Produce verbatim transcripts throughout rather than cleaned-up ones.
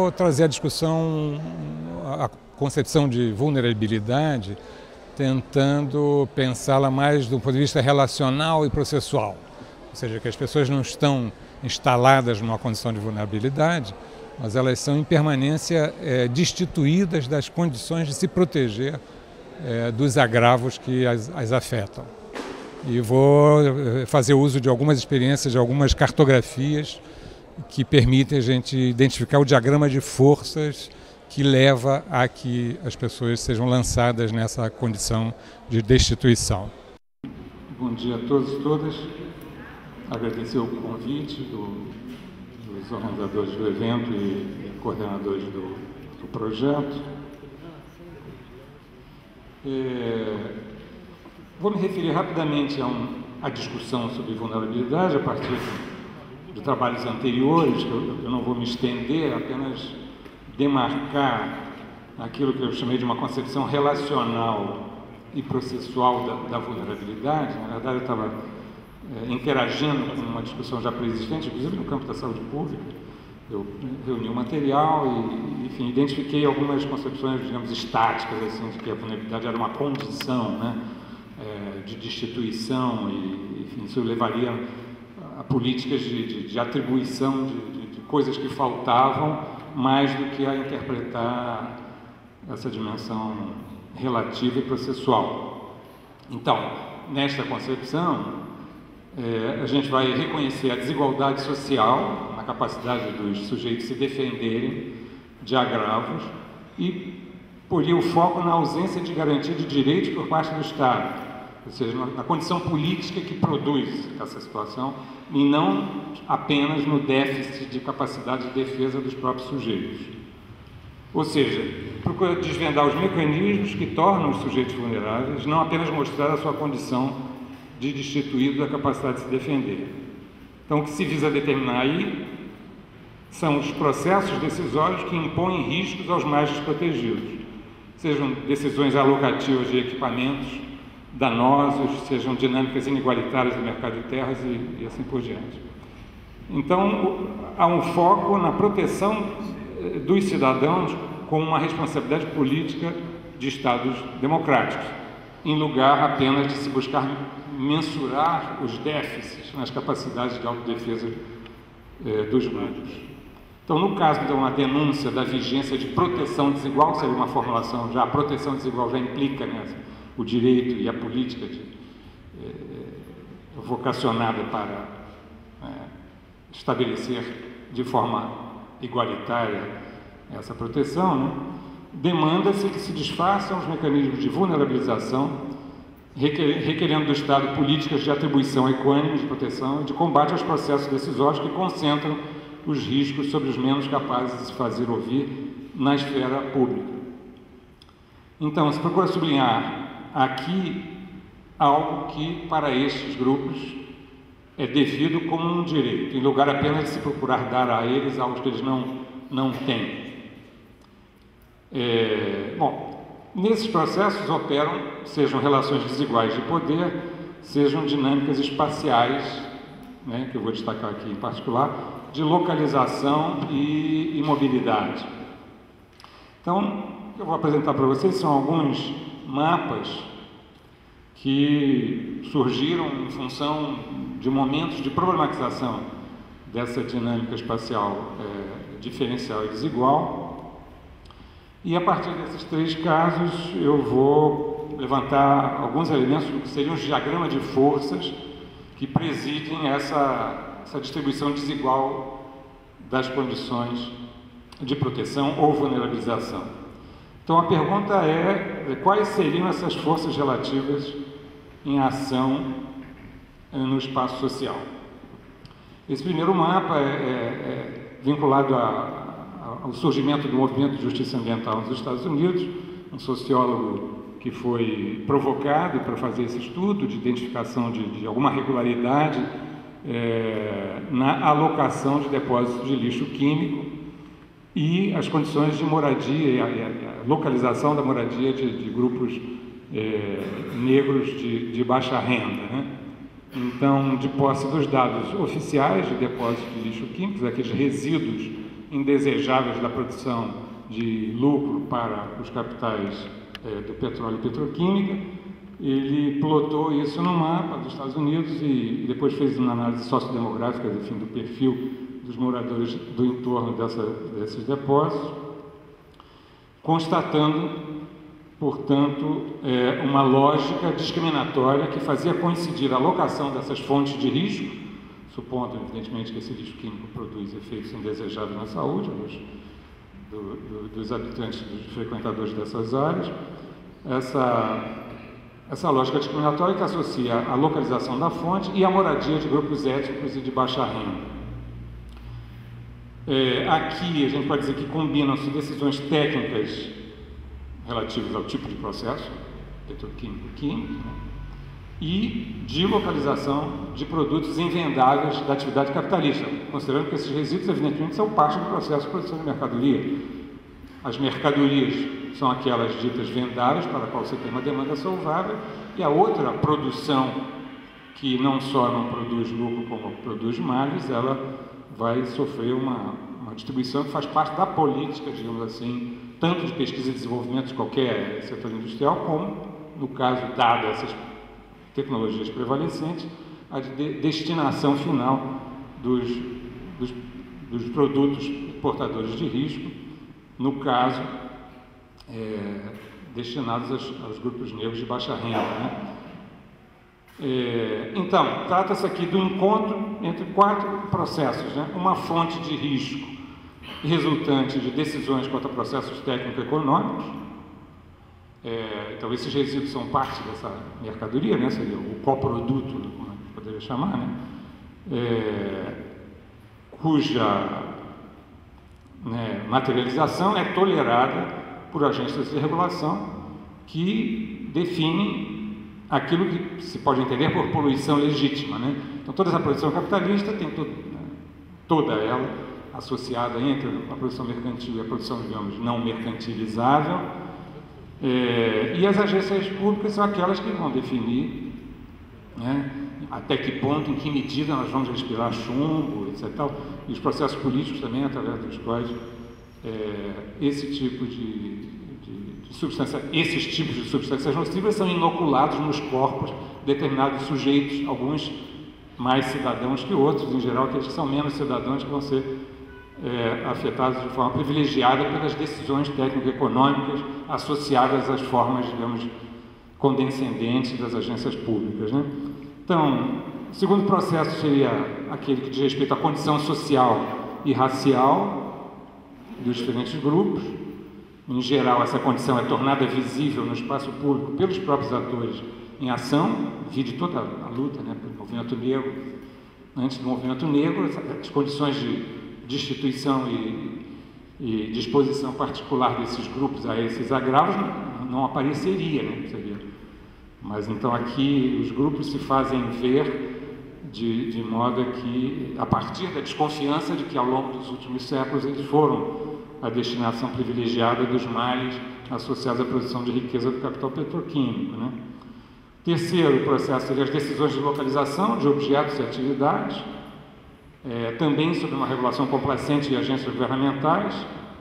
vou trazer a discussão, a concepção de vulnerabilidade, tentando pensá-la mais do ponto de vista relacional e processual. Ou seja, que as pessoas não estão instaladas numa condição de vulnerabilidade, mas elas são em permanência é, destituídas das condições de se proteger é, dos agravos que as, as afetam. E vou fazer uso de algumas experiências, de algumas cartografias que permitem a gente identificar o diagrama de forças que leva a que as pessoas sejam lançadas nessa condição de destituição. Bom dia a todos e todas. Agradecer o convite do, dos organizadores do evento e coordenadores do, do projeto. É, vou me referir rapidamente a um, à discussão sobre vulnerabilidade a partir de, de trabalhos anteriores, que eu, eu não vou me estender, apenas demarcar aquilo que eu chamei de uma concepção relacional e processual da, da vulnerabilidade. Na verdade, eu estava é, interagindo com uma discussão já preexistente, inclusive no campo da saúde pública. Eu reuni o material e, enfim, identifiquei algumas concepções, digamos, estáticas, assim, de que a vulnerabilidade era uma condição, né, é, de destituição e, enfim, isso levaria a políticas de, de, de atribuição de, de, de coisas que faltavam, mais do que a interpretar essa dimensão relativa e processual. Então, nesta concepção, é, a gente vai reconhecer a desigualdade social, a capacidade dos sujeitos se defenderem de agravos e poria o foco na ausência de garantia de direitos por parte do Estado, ou seja, na condição política que produz essa situação e não apenas no déficit de capacidade de defesa dos próprios sujeitos. Ou seja, procura desvendar os mecanismos que tornam os sujeitos vulneráveis, não apenas mostrar a sua condição de destituído da capacidade de se defender. Então, o que se visa determinar aí são os processos decisórios que impõem riscos aos mais desprotegidos, sejam decisões alocativas de equipamentos danosos, sejam dinâmicas inigualitárias do mercado de terras e, e assim por diante. Então, há um foco na proteção dos cidadãos com uma responsabilidade política de Estados democráticos, em lugar apenas de se buscar mensurar os déficits nas capacidades de autodefesa eh, dos grupos. Então, no caso de uma denúncia da vigência de proteção desigual, seria uma formulação já, a proteção desigual já implica, né, o direito e a política de, eh, vocacionada para eh, estabelecer de forma igualitária essa proteção, né, demanda-se que se desfaçam os mecanismos de vulnerabilização, requerendo do Estado políticas de atribuição equânime de proteção e de combate aos processos decisórios que concentram os riscos sobre os menos capazes de se fazer ouvir na esfera pública. Então, se procura sublinhar aqui algo que, para estes grupos, é devido como um direito, em lugar apenas de se procurar dar a eles algo que eles não, não têm. É, bom, nesses processos operam, sejam relações desiguais de poder, sejam dinâmicas espaciais, né, que eu vou destacar aqui em particular, de localização e, e mobilidade. Então, eu vou apresentar para vocês, são alguns mapas que surgiram em função de momentos de problematização dessa dinâmica espacial é, diferencial e desigual. E a partir desses três casos eu vou levantar alguns elementos que seriam os diagramas de forças que presidem essa, essa distribuição desigual das condições de proteção ou vulnerabilização. Então a pergunta é, quais seriam essas forças relativas em ação no espaço social? Esse primeiro mapa é, é, é vinculado a ao surgimento do movimento de justiça ambiental nos Estados Unidos, um sociólogo que foi provocado para fazer esse estudo de identificação de, de alguma regularidade é, na alocação de depósitos de lixo químico e as condições de moradia e a, a localização da moradia de, de grupos é, negros de, de baixa renda, né? Então, de posse dos dados oficiais de depósitos de lixo químico, aqueles resíduos indesejáveis da produção de lucro para os capitais é, do petróleo e petroquímica. Ele plotou isso no mapa dos Estados Unidos e depois fez uma análise sociodemográfica, enfim, do perfil dos moradores do entorno dessa, desses depósitos, constatando, portanto, é, uma lógica discriminatória que fazia coincidir a alocação dessas fontes de risco, supondo, evidentemente, que esse risco químico produz efeitos indesejáveis na saúde dos, do, do, dos habitantes, dos frequentadores dessas áreas, essa, essa lógica discriminatória que associa a localização da fonte e a moradia de grupos étnicos e de baixa renda. É, aqui a gente pode dizer que combinam-se decisões técnicas relativas ao tipo de processo, petroquímico e químico, né? E de localização de produtos invendáveis da atividade capitalista, considerando que esses resíduos, evidentemente, são parte do processo de produção de mercadoria. As mercadorias são aquelas ditas vendáveis, para a qual você tem uma demanda solvável, e a outra, a produção, que não só não produz lucro, como produz males, ela vai sofrer uma, uma distribuição que faz parte da política, digamos assim, tanto de pesquisa e desenvolvimento de qualquer setor industrial, como, no caso, dado essas tecnologias prevalecentes, a de destinação final dos, dos, dos produtos portadores de risco, no caso, é, destinados aos, aos grupos negros de baixa renda, né? É, então, trata-se aqui do encontro entre quatro processos, né? Uma fonte de risco resultante de decisões quanto a processos técnico-econômicos. É, então, esses resíduos são parte dessa mercadoria, né? Seria o coproduto, como poderia chamar, né? É, cuja né, materialização é tolerada por agências de regulação que definem aquilo que se pode entender por poluição legítima, né? Então, toda essa produção capitalista tem tudo, né, toda ela associada entre a produção mercantil e a produção, digamos, não mercantilizável, é, e as agências públicas são aquelas que vão definir, né, até que ponto, em que medida nós vamos respirar chumbo, etcétera. E os processos políticos também, através dos quais é, esse tipo de De substância, esses tipos de substâncias nocivas são inoculados nos corpos de determinados sujeitos, alguns mais cidadãos que outros, em geral, aqueles que são menos cidadãos que vão ser é, afetados de forma privilegiada pelas decisões técnico-econômicas associadas às formas, digamos, condescendentes das agências públicas, né? Então, o segundo processo seria aquele que diz respeito à condição social e racial dos diferentes grupos. Em geral, essa condição é tornada visível no espaço público pelos próprios atores em ação, vide toda a luta, né, pelo movimento negro. Antes do movimento negro, as condições de destituição e, e disposição particular desses grupos a esses agravos não, não apareceria, né, seria. Mas então aqui os grupos se fazem ver de, de modo que, a partir da desconfiança de que ao longo dos últimos séculos eles foram a destinação privilegiada dos males associados à produção de riqueza do capital petroquímico, né? Terceiro processo seria as decisões de localização de objetos e atividades, é, também sobre uma regulação complacente de agências governamentais.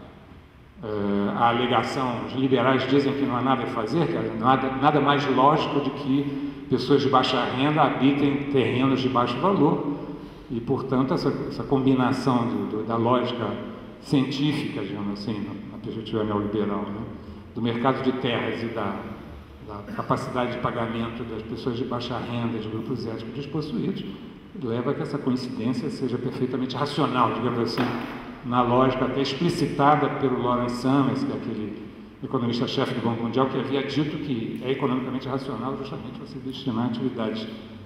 É, a alegação, os liberais dizem que não há nada a fazer, que é nada, nada mais lógico de que pessoas de baixa renda habitem terrenos de baixo valor e, portanto, essa, essa combinação do, do, da lógica científica, digamos assim, na perspectiva neoliberal, né, do mercado de terras e da, da capacidade de pagamento das pessoas de baixa renda, de grupos étnicos despossuídos, leva a que essa coincidência seja perfeitamente racional, digamos assim, na lógica até explicitada pelo Lawrence Summers, que é aquele economista-chefe do Banco Mundial, que havia dito que é economicamente racional justamente você destinar atividades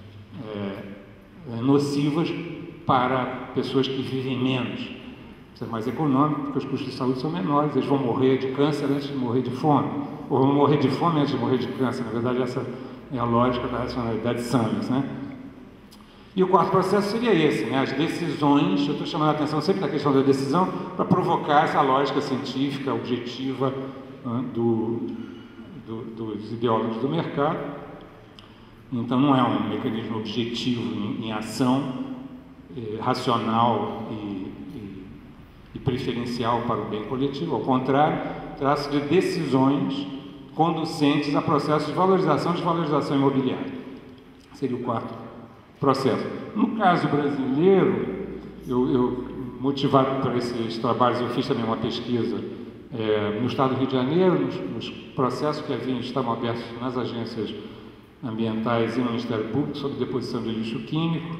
é, nocivas para pessoas que vivem menos. Isso é mais econômico, porque os custos de saúde são menores, eles vão morrer de câncer antes de morrer de fome, ou vão morrer de fome antes de morrer de câncer. Na verdade, essa é a lógica da racionalidade Summers, né? E o quarto processo seria esse, né? As decisões. Eu estou chamando a atenção sempre da questão da decisão para provocar essa lógica científica, objetiva, né, do, do, dos ideólogos do mercado. Então, não é um mecanismo objetivo em, em ação, eh, racional e e preferencial para o bem coletivo, ao contrário, trata-se de decisões conducentes a processos de valorização e desvalorização imobiliária. Seria o quarto processo. No caso brasileiro, eu, eu motivado por esses trabalhos, eu fiz também uma pesquisa é, no estado do Rio de Janeiro, nos, nos processos que haviam, estavam abertos nas agências ambientais e no Ministério Público sobre deposição de lixo químico,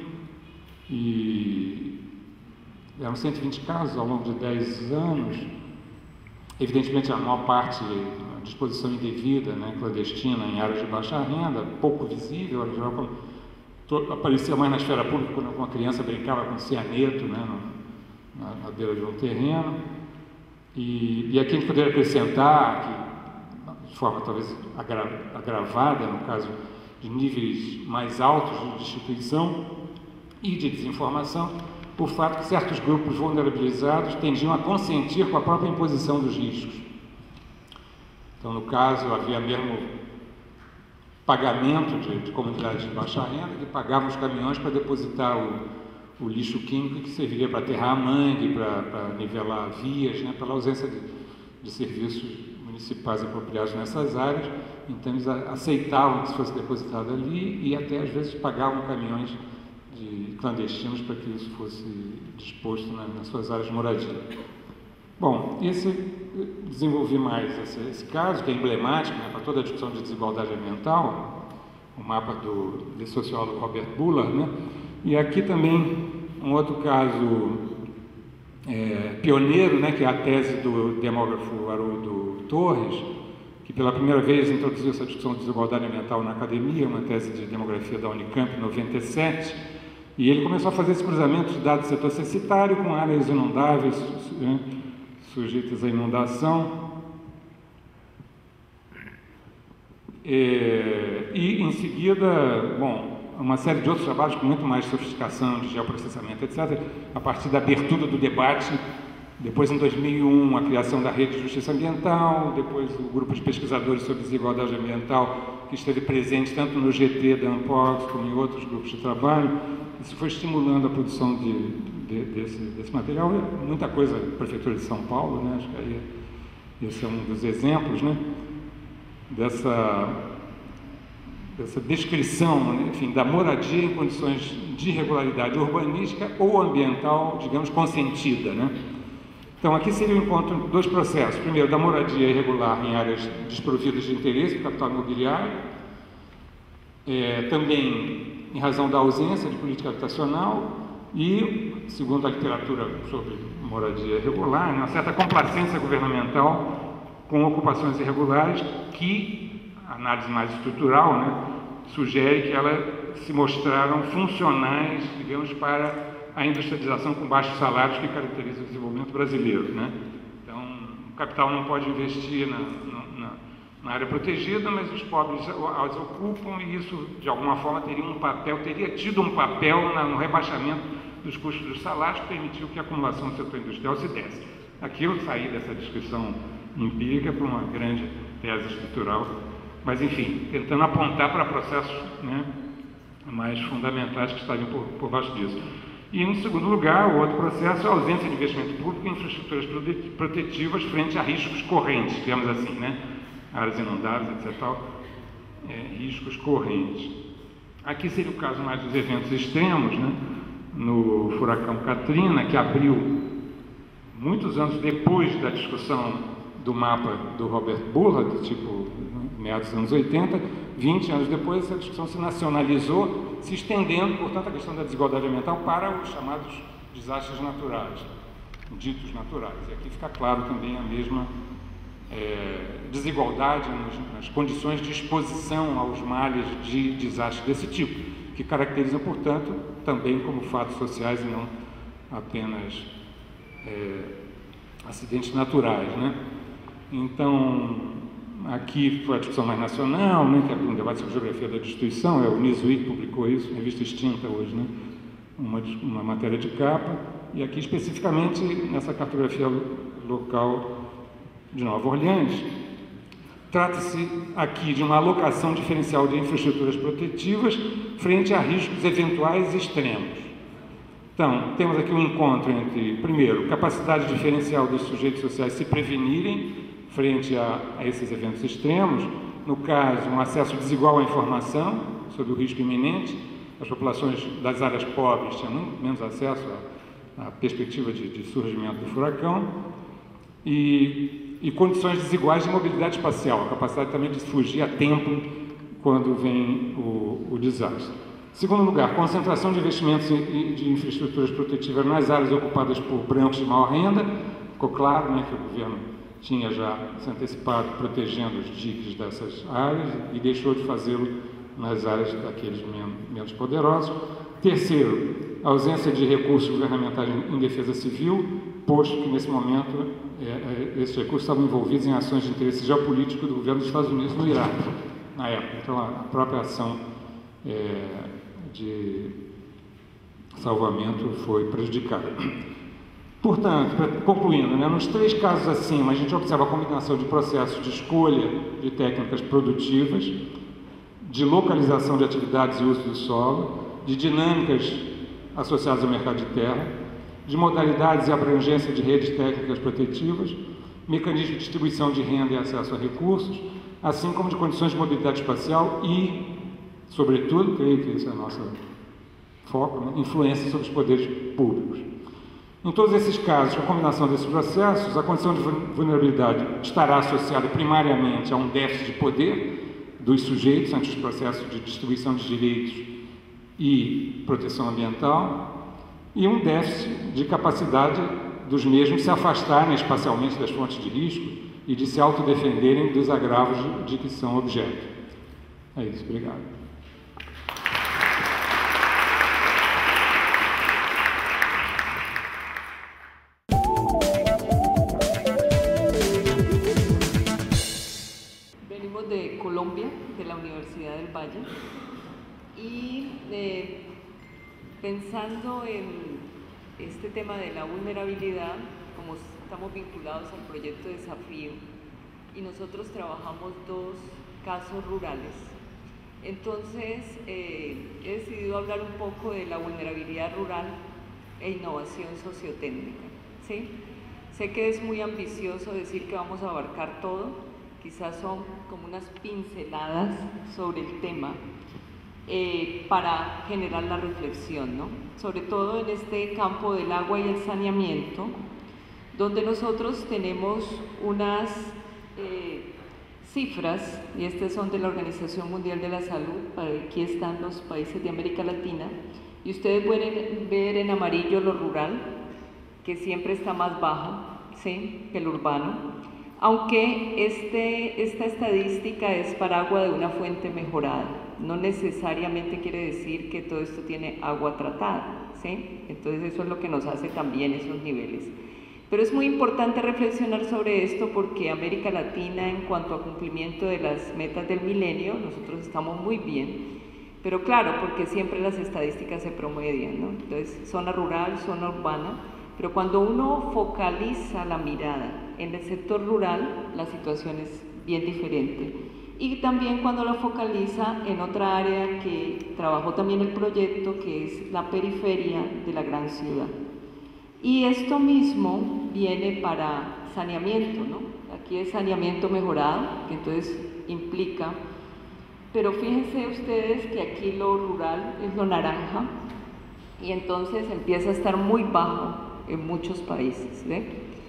e eram cento e vinte casos ao longo de dez anos. Evidentemente, a maior parte a disposição indevida, né, clandestina, em áreas de baixa renda, pouco visível, em geral, aparecia mais na esfera pública quando uma criança brincava com cianeto, né, no, na, na beira de um terreno. E, e aqui a gente poderia acrescentar, que, de forma talvez agra, agravada, no caso de níveis mais altos de destituição e de desinformação, o fato que certos grupos vulnerabilizados tendiam a consentir com a própria imposição dos riscos. Então, no caso, havia mesmo pagamento de, de comunidades de baixa renda que pagavam os caminhões para depositar o, o lixo químico que serviria para aterrar a mangue, para, para nivelar vias, né, pela ausência de, de serviços municipais apropriados nessas áreas. Então, eles aceitavam que isso fosse depositado ali e até, às vezes, pagavam caminhões de clandestinos para que isso fosse disposto na, nas suas áreas de moradia. Bom, esse, desenvolvi mais esse, esse caso, que é emblemático, né, para toda a discussão de desigualdade ambiental, o mapa do, do sociólogo Robert Buller, né, e aqui também um outro caso é, pioneiro, né, que é a tese do demógrafo Haroldo Torres, que pela primeira vez introduziu essa discussão de desigualdade ambiental na academia, uma tese de demografia da Unicamp em noventa e sete, e ele começou a fazer esse cruzamento de dados do setor censitário com áreas inundáveis, né, sujeitas à inundação, e, e em seguida, bom, uma série de outros trabalhos com muito mais sofisticação de geoprocessamento, etcétera, a partir da abertura do debate. Depois, em dois mil e um, a criação da Rede de Justiça Ambiental, depois o grupo de pesquisadores sobre desigualdade ambiental, que esteve presente tanto no G T da Ampox como em outros grupos de trabalho. Isso foi estimulando a produção de, de, desse, desse material. Muita coisa, Prefeitura de São Paulo, né? Acho que aí esse é um dos exemplos, né? Dessa, dessa descrição, né? Enfim, da moradia em condições de irregularidade urbanística ou ambiental, digamos, consentida, né? Então, aqui seria o encontro de dois processos. Primeiro, da moradia irregular em áreas desprovidas de interesse do capital imobiliário, é, também em razão da ausência de política habitacional e, segundo a literatura sobre moradia irregular, né, uma certa complacência governamental com ocupações irregulares que, a análise mais estrutural, né, sugere que elas se mostraram funcionais, digamos, para a industrialização com baixos salários que caracteriza o desenvolvimento brasileiro, né? Então, o capital não pode investir na, na, na área protegida, mas os pobres as ocupam e isso, de alguma forma, teria um papel, teria tido um papel na, no rebaixamento dos custos dos salários, que permitiu que a acumulação do setor industrial se desse. Aqui eu saí dessa descrição empírica para uma grande tese estrutural, mas, enfim, tentando apontar para processos, né, mais fundamentais que estariam por, por baixo disso. E, em segundo lugar, o outro processo é a ausência de investimento público em infraestruturas protetivas frente a riscos correntes, digamos assim, né? Áreas inundáveis, etcétera. Tal, é, riscos correntes. Aqui seria o caso mais dos eventos extremos, né? No furacão Katrina, que abriu muitos anos depois da discussão do mapa do Robert Buller, do tipo, né, meados dos anos oitenta, vinte anos depois, essa discussão se nacionalizou, se estendendo, portanto, a questão da desigualdade ambiental para os chamados desastres naturais, ditos naturais. E aqui fica claro também a mesma é, desigualdade nos, nas condições de exposição aos males de desastres desse tipo, que caracterizam, portanto, também como fatos sociais e não apenas é, acidentes naturais, né? Então, aqui foi a discussão mais nacional, né, que abriu um debate sobre a geografia da destruição, é o Newsweek publicou isso, revista extinta hoje, né, uma, uma matéria de capa, e aqui especificamente nessa cartografia local de Nova Orleans, trata-se aqui de uma alocação diferencial de infraestruturas protetivas frente a riscos eventuais extremos. Então, temos aqui um encontro entre, primeiro, capacidade diferencial dos sujeitos sociais se prevenirem frente a, a esses eventos extremos, no caso, um acesso desigual à informação sobre o risco iminente. As populações das áreas pobres tinham menos acesso à, à perspectiva de, de surgimento do furacão, e, e condições desiguais de mobilidade espacial, a capacidade também de fugir a tempo quando vem o, o desastre. Segundo lugar, concentração de investimentos de infraestruturas protetivas nas áreas ocupadas por brancos de maior renda. Ficou claro, né, que o governo tinha já se antecipado protegendo os diques dessas áreas e deixou de fazê-lo nas áreas daqueles menos poderosos. Terceiro, a ausência de recursos governamentais em defesa civil, posto que nesse momento é, esses recursos estavam envolvidos em ações de interesse geopolítico do governo dos Estados Unidos no Iraque, na época. Então, a própria ação é, de salvamento foi prejudicada. Portanto, concluindo, né, nos três casos acima, a gente observa a combinação de processos de escolha de técnicas produtivas, de localização de atividades e uso do solo, de dinâmicas associadas ao mercado de terra, de modalidades e abrangência de redes técnicas protetivas, mecanismos de distribuição de renda e acesso a recursos, assim como de condições de mobilidade espacial e, sobretudo, creio que esse é o nosso foco, né, influência sobre os poderes públicos. Em todos esses casos, com a combinação desses processos, a condição de vulnerabilidade estará associada primariamente a um déficit de poder dos sujeitos ante os processos de distribuição de direitos e proteção ambiental, e um déficit de capacidade dos mesmos se afastarem espacialmente das fontes de risco e de se autodefenderem dos agravos de que são objeto. É isso, obrigado. Venimos de Colombia, de la Universidad del Valle, y eh, pensando en este tema de la vulnerabilidad, como estamos vinculados al proyecto Desafío, y nosotros trabajamos dos casos rurales, entonces eh, he decidido hablar un poco de la vulnerabilidad rural e innovación socio-técnica, ¿sí? Sé que es muy ambicioso decir que vamos a abarcar todo, quizás son como unas pinceladas sobre el tema eh, para generar la reflexión, ¿no? Sobre todo en este campo del agua y el saneamiento, donde nosotros tenemos unas eh, cifras, y estas son de la Organización Mundial de la Salud, aquí están los países de América Latina, y ustedes pueden ver en amarillo lo rural, que siempre está más bajo, ¿sí?, que el urbano, aunque este, esta estadística es para agua de una fuente mejorada, no necesariamente quiere decir que todo esto tiene agua tratada, ¿sí? Entonces eso es lo que nos hace también esos niveles. Pero es muy importante reflexionar sobre esto porque América Latina, en cuanto a cumplimiento de las metas del milenio, nosotros estamos muy bien, pero claro, porque siempre las estadísticas se promedian, ¿no? Entonces, zona rural, zona urbana, pero cuando uno focaliza la mirada en el sector rural, la situación es bien diferente. Y también cuando la focaliza en otra área que trabajó también el proyecto, que es la periferia de la gran ciudad. Y esto mismo viene para saneamiento, ¿no? Aquí es saneamiento mejorado, que entonces implica, pero fíjense ustedes que aquí lo rural es lo naranja, y entonces empieza a estar muy bajo en muchos países, ¿ve?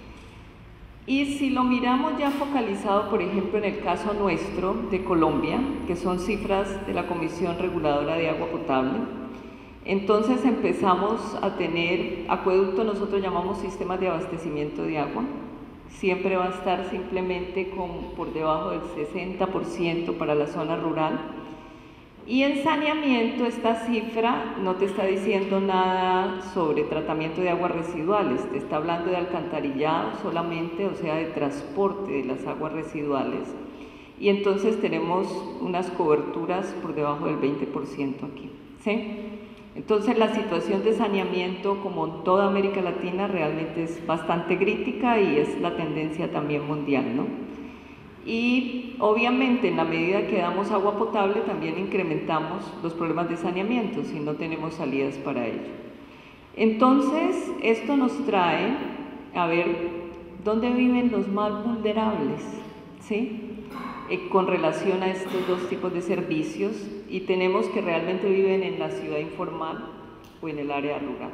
Y si lo miramos ya focalizado, por ejemplo, en el caso nuestro de Colombia, que son cifras de la Comisión Reguladora de Agua Potable, entonces empezamos a tener acueducto, nosotros llamamos sistemas de abastecimiento de agua, siempre va a estar simplemente con, por debajo del sesenta por ciento para la zona rural. Y en saneamiento esta cifra no te está diciendo nada sobre tratamiento de aguas residuales, te está hablando de alcantarillado solamente, o sea, de transporte de las aguas residuales. Y entonces tenemos unas coberturas por debajo del veinte por ciento aquí, ¿sí? Entonces la situación de saneamiento, como en toda América Latina, realmente es bastante crítica y es la tendencia también mundial, ¿no? Y obviamente en la medida que damos agua potable también incrementamos los problemas de saneamiento si no tenemos salidas para ello. Entonces, esto nos trae a ver dónde viven los más vulnerables, ¿sí? Eh, con relación a estos dos tipos de servicios, y tenemos que realmente viven en la ciudad informal o en el área rural.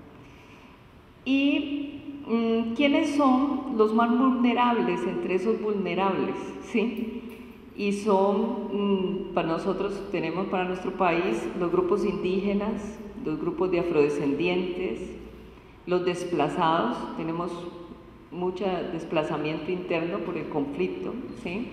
¿Y mmm, quiénes son los más vulnerables entre esos vulnerables? ¿Sí? Y son, mmm, para nosotros tenemos para nuestro país los grupos indígenas, los grupos de afrodescendientes, los desplazados, tenemos mucho desplazamiento interno por el conflicto, ¿sí?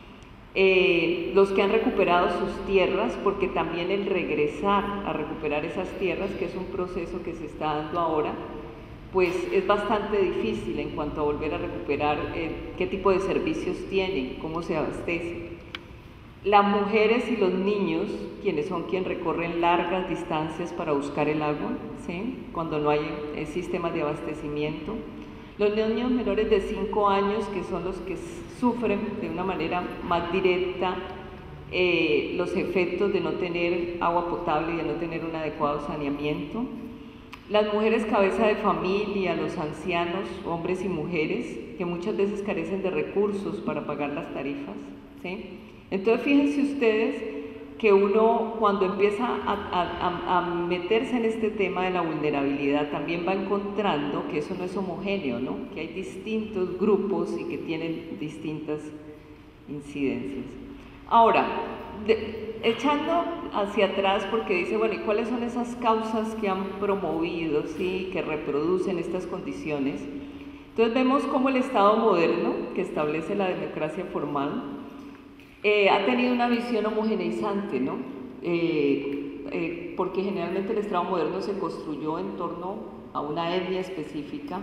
Eh, los que han recuperado sus tierras, porque también el regresar a recuperar esas tierras, que es un proceso que se está dando ahora, pues es bastante difícil en cuanto a volver a recuperar eh, qué tipo de servicios tienen, cómo se abastecen. Las mujeres y los niños, quienes son quienes recorren largas distancias para buscar el agua, ¿sí? Cuando no hay eh, sistemas de abastecimiento. Los niños menores de cinco años, que son los que sufren de una manera más directa eh, los efectos de no tener agua potable y de no tener un adecuado saneamiento. Las mujeres cabeza de familia, los ancianos, hombres y mujeres, que muchas veces carecen de recursos para pagar las tarifas, ¿sí? Entonces, fíjense ustedes que uno, cuando empieza a, a, a meterse en este tema de la vulnerabilidad, también va encontrando que eso no es homogéneo, ¿no? Que hay distintos grupos y que tienen distintas incidencias. Ahora, de, echando hacia atrás, porque dice, bueno, ¿y cuáles son esas causas que han promovido, ¿sí? Que reproducen estas condiciones? Entonces vemos cómo el Estado moderno, que establece la democracia formal, Eh, ha tenido una visión homogeneizante, ¿no? Eh, eh, porque generalmente el Estado moderno se construyó en torno a una etnia específica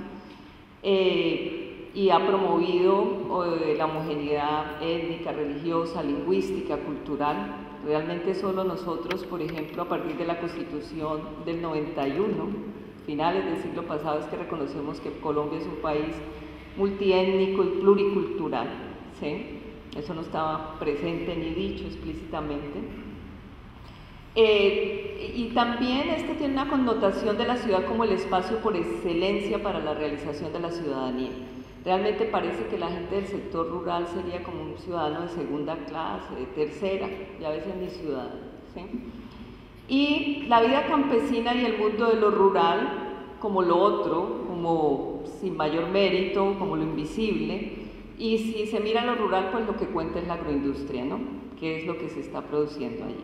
eh, y ha promovido eh, la homogeneidad étnica, religiosa, lingüística, cultural. Realmente solo nosotros, por ejemplo, a partir de la Constitución del noventa y uno, finales del siglo pasado, es que reconocemos que Colombia es un país multiétnico y pluricultural, ¿sí? Eso no estaba presente ni dicho explícitamente. Eh, y también este tiene una connotación de la ciudad como el espacio por excelencia para la realización de la ciudadanía. Realmente parece que la gente del sector rural sería como un ciudadano de segunda clase, de tercera, y a veces ni ciudadano, ¿sí? Y la vida campesina y el mundo de lo rural como lo otro, como sin mayor mérito, como lo invisible. Y si se mira lo rural, pues lo que cuenta es la agroindustria, ¿no? ¿Qué es lo que se está produciendo allí?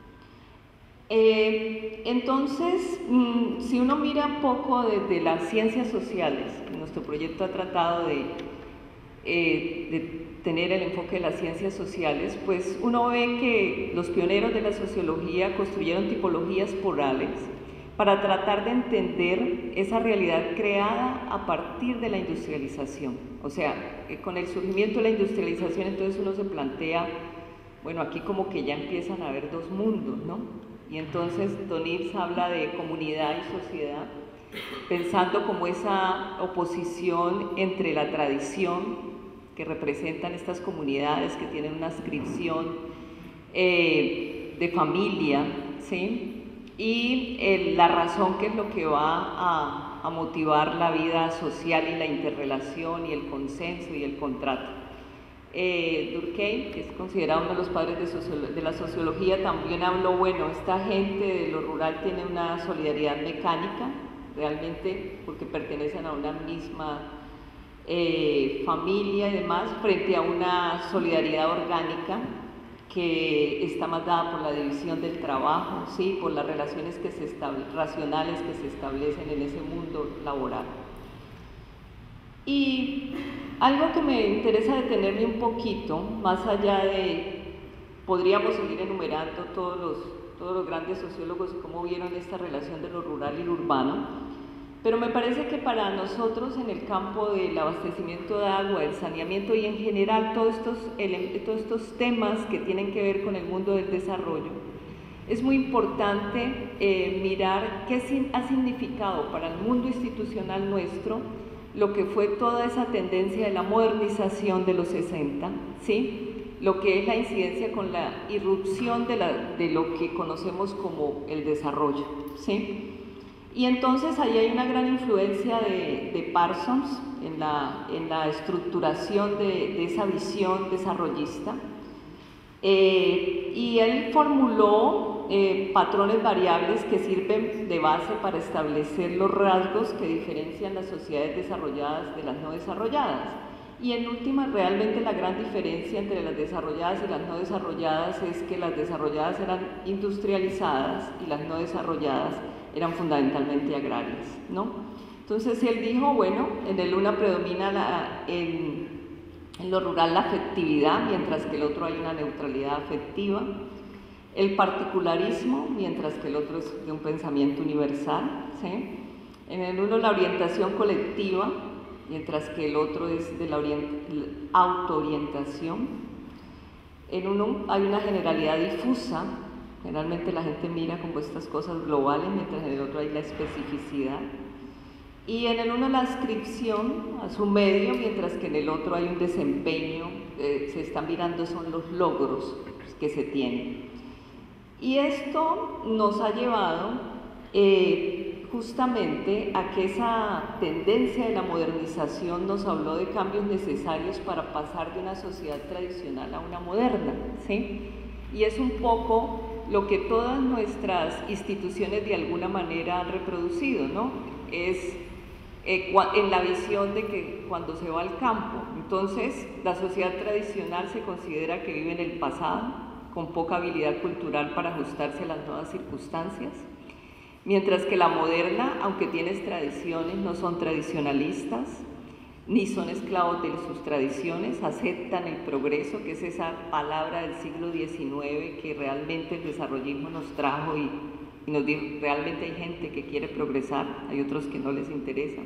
Eh, entonces, mmm, si uno mira un poco desde las ciencias sociales, nuestro proyecto ha tratado de, eh, de tener el enfoque de las ciencias sociales, pues uno ve que los pioneros de la sociología construyeron tipologías porales para tratar de entender esa realidad creada a partir de la industrialización. O sea, eh, con el surgimiento de la industrialización, entonces uno se plantea, bueno, aquí como que ya empiezan a haber dos mundos, ¿no? Y entonces Don Ives habla de comunidad y sociedad, pensando como esa oposición entre la tradición que representan estas comunidades que tienen una ascripción eh, de familia, ¿sí? Y eh, la razón, que es lo que va a, a motivar la vida social y la interrelación y el consenso y el contrato. Eh, Durkheim, que es considerado uno de los padres de, de la sociología, también habló, bueno, esta gente de lo rural tiene una solidaridad mecánica, realmente porque pertenecen a una misma eh, familia y demás, frente a una solidaridad orgánica que está más dada por la división del trabajo, ¿sí? Por las relaciones que se racionales que se establecen en ese mundo laboral. Y algo que me interesa detenerme un poquito, más allá de, podríamos seguir enumerando todos los, todos los grandes sociólogos y cómo vieron esta relación de lo rural y lo urbano, pero me parece que para nosotros en el campo del abastecimiento de agua, del saneamiento y en general todos estos, todos estos temas que tienen que ver con el mundo del desarrollo, es muy importante eh, mirar qué ha significado para el mundo institucional nuestro lo que fue toda esa tendencia de la modernización de los sesenta, ¿sí? Lo que es la incidencia con la irrupción de, la, de lo que conocemos como el desarrollo, ¿sí? Y entonces ahí hay una gran influencia de, de Parsons en la, en la estructuración de, de esa visión desarrollista. Eh, y él formuló eh, patrones variables que sirven de base para establecer los rasgos que diferencian las sociedades desarrolladas de las no desarrolladas. Y en última, realmente la gran diferencia entre las desarrolladas y las no desarrolladas es que las desarrolladas eran industrializadas y las no desarrolladas eran fundamentalmente agrarias, ¿no? Entonces él dijo, bueno, en el una predomina la, en, en lo rural la afectividad, mientras que el otro hay una neutralidad afectiva, el particularismo, mientras que el otro es de un pensamiento universal, ¿sí? En el uno la orientación colectiva, mientras que el otro es de la autoorientación. En uno hay una generalidad difusa, generalmente la gente mira como estas cosas globales, mientras en el otro hay la especificidad. Y en el uno la ascripción a su medio, mientras que en el otro hay un desempeño, eh, se están mirando son los logros que se tienen. Y esto nos ha llevado eh, justamente a que esa tendencia de la modernización nos habló de cambios necesarios para pasar de una sociedad tradicional a una moderna, ¿sí? Y es un poco lo que todas nuestras instituciones de alguna manera han reproducido, ¿no? Es eh, en la visión de que cuando se va al campo, entonces la sociedad tradicional se considera que vive en el pasado, con poca habilidad cultural para ajustarse a las nuevas circunstancias, mientras que la moderna, aunque tiene tradiciones, no son tradicionalistas, ni son esclavos de sus tradiciones, aceptan el progreso, que es esa palabra del siglo diecinueve que realmente el desarrollismo nos trajo y, y nos dijo, realmente hay gente que quiere progresar, hay otros que no les interesa.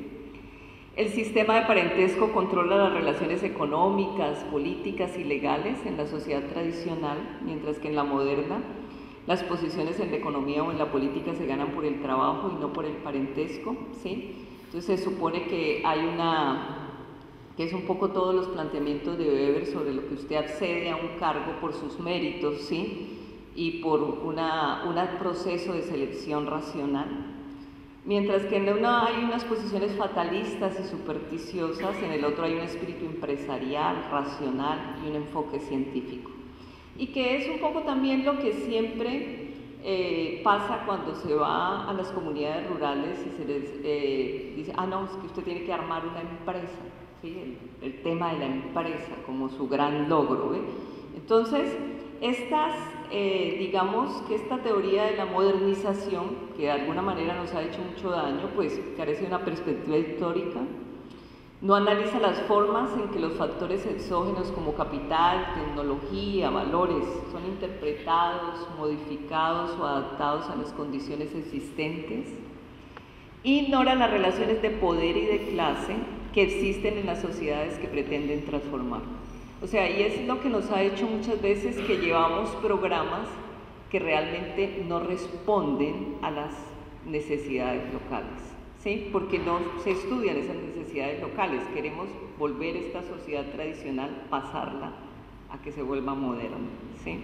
El sistema de parentesco controla las relaciones económicas, políticas y legales en la sociedad tradicional, mientras que en la moderna las posiciones en la economía o en la política se ganan por el trabajo y no por el parentesco, ¿sí? Entonces se supone que hay una, que es un poco todos los planteamientos de Weber sobre lo que usted accede a un cargo por sus méritos, ¿sí? Y por una, un proceso de selección racional. Mientras que en uno hay unas posiciones fatalistas y supersticiosas, en el otro hay un espíritu empresarial, racional y un enfoque científico. Y que es un poco también lo que siempre eh, pasa cuando se va a las comunidades rurales y se les eh, dice, ah, no, es que usted tiene que armar una empresa, ¿sí? el, el tema de la empresa como su gran logro, ¿ve? Entonces, estas, eh, digamos que esta teoría de la modernización, que de alguna manera nos ha hecho mucho daño, pues carece de una perspectiva histórica, no analiza las formas en que los factores exógenos como capital, tecnología, valores son interpretados, modificados o adaptados a las condiciones existentes, ignora las relaciones de poder y de clase que existen en las sociedades que pretenden transformar. O sea, y es lo que nos ha hecho muchas veces que llevamos programas que realmente no responden a las necesidades locales, ¿sí? Porque no se estudian esas necesidades locales. Queremos volver esta sociedad tradicional, pasarla a que se vuelva moderna, ¿sí?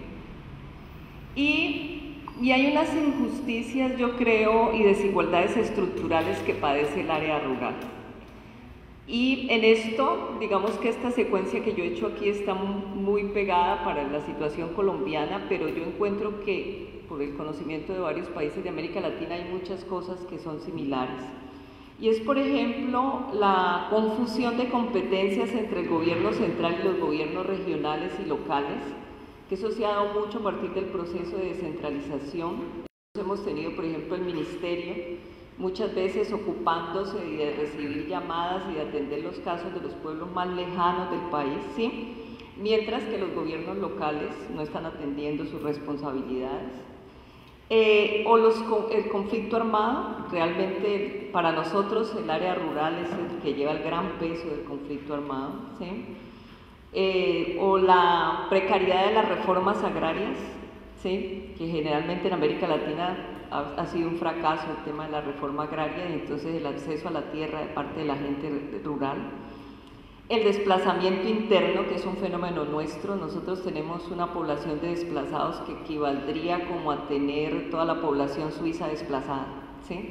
Y, y hay unas injusticias, yo creo, y desigualdades estructurales que padece el área rural. Y en esto, digamos que esta secuencia que yo he hecho aquí está muy pegada para la situación colombiana, pero yo encuentro que por el conocimiento de varios países de América Latina hay muchas cosas que son similares. Y es, por ejemplo, la confusión de competencias entre el gobierno central y los gobiernos regionales y locales, que eso se ha dado mucho a partir del proceso de descentralización. Hemos tenido, por ejemplo, el ministerio muchas veces ocupándose de recibir llamadas y de atender los casos de los pueblos más lejanos del país, ¿sí? Mientras que los gobiernos locales no están atendiendo sus responsabilidades. Eh, o los, el conflicto armado, realmente para nosotros el área rural es el que lleva el gran peso del conflicto armado, ¿sí? Eh, o la precariedad de las reformas agrarias, ¿sí? Que generalmente en América Latina ha, ha sido un fracaso el tema de la reforma agraria y entonces el acceso a la tierra de parte de la gente rural. El desplazamiento interno, que es un fenómeno nuestro. Nosotros tenemos una población de desplazados que equivaldría como a tener toda la población suiza desplazada, ¿sí?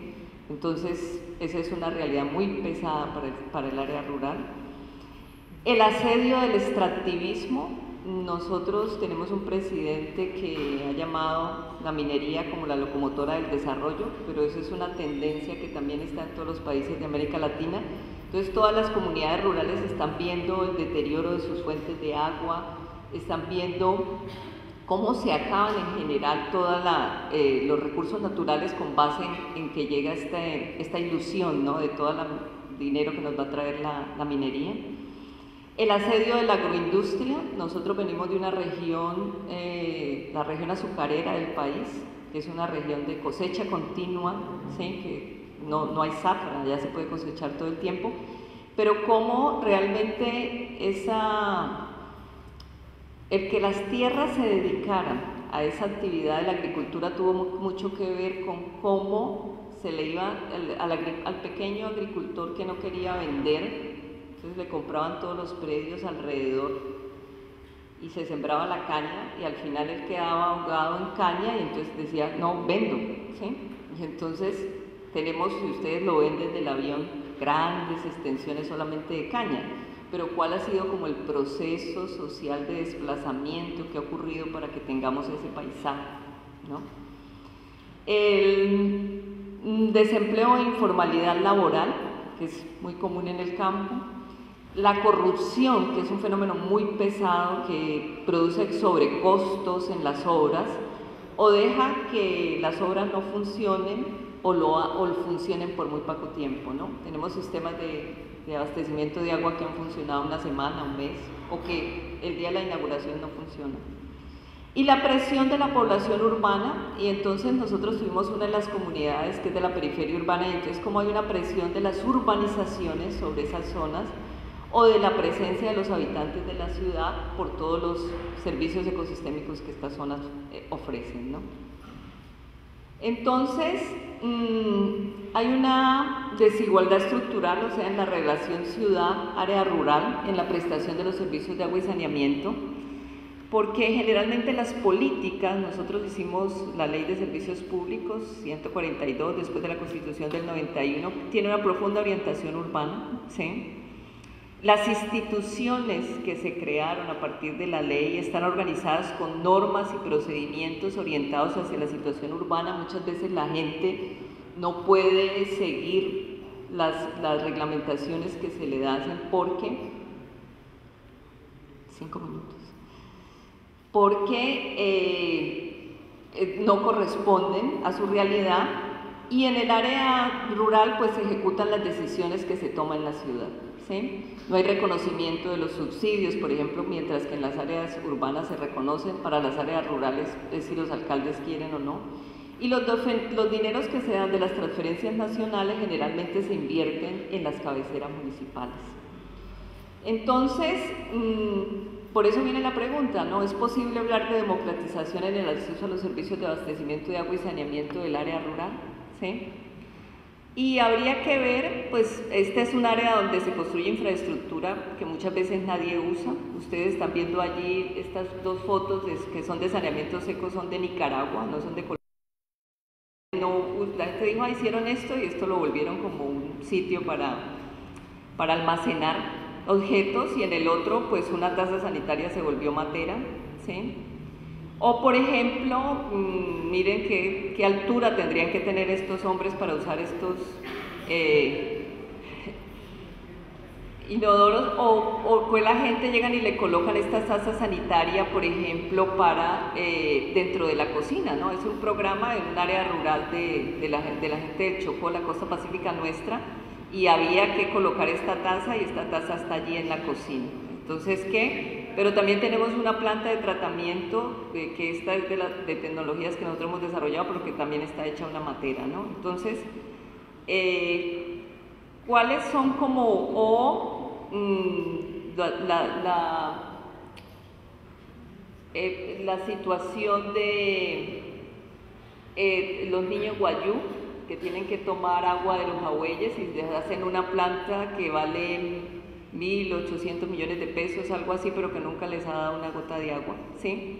Entonces, esa es una realidad muy pesada para el, para el área rural. El asedio del extractivismo. Nosotros tenemos un presidente que ha llamado la minería como la locomotora del desarrollo, pero eso es una tendencia que también está en todos los países de América Latina. Entonces, todas las comunidades rurales están viendo el deterioro de sus fuentes de agua, están viendo cómo se acaban en general todos eh, los recursos naturales con base en, en que llega este, esta ilusión, ¿no?, de todo el dinero que nos va a traer la, la minería. El asedio de la agroindustria. Nosotros venimos de una región, eh, la región azucarera del país, que es una región de cosecha continua, ¿sí?, que no, no hay zafra, ya se puede cosechar todo el tiempo, pero cómo realmente esa, el que las tierras se dedicaran a esa actividad de la agricultura tuvo mucho que ver con cómo se le iba al, al, al pequeño agricultor que no quería vender. Entonces le compraban todos los predios alrededor y se sembraba la caña y al final él quedaba ahogado en caña y entonces decía, no, vendo, ¿sí? Y entonces tenemos, si ustedes lo ven desde el avión, grandes extensiones solamente de caña, pero ¿cuál ha sido como el proceso social de desplazamiento que ha ocurrido para que tengamos ese paisaje, ¿no? El desempleo e informalidad laboral, que es muy común en el campo. La corrupción, que es un fenómeno muy pesado que produce sobrecostos en las obras o deja que las obras no funcionen o, lo, o funcionen por muy poco tiempo, ¿no? Tenemos sistemas de, de abastecimiento de agua que han funcionado una semana, un mes, o que el día de la inauguración no funciona. Y la presión de la población urbana, y entonces nosotros tuvimos una de las comunidades que es de la periferia urbana, y entonces como hay una presión de las urbanizaciones sobre esas zonas, o de la presencia de los habitantes de la ciudad por todos los servicios ecosistémicos que estas zonas eh, ofrecen, ¿no? Entonces, mmm, hay una desigualdad estructural, o sea, en la relación ciudad-área rural, en la prestación de los servicios de agua y saneamiento, porque generalmente las políticas, nosotros hicimos la Ley de Servicios Públicos ciento cuarenta y dos, después de la Constitución del noventa y uno, tiene una profunda orientación urbana, ¿sí? Las instituciones que se crearon a partir de la ley están organizadas con normas y procedimientos orientados hacia la situación urbana. Muchas veces la gente no puede seguir las, las reglamentaciones que se le hacen porque, cinco minutos, porque eh, no corresponden a su realidad, y en el área rural pues se ejecutan las decisiones que se toman en la ciudad, ¿sí? No hay reconocimiento de los subsidios, por ejemplo, mientras que en las áreas urbanas se reconocen, para las áreas rurales es si los alcaldes quieren o no. Y los, los dineros que se dan de las transferencias nacionales generalmente se invierten en las cabeceras municipales. Entonces, mmm, por eso viene la pregunta, ¿no? ¿Es posible hablar de democratización en el acceso a los servicios de abastecimiento de agua y saneamiento del área rural? ¿Sí? Y habría que ver, pues, este es un área donde se construye infraestructura que muchas veces nadie usa. Ustedes están viendo allí estas dos fotos de, que son de saneamiento seco, son de Nicaragua, no son de Colombia. No, la gente dijo, ah, hicieron esto y esto lo volvieron como un sitio para, para almacenar objetos, y en el otro, pues, una taza sanitaria se volvió matera, ¿sí? O, por ejemplo, mmm, miren qué, qué altura tendrían que tener estos hombres para usar estos eh, inodoros, o, o pues la gente llegan y le colocan esta taza sanitaria, por ejemplo, para eh, dentro de la cocina, ¿no? Es un programa en un área rural de, de, la, de la gente del Chocó, la costa pacífica nuestra, y había que colocar esta taza, y esta taza está allí en la cocina. Entonces, ¿qué? Pero también tenemos una planta de tratamiento, eh, que esta es de, la, de tecnologías que nosotros hemos desarrollado, pero que también está hecha una matera, ¿no? Entonces, eh, ¿cuáles son como, o mmm, la, la, la, eh, la situación de eh, los niños guayú, que tienen que tomar agua de los abueyes y les hacen una planta que vale mil ochocientos millones de pesos, algo así, pero que nunca les ha dado una gota de agua, ¿sí?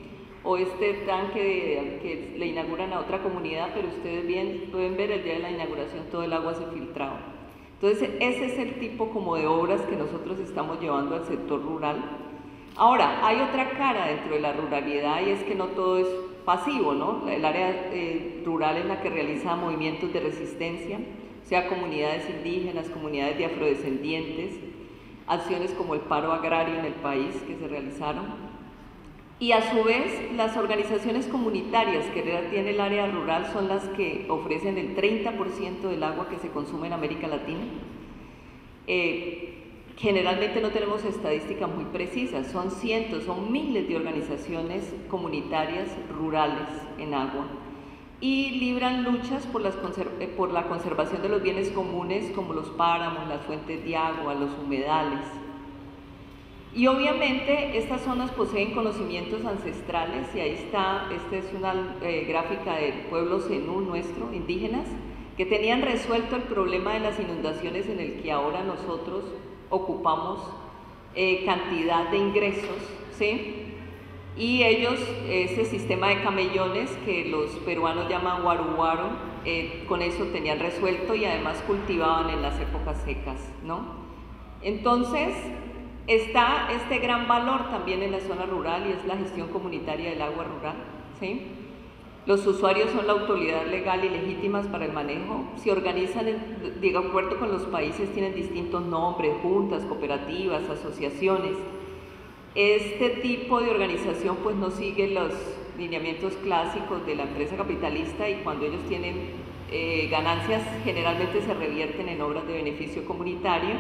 o este tanque de, que le inauguran a otra comunidad, pero ustedes bien pueden ver el día de la inauguración todo el agua se filtraba. Entonces ese es el tipo como de obras que nosotros estamos llevando al sector rural. Ahora, hay otra cara dentro de la ruralidad y es que no todo es pasivo, ¿no? El área eh, rural es la que realiza movimientos de resistencia, o sea, comunidades indígenas, comunidades de afrodescendientes, acciones como el paro agrario en el país que se realizaron. Y a su vez, las organizaciones comunitarias que tiene el área rural son las que ofrecen el treinta por ciento del agua que se consume en América Latina. Eh, Generalmente no tenemos estadísticas muy precisas, son cientos, son miles de organizaciones comunitarias rurales en agua y libran luchas por, las por la conservación de los bienes comunes como los páramos, las fuentes de agua, los humedales. Y obviamente estas zonas poseen conocimientos ancestrales y ahí está, esta es una eh, gráfica del pueblo zenú nuestro, indígenas, que tenían resuelto el problema de las inundaciones en el que ahora nosotros ocupamos eh, cantidad de ingresos, ¿sí? Y ellos, ese sistema de camellones que los peruanos llaman guaru guaru, eh, con eso tenían resuelto y además cultivaban en las épocas secas, ¿no? Entonces, está este gran valor también en la zona rural y es la gestión comunitaria del agua rural, ¿sí? Los usuarios son la autoridad legal y legítimas para el manejo, se organizan en, de acuerdo con los países, tienen distintos nombres, juntas, cooperativas, asociaciones. Este tipo de organización pues no sigue los lineamientos clásicos de la empresa capitalista y cuando ellos tienen eh, ganancias generalmente se revierten en obras de beneficio comunitario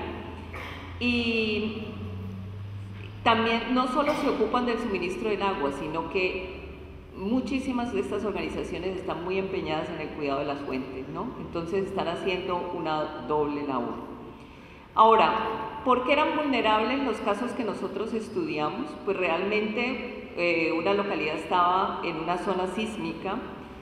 y también no solo se ocupan del suministro del agua, sino que muchísimas de estas organizaciones están muy empeñadas en el cuidado de las fuentes, ¿no? Entonces están haciendo una doble labor. Ahora, ¿por qué eran vulnerables los casos que nosotros estudiamos? Pues realmente eh, una localidad estaba en una zona sísmica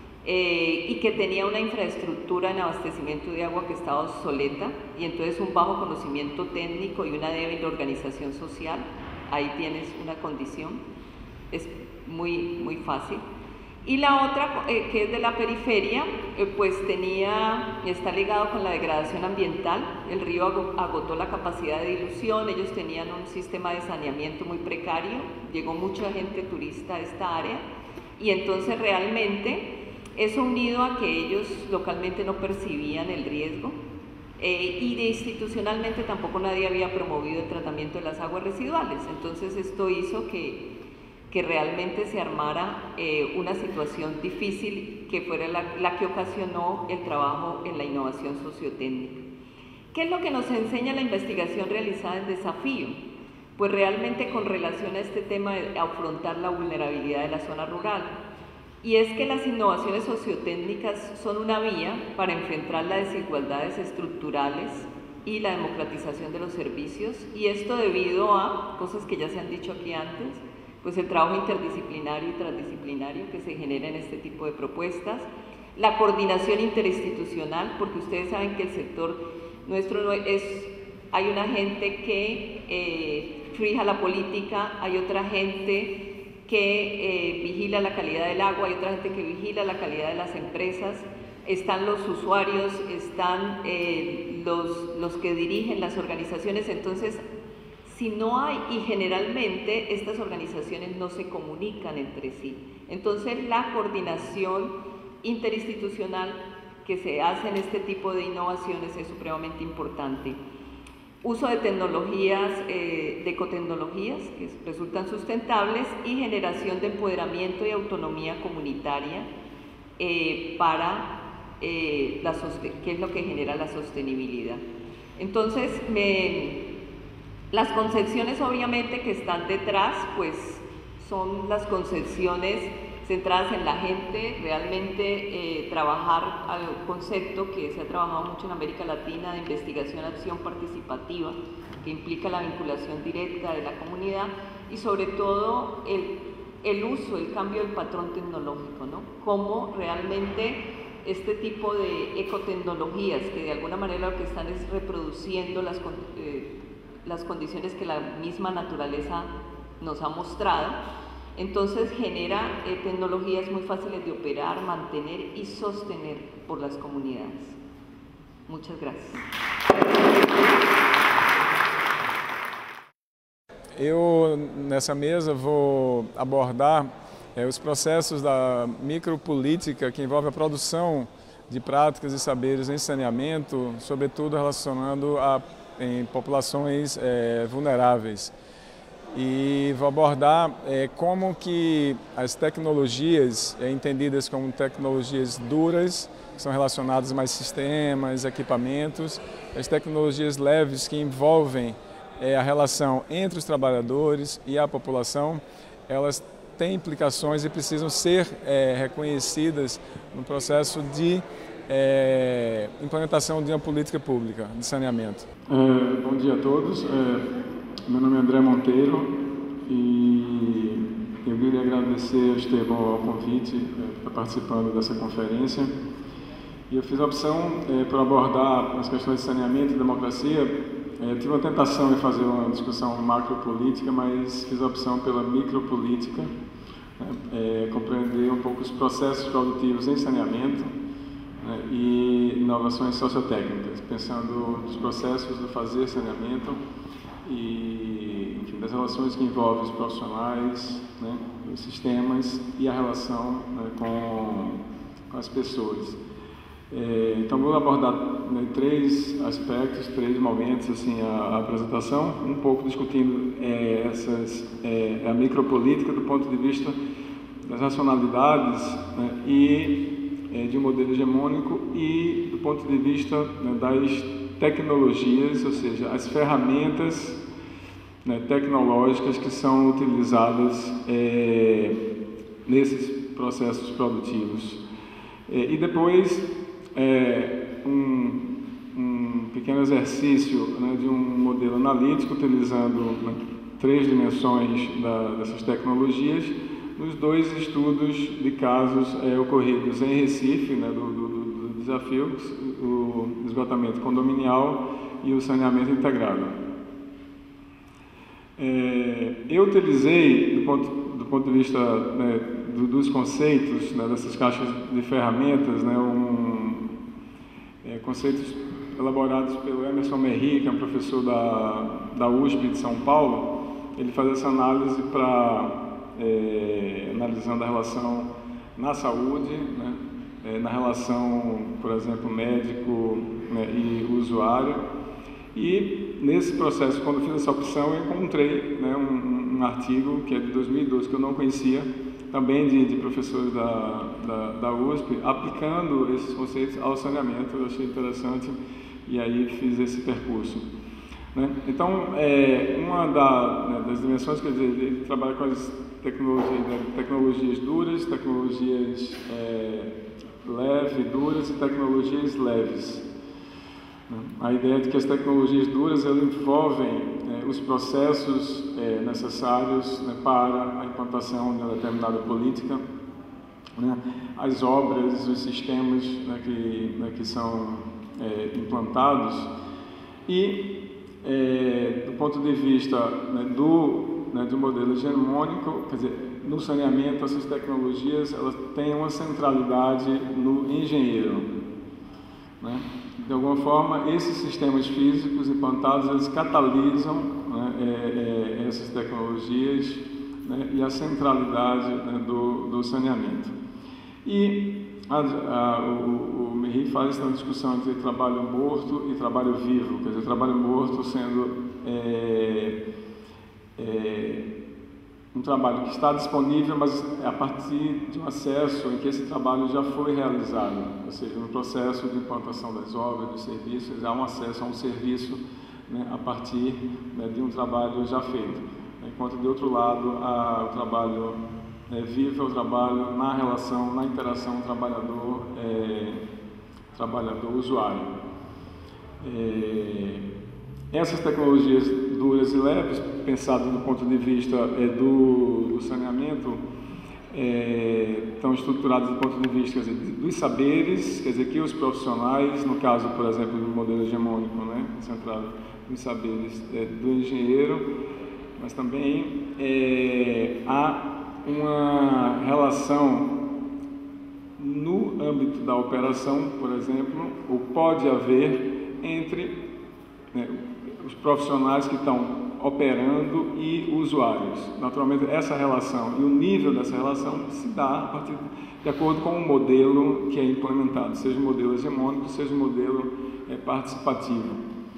eh, y que tenía una infraestructura en abastecimiento de agua que estaba obsoleta y entonces un bajo conocimiento técnico y una débil organización social. Ahí tienes una condición. Es muy, muy fácil. Y la otra, eh, que es de la periferia, eh, pues tenía, está ligado con la degradación ambiental. El río agotó la capacidad de dilución, ellos tenían un sistema de saneamiento muy precario, llegó mucha gente turista a esta área y entonces realmente eso unido a que ellos localmente no percibían el riesgo eh, y de institucionalmente tampoco nadie había promovido el tratamiento de las aguas residuales. Entonces esto hizo que que realmente se armara eh, una situación difícil que fuera la, la que ocasionó el trabajo en la innovación sociotécnica. ¿Qué es lo que nos enseña la investigación realizada en Desafío? Pues realmente con relación a este tema de afrontar la vulnerabilidad de la zona rural. Y es que las innovaciones sociotécnicas son una vía para enfrentar las desigualdades estructurales y la democratización de los servicios, y esto debido a cosas que ya se han dicho aquí antes, pues el trabajo interdisciplinario y transdisciplinario que se genera en este tipo de propuestas, la coordinación interinstitucional, porque ustedes saben que el sector nuestro no es, hay una gente que eh, fija la política, hay otra gente que eh, vigila la calidad del agua, hay otra gente que vigila la calidad de las empresas, están los usuarios, están eh, los, los que dirigen las organizaciones, entonces si no hay, y generalmente estas organizaciones no se comunican entre sí. Entonces la coordinación interinstitucional que se hace en este tipo de innovaciones es supremamente importante. Uso de tecnologías, eh, de ecotecnologías que resultan sustentables y generación de empoderamiento y autonomía comunitaria eh, para eh, la qué es lo que genera la sostenibilidad. Entonces, me... Las concepciones obviamente que están detrás, pues son las concepciones centradas en la gente, realmente eh, trabajar al concepto que se ha trabajado mucho en América Latina de investigación, acción participativa, que implica la vinculación directa de la comunidad y sobre todo el, el uso, el cambio del patrón tecnológico, ¿no? Cómo realmente este tipo de ecotecnologías que de alguna manera lo que están es reproduciendo las eh, las condiciones que la misma naturaleza nos ha mostrado, Entonces genera eh, tecnologías muy fáciles de operar, mantener y sostener por las comunidades. Muchas gracias. Eu, nessa mesa, vou abordar é, os processos da micropolítica que envolve a produção de práticas e saberes em saneamento, sobretudo relacionando a em populações é, vulneráveis. E vou abordar é, como que as tecnologias, é, entendidas como tecnologias duras, que são relacionadas a mais sistemas, equipamentos, as tecnologias leves que envolvem é, a relação entre os trabalhadores e a população, elas têm implicações e precisam ser é, reconhecidas no processo de é, implementação de uma política pública de saneamento. É, bom dia a todos. É... Meu nome é André Monteiro e eu queria agradecer ao Estevão ao convite é, para participando dessa conferência. E eu fiz a opção é, por abordar as questões de saneamento e democracia. É, tive uma tentação em fazer uma discussão macropolítica, mas fiz a opção pela micropolítica, né, é, compreender um pouco os processos produtivos em saneamento, né, e inovações sociotécnicas, pensando nos processos do fazer saneamento e, enfim, das relações que envolvem os profissionais, né, os sistemas e a relação, né, com, com as pessoas. É, então vou abordar, né, três aspectos, três momentos assim a, a apresentação, um pouco discutindo é, essas é, a micropolítica do ponto de vista das racionalidades, né, e é, de um modelo hegemônico e do ponto de vista, né, das tecnologias, ou seja, as ferramentas, né, tecnológicas que são utilizadas é, nesses processos produtivos. É, e depois, é, um, um pequeno exercício, né, de um modelo analítico utilizando, né, três dimensões da, dessas tecnologias, nos dois estudos de casos é, ocorridos em Recife, né, do, do, do desafio, o esgotamento condominial e o saneamento integrado. É, eu utilizei, do ponto, do ponto de vista, né, do, dos conceitos, né, dessas caixas de ferramentas, né, um, é, conceitos elaborados pelo Emerson Henri, que é um professor da, da U S P de São Paulo. Ele faz essa análise para, é, analisando a relação na saúde, né, é, na relação, por exemplo, médico, né, e usuário. E nesse processo, quando eu fiz essa opção, eu encontrei, né, um, um artigo que é de dois mil e doze, que eu não conhecia, também de, de professores da, da, da U S P, aplicando esses conceitos ao saneamento. Eu achei interessante e aí fiz esse percurso. Né? Então, é, uma da, né, das dimensões, quer dizer, ele trabalha com as tecnologias, né, tecnologias duras, tecnologias é, leves, duras e tecnologias leves. A ideia de que as tecnologias duras elas envolvem é, os processos é, necessários, né, para a implantação de uma determinada política, né, as obras, os sistemas, né, que, né, que são é, implantados e, é, do ponto de vista, né, do, né, do modelo hegemônico, quer dizer, no saneamento essas tecnologias elas têm uma centralidade no engenheiro, né? De alguma forma, esses sistemas físicos implantados, eles catalisam, né, é, é, essas tecnologias, né, e a centralidade, né, do, do saneamento. E a, a, o, o Henri faz essa discussão entre trabalho morto e trabalho vivo, quer dizer, trabalho morto sendo é, é, um trabalho que está disponível, mas é a partir de um acesso em que esse trabalho já foi realizado, ou seja, no processo de implantação das obras, dos serviços, há um acesso a um serviço, né, a partir, né, de um trabalho já feito. Enquanto, de outro lado, a, o trabalho é, vivo é o trabalho na relação, na interação trabalhador, é, trabalhador-usuário. É, essas tecnologias duras e leves, pensadas do ponto de vista é, do, do saneamento, é, estão estruturadas do ponto de vista, quer dizer, dos saberes, quer dizer, que os profissionais, no caso, por exemplo, do modelo hegemônico, né, centrado nos saberes é, do engenheiro, mas também é, a uma relação no âmbito da operação, por exemplo, ou pode haver entre, né, os profissionais que estão operando e usuários. Naturalmente, essa relação e o nível dessa relação se dá a partir de acordo com o modelo que é implementado, seja o modelo hegemônico, seja o modelo é, participativo.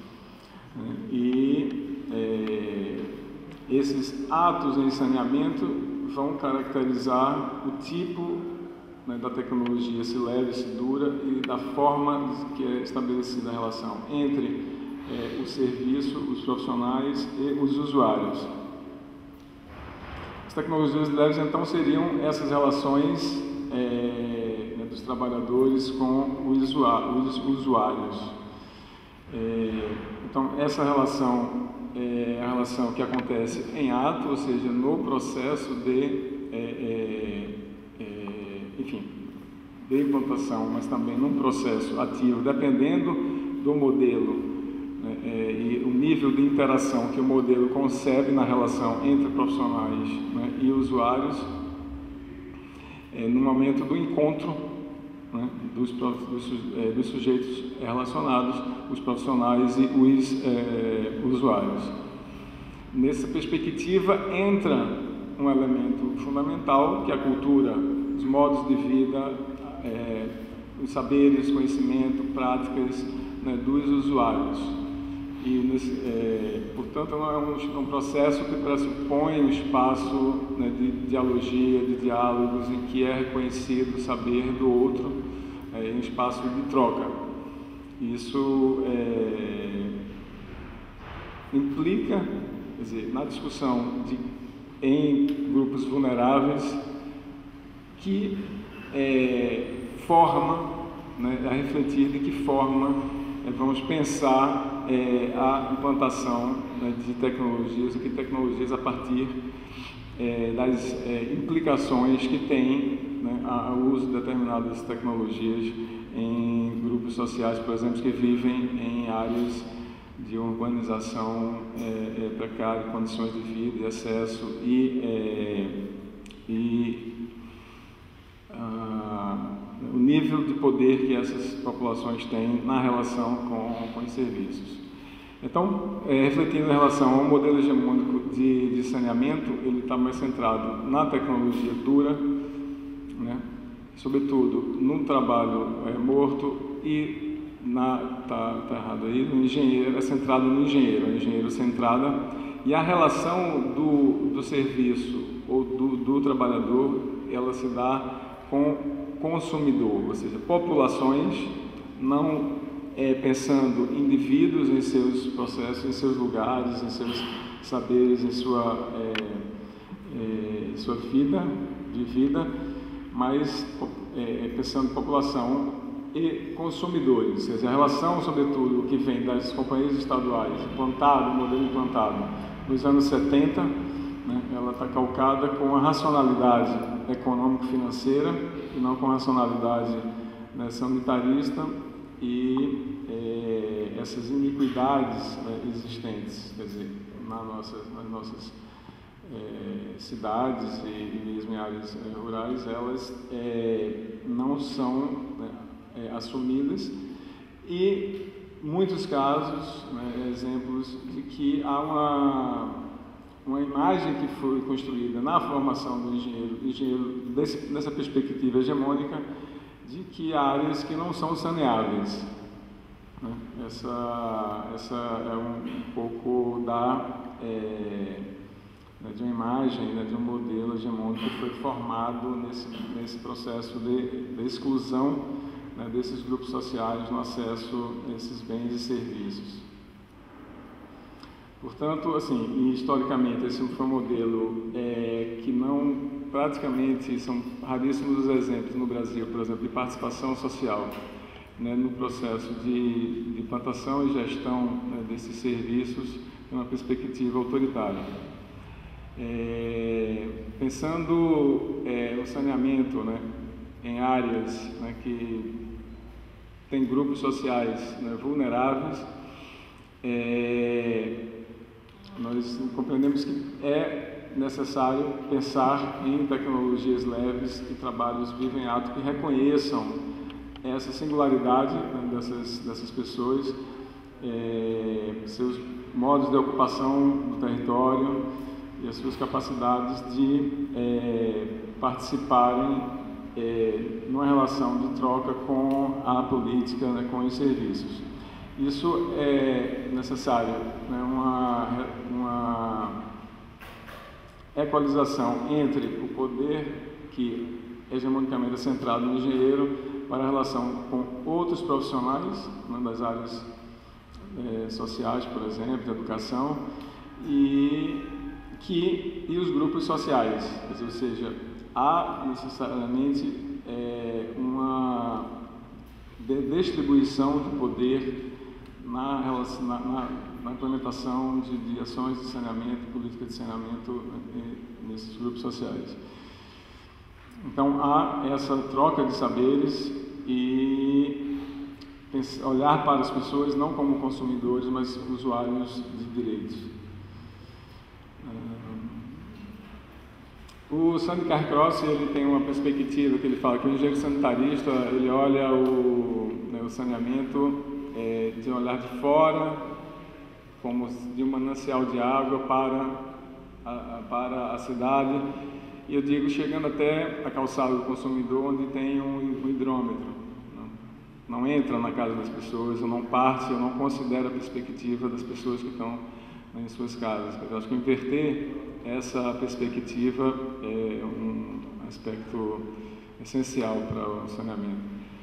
E é, esses atos em saneamento vão caracterizar o tipo, né, da tecnologia, se leve, se dura, e da forma que é estabelecida a relação entre é, o serviço, os profissionais e os usuários. As tecnologias leves, então, seriam essas relações é, né, dos trabalhadores com os usuários. É, então, essa relação é a relação que acontece em ato, ou seja, no processo de, é, é, é, enfim, de implantação, mas também num processo ativo, dependendo do modelo, né, é, e o nível de interação que o modelo concebe na relação entre profissionais, né, e usuários, é, no momento do encontro, né, dos, dos, é, dos sujeitos relacionados, os profissionais e os é, usuários. Nessa perspectiva entra um elemento fundamental, que é a cultura, os modos de vida, é, os saberes, conhecimento, práticas, né, dos usuários. E, nesse, é, portanto, é um, um processo que pressupõe um espaço, né, de dialogia, de diálogos, em que é reconhecido o saber do outro, é, um espaço de troca. Isso é, implica, quer dizer, na discussão de, em grupos vulneráveis, que é, forma, né, a refletir de que forma é, vamos pensar é, a implantação, né, de tecnologias, e que tecnologias a partir é, das é, implicações que tem, né, o uso de determinadas tecnologias em grupos sociais, por exemplo, que vivem em áreas de urbanização é, é, precária, condições de vida e acesso e, é, e ah, o nível de poder que essas populações têm na relação com, com os serviços. Então, é, refletindo em relação ao modelo hegemônico de, de saneamento, ele está mais centrado na tecnologia dura, né, sobretudo no trabalho é, morto, e na, tá, tá errado aí, no engenheiro, é centrado no engenheiro, o engenheiro centrada, e a relação do, do serviço ou do, do trabalhador, ela se dá com consumidor, ou seja, populações, não é, pensando indivíduos em seus processos, em seus lugares, em seus saberes, em sua, é, é, sua vida, de vida, mas é, pensando em população e consumidores, quer dizer, a relação, sobretudo, que vem das companhias estaduais, implantado, modelo implantado nos anos setenta, né, ela está calcada com a racionalidade econômico-financeira e não com a racionalidade, né, sanitarista e é, essas iniquidades, né, existentes, quer dizer, na nossa, nas nossas é, cidades e, e mesmo em áreas é, rurais, elas é, não são, né, é, assumidas, e muitos casos, né, exemplos de que há uma uma imagem que foi construída na formação do engenheiro, engenheiro desse, nessa perspectiva hegemônica, de que há áreas que não são saneáveis. Né? Essa, essa é um, um pouco da, é, né, de uma imagem, né, de um modelo hegemônico que foi formado nesse, nesse processo de, de exclusão, né, desses grupos sociais no acesso a esses bens e serviços. Portanto, assim, historicamente, esse foi um modelo é, que não, praticamente, são raríssimos os exemplos no Brasil, por exemplo, de participação social, né, no processo de, de implantação e gestão, né, desses serviços, numa perspectiva autoritária. É, pensando é, o saneamento, né, em áreas, né, que têm grupos sociais, né, vulneráveis, é, nós compreendemos que é necessário pensar em tecnologias leves e trabalhos vivo em ato que reconheçam essa singularidade, né, dessas, dessas pessoas, é, seus modos de ocupação do território e as suas capacidades de é, participarem é, numa relação de troca com a política, né, com os serviços. Isso é necessário, né, uma, uma equalização entre o poder que hegemonicamente é centrado no engenheiro para a relação com outros profissionais, né, das áreas é, sociais, por exemplo, de educação, e, que, e os grupos sociais, ou seja, há necessariamente é, uma distribuição de poder na, na, na, na implementação de, de ações de saneamento, política de saneamento nesses grupos sociais. Então, há essa troca de saberes e olhar para as pessoas não como consumidores, mas usuários de direitos. O sanitation Cross, ele tem uma perspectiva que ele fala que o engenheiro sanitarista, ele olha o, né, o saneamento é, de um olhar de fora, como de um manancial de água para a, para a cidade, e eu digo chegando até a calçada do consumidor, onde tem um, um hidrômetro. Não, não entra na casa das pessoas, ou não parte, ou não considera a perspectiva das pessoas que estão em suas casas. Eu acho que inverter essa perspectiva é um aspecto essencial para o saneamento.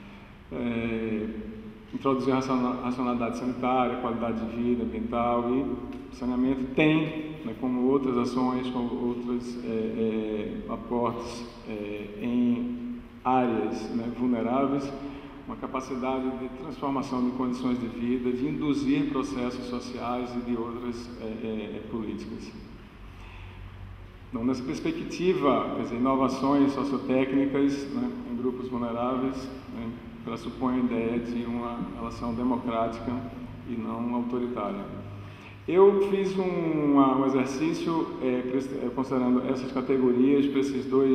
É, introduzir a racionalidade sanitária, qualidade de vida ambiental, e o saneamento tem, né, como outras ações, como outros é, é, aportes é, em áreas, né, vulneráveis, uma capacidade de transformação de condições de vida, de induzir processos sociais e de outras é, é, políticas. Então, nessa perspectiva, quer dizer, inovações sociotécnicas, né, em grupos vulneráveis, né, pressupõe a ideia de uma relação democrática e não autoritária. Eu fiz um, um exercício é, considerando essas categorias para esses dois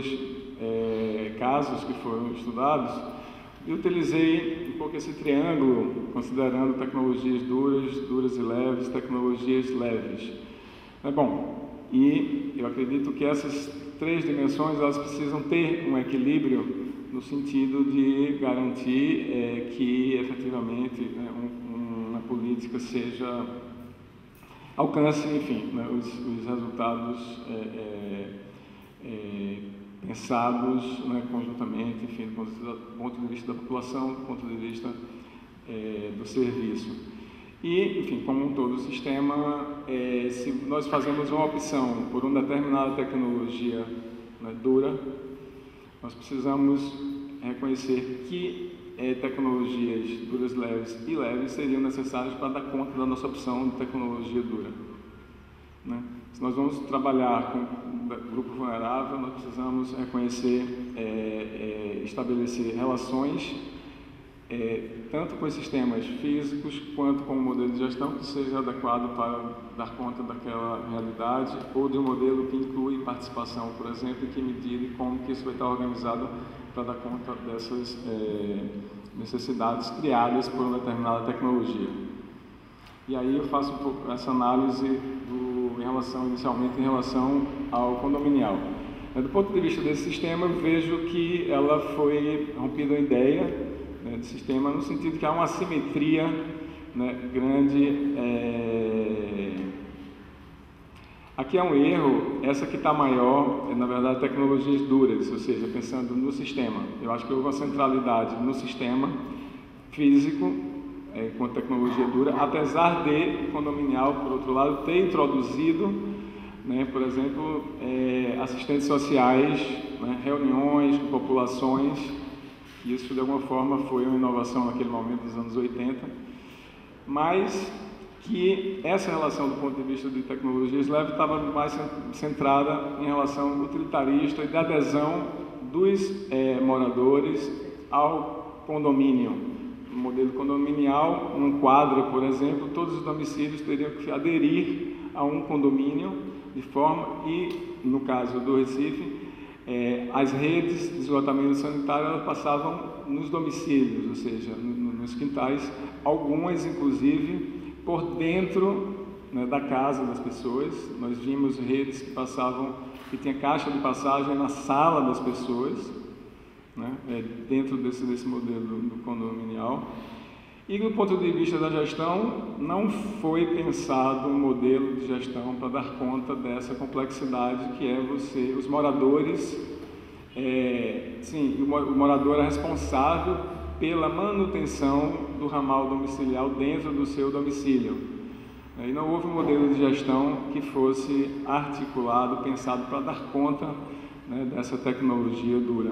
é, casos que foram estudados, e utilizei um pouco esse triângulo, considerando tecnologias duras, duras e leves, tecnologias leves. É bom, e eu acredito que essas três dimensões, elas precisam ter um equilíbrio no sentido de garantir é, que, efetivamente, né, um, uma política seja, alcance, enfim, né, os, os resultados é, é, é, pensados, né, conjuntamente, enfim, do ponto de vista da população, do ponto de vista é, do serviço. E, enfim, como um todo o sistema, é, se nós fazemos uma opção por uma determinada tecnologia, né, dura, nós precisamos reconhecer que é, tecnologias duras, leves e leves seriam necessárias para dar conta da nossa opção de tecnologia dura, né? Se nós vamos trabalhar com grupo vulnerável, nós precisamos reconhecer, é, é, estabelecer relações, é, tanto com os sistemas físicos, quanto com o modelo de gestão que seja adequado para dar conta daquela realidade, ou de um modelo que inclui participação, por exemplo, e que medida e como que isso vai estar organizado para dar conta dessas é, necessidades criadas por uma determinada tecnologia. E aí eu faço um pouco essa análise do, em relação, inicialmente, em relação ao condominial. Do ponto de vista desse sistema, eu vejo que ela foi rompida a ideia, né, de sistema, no sentido que há uma assimetria, né, grande. É... Aqui é um erro, essa que está maior, é, na verdade, tecnologias duras, ou seja, pensando no sistema. Eu acho que houve uma centralidade no sistema físico, é, com tecnologia dura, apesar de condominial, por outro lado, ter introduzido, né, por exemplo, é, assistentes sociais, né, reuniões com populações. Isso, de alguma forma, foi uma inovação naquele momento dos anos oitenta, mas que essa relação, do ponto de vista de tecnologias leves, estava mais centrada em relação utilitarista e da adesão dos é, moradores ao condomínio. No modelo condominial, num quadro, por exemplo, todos os domicílios teriam que aderir a um condomínio, de forma, e no caso do Recife, é, as redes de esgotamento sanitário elas passavam nos domicílios, ou seja, no, nos quintais, algumas inclusive por dentro, né, da casa das pessoas. Nós vimos redes que passavam, que tinha caixa de passagem na sala das pessoas, né, é, dentro desse, desse modelo do condominial. E do ponto de vista da gestão, não foi pensado um modelo de gestão para dar conta dessa complexidade que é você, os moradores, é, sim, o morador é responsável pela manutenção do ramal domiciliar dentro do seu domicílio. E não houve um modelo de gestão que fosse articulado, pensado para dar conta, né, dessa tecnologia dura.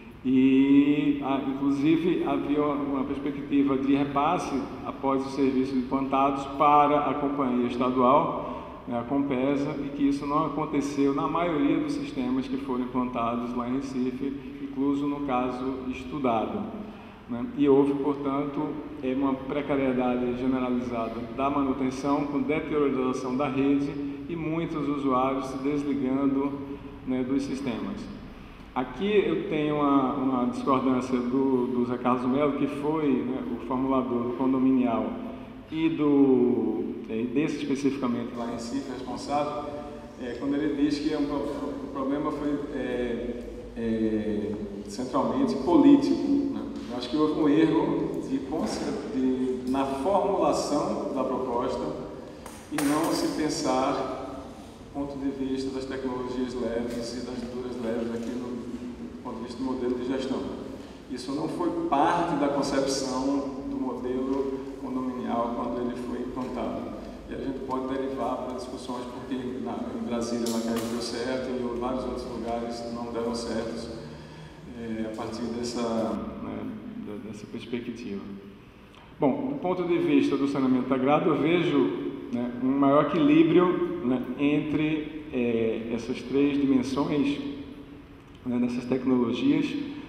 E, inclusive, havia uma perspectiva de repasse após os serviços implantados para a companhia estadual, né, a Compesa, e que isso não aconteceu na maioria dos sistemas que foram implantados lá em Recife, incluso no caso estudado, né? E houve, portanto, uma precariedade generalizada da manutenção, com deteriorização da rede e muitos usuários se desligando, né, dos sistemas. Aqui eu tenho uma, uma discordância do, do Zé Carlos Melo, que foi, né, o formulador do condominial e do, é, desse especificamente lá em Recife, responsável, é, quando ele diz que é um, o problema foi é, é, centralmente político, né? Eu acho que houve um erro de, de, na formulação da proposta e não se pensar do ponto de vista das tecnologias leves e das duras leves aqui no, do ponto de vista do modelo de gestão. Isso não foi parte da concepção do modelo condominial quando ele foi implantado. E a gente pode derivar para discussões porque na, em Brasília na Cali deu certo e em vários outros lugares não deram certo, é, a partir dessa, né, dessa perspectiva. Bom, do ponto de vista do saneamento integrado, eu vejo, né, um maior equilíbrio, né, entre é, essas três dimensões, né, dessas tecnologias.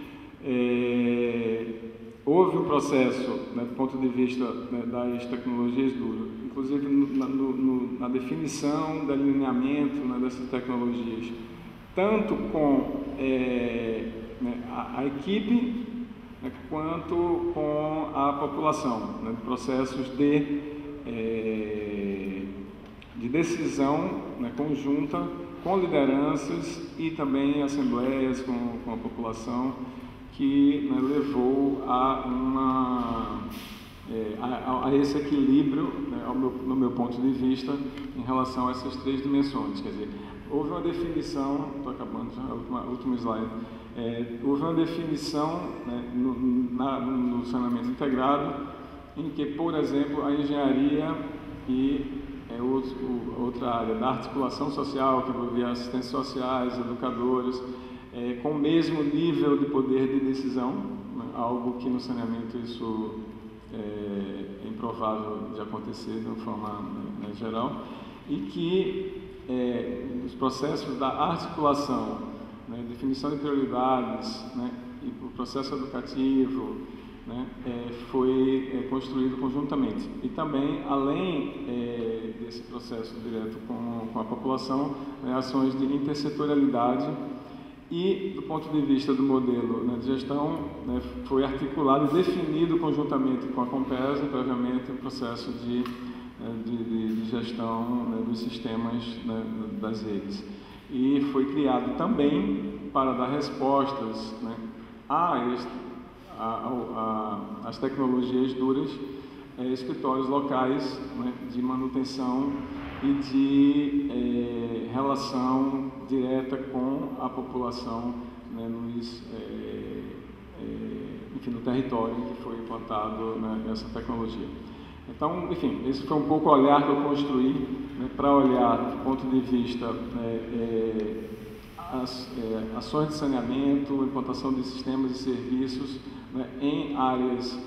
É, houve um processo, né, do ponto de vista, né, das tecnologias duras, inclusive no, no, no, na definição do alinhamento, né, dessas tecnologias, tanto com é, né, a, a equipe, né, quanto com a população, né, processos de, é, de decisão, né, conjunta com lideranças e também assembleias com, com a população, que, né, levou a, uma, é, a, a esse equilíbrio, né, ao meu, no meu ponto de vista, em relação a essas três dimensões. Quer dizer, houve uma definição, estou acabando já, o último slide, é, houve uma definição, né, no, na, no saneamento integrado, em que, por exemplo, a engenharia e é, outro, outra área da articulação social, que envolvia assistentes sociais, educadores, é, com o mesmo nível de poder de decisão, né, algo que no saneamento isso é, é improvável de acontecer de uma forma, né, geral, e que é, os processos da articulação, né, definição de prioridades, né, e o processo educativo, né, é, foi é, construído conjuntamente. E também, além é, desse processo direto com, com a população, né, ações de intersetorialidade e, do ponto de vista do modelo, né, de gestão, né, foi articulado e definido conjuntamente com a Compesa, previamente, o processo de, de, de, de gestão, né, dos sistemas, né, das redes. E foi criado também para dar respostas, né, a, este, a, a, a, as tecnologias duras, é, escritórios locais, né, de manutenção e de é, relação direta com a população, né, nos, é, é, enfim, no território em que foi implantado, né, essa tecnologia. Então, enfim, esse foi um pouco o olhar que eu construí, né, para olhar do ponto de vista, né, é, as é, ações de saneamento, implantação de sistemas e serviços, né, em áreas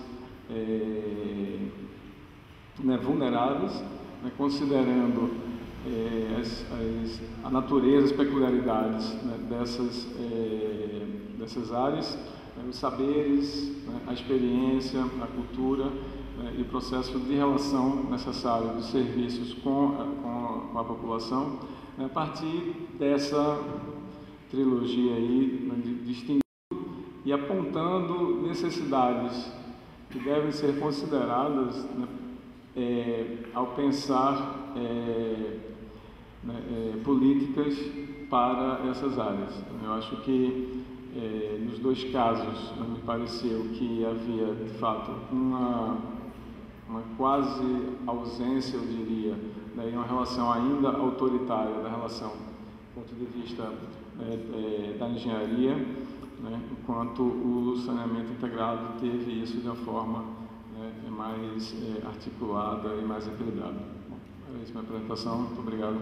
é, né, vulneráveis, né, considerando é, as, as, a natureza, as peculiaridades, né, dessas, é, dessas áreas, né, os saberes, né, a experiência, a cultura, é, e o processo de relação necessário dos serviços com a, com a, com a população, né, a partir dessa trilogia aí, né, de, distinguindo e apontando necessidades que devem ser consideradas, né, é, ao pensar é, né, é, políticas para essas áreas. Eu acho que é, nos dois casos me pareceu que havia de fato uma, uma quase ausência, eu diria, né, uma relação ainda autoritária da relação do ponto de vista é, é, da engenharia, né, enquanto o saneamento integrado teve isso de uma forma, né, mais é, articulada e mais equilibrada. Bom, é isso minha apresentação. Muito obrigado.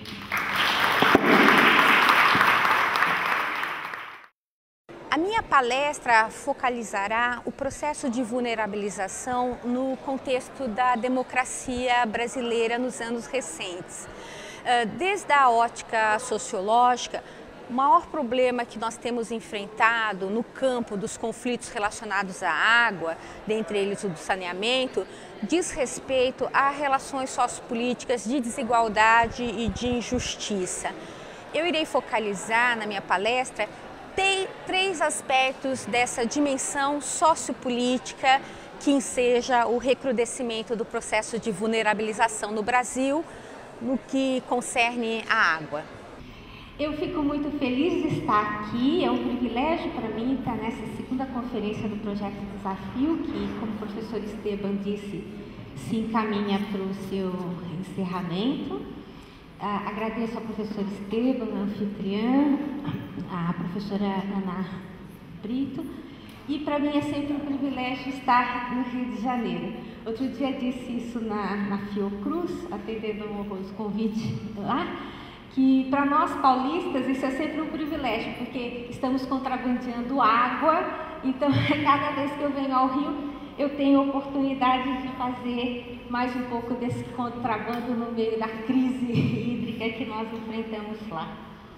A minha palestra focalizará o processo de vulnerabilização no contexto da democracia brasileira nos anos recentes. Desde a ótica sociológica, o maior problema que nós temos enfrentado no campo dos conflitos relacionados à água, dentre eles o do saneamento, diz respeito a relações sociopolíticas de desigualdade e de injustiça. Eu irei focalizar na minha palestra tem três aspectos dessa dimensão sociopolítica que enseja o recrudescimento do processo de vulnerabilização no Brasil, no que concerne à água. Eu fico muito feliz de estar aqui, é um privilégio para mim estar nessa segunda conferência do Projeto Desafio, que, como o professor Esteban disse, se encaminha para o seu encerramento. Uh, agradeço ao professor Esteban, a anfitriã, a professora Ana Brito, e para mim é sempre um privilégio estar no Rio de Janeiro. Outro dia disse isso na, na Fiocruz, atendendo um honroso convite lá, que para nós paulistas isso é sempre um privilégio, porque estamos contrabandeando água, então cada vez que eu venho ao Rio eu tenho a oportunidade de fazer mais um pouco desse contrabando no meio da crise hídrica que nós enfrentamos lá.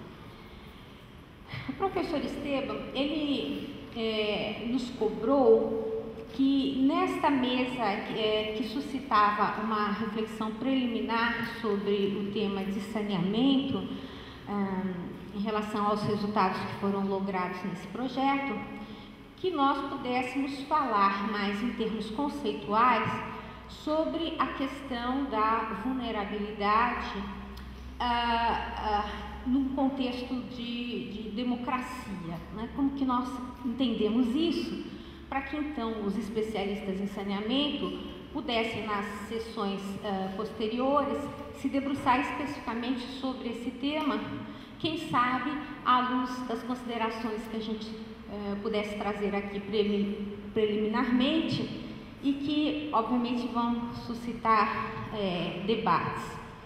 O professor Esteban, ele é, nos cobrou que nesta mesa é, que suscitava uma reflexão preliminar sobre o tema de saneamento, hum, em relação aos resultados que foram logrados nesse projeto, que nós pudéssemos falar mais em termos conceituais sobre a questão da vulnerabilidade ah, ah, num contexto de, de democracia, né? Como que nós entendemos isso, para que então os especialistas em saneamento pudessem nas sessões ah, posteriores se debruçar especificamente sobre esse tema, quem sabe à luz das considerações que a gente Uh, pudesse trazer aqui preliminarmente e que, obviamente, vão suscitar é, debates.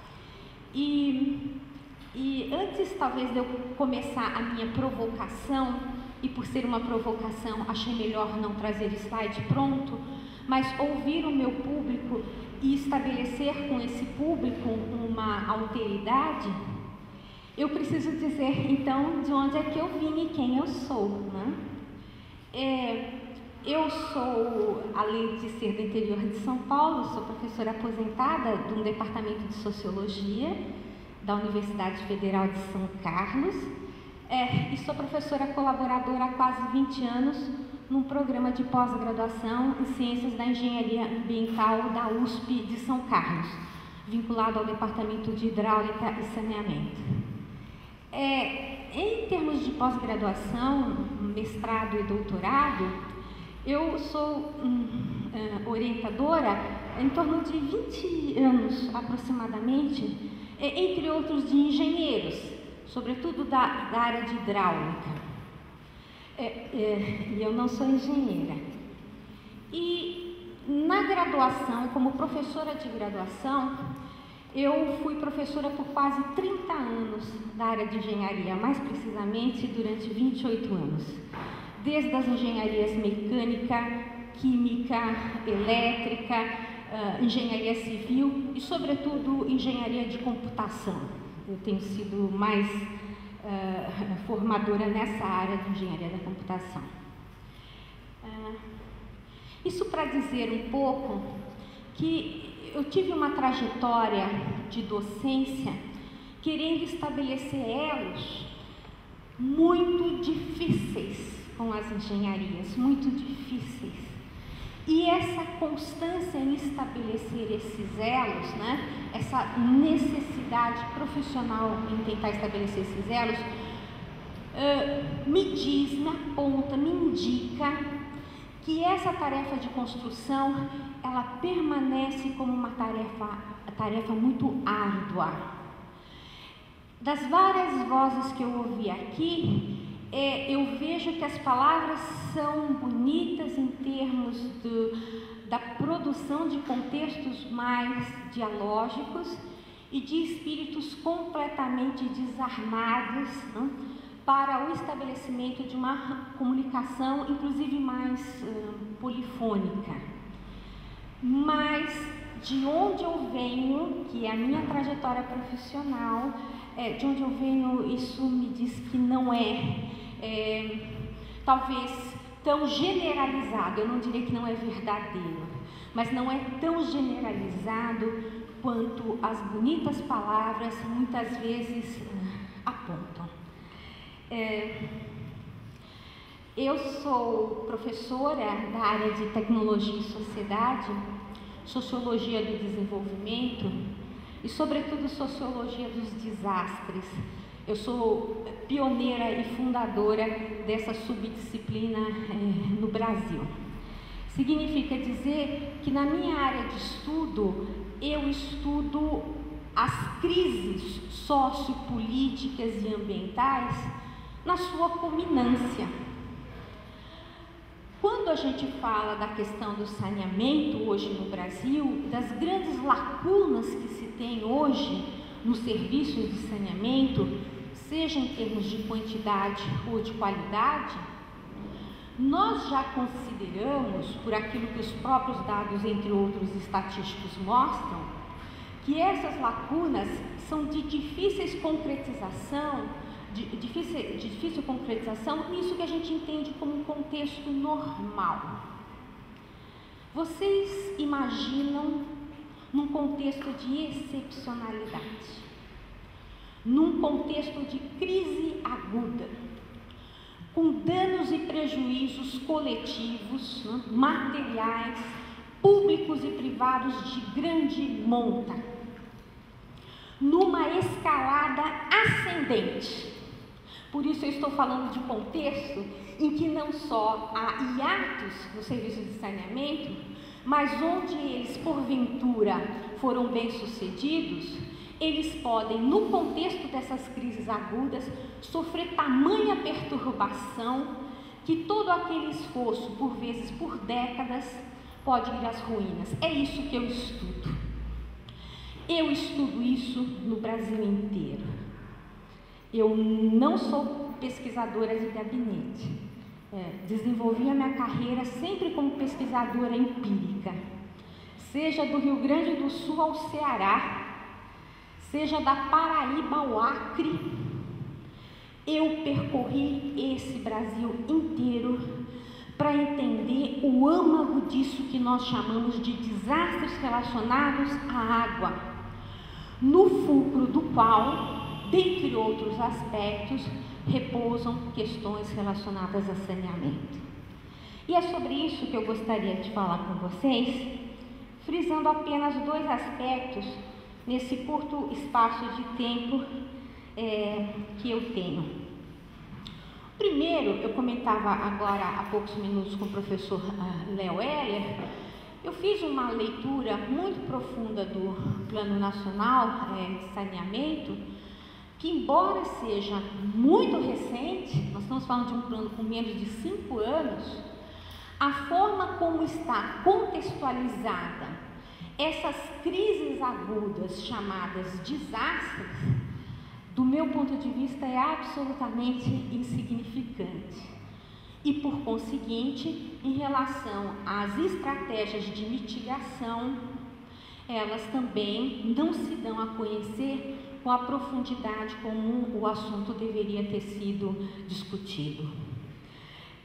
E, e antes, talvez, de eu começar a minha provocação, e por ser uma provocação, achei melhor não trazer slide pronto, mas ouvir o meu público e estabelecer com esse público uma alteridade, eu preciso dizer, então, de onde é que eu vim e quem eu sou, né? É, eu sou, além de ser do interior de São Paulo, sou professora aposentada de um departamento de Sociologia da Universidade Federal de São Carlos, é, e sou professora colaboradora há quase vinte anos num programa de pós-graduação em Ciências da Engenharia Ambiental da U S P de São Carlos, vinculado ao Departamento de Hidráulica e Saneamento. É, em termos de pós-graduação, mestrado e doutorado, eu sou hum, uh, orientadora em torno de vinte anos aproximadamente, entre outros de engenheiros, sobretudo da, da área de hidráulica. É, é, e eu não sou engenheira. E na graduação, como professora de graduação, eu fui professora por quase trinta anos da área de engenharia, mais precisamente durante vinte e oito anos. Desde as engenharias mecânica, química, elétrica, uh, engenharia civil e, sobretudo, engenharia de computação. Eu tenho sido mais uh, formadora nessa área de engenharia da computação. Uh, isso para dizer um pouco que eu tive uma trajetória de docência querendo estabelecer elos muito difíceis com as engenharias, muito difíceis. E essa constância em estabelecer esses elos, né, essa necessidade profissional em tentar estabelecer esses elos, uh, me diz, me aponta, me indica que essa tarefa de construção, ela permanece como uma tarefa, tarefa muito árdua. Das várias vozes que eu ouvi aqui, É, eu vejo que as palavras são bonitas em termos do, da produção de contextos mais dialógicos e de espíritos completamente desarmados, né, para o estabelecimento de uma comunicação, inclusive mais uh, polifônica. Mas de onde eu venho, que é a minha trajetória profissional, é, de onde eu venho, isso me diz que não é É, talvez tão generalizado, eu não diria que não é verdadeiro, mas não é tão generalizado quanto as bonitas palavras muitas vezes uh, apontam. É, eu sou professora da área de tecnologia e sociedade, sociologia do desenvolvimento e, sobretudo, sociologia dos desastres. Eu sou pioneira e fundadora dessa subdisciplina eh, no Brasil. Significa dizer que na minha área de estudo, eu estudo as crises sociopolíticas e ambientais na sua culminância. Quando a gente fala da questão do saneamento hoje no Brasil, das grandes lacunas que se tem hoje nos serviços de saneamento, seja em termos de quantidade ou de qualidade, nós já consideramos, por aquilo que os próprios dados, entre outros estatísticos, mostram, que essas lacunas são de difíceis concretização, de difícil, de difícil concretização, nisso que a gente entende como um contexto normal. Vocês imaginam num contexto de excepcionalidade, num contexto de crise aguda, com danos e prejuízos coletivos, né, materiais, públicos e privados de grande monta, numa escalada ascendente. Por isso eu estou falando de contexto em que não só há hiatos no serviço de saneamento, mas onde eles, porventura, foram bem-sucedidos, eles podem, no contexto dessas crises agudas, sofrer tamanha perturbação que todo aquele esforço, por vezes por décadas, pode ir às ruínas. É isso que eu estudo. Eu estudo isso no Brasil inteiro. Eu não sou pesquisadora de gabinete. É, desenvolvi a minha carreira sempre como pesquisadora empírica, seja do Rio Grande do Sul ao Ceará, seja da Paraíba ao Acre. Eu percorri esse Brasil inteiro para entender o âmago disso que nós chamamos de desastres relacionados à água, no fulcro do qual, dentre outros aspectos, repousam questões relacionadas a saneamento. E é sobre isso que eu gostaria de falar com vocês, frisando apenas dois aspectos nesse curto espaço de tempo é, que eu tenho. Primeiro, eu comentava agora há poucos minutos com o professor uh, Léo Heller, eu fiz uma leitura muito profunda do Plano Nacional é, de Saneamento, que embora seja muito recente, nós estamos falando de um plano com menos de cinco anos, a forma como está contextualizada essas crises agudas chamadas desastres, do meu ponto de vista, é absolutamente insignificante. E, por conseguinte, em relação às estratégias de mitigação, elas também não se dão a conhecer com a profundidade como o assunto deveria ter sido discutido.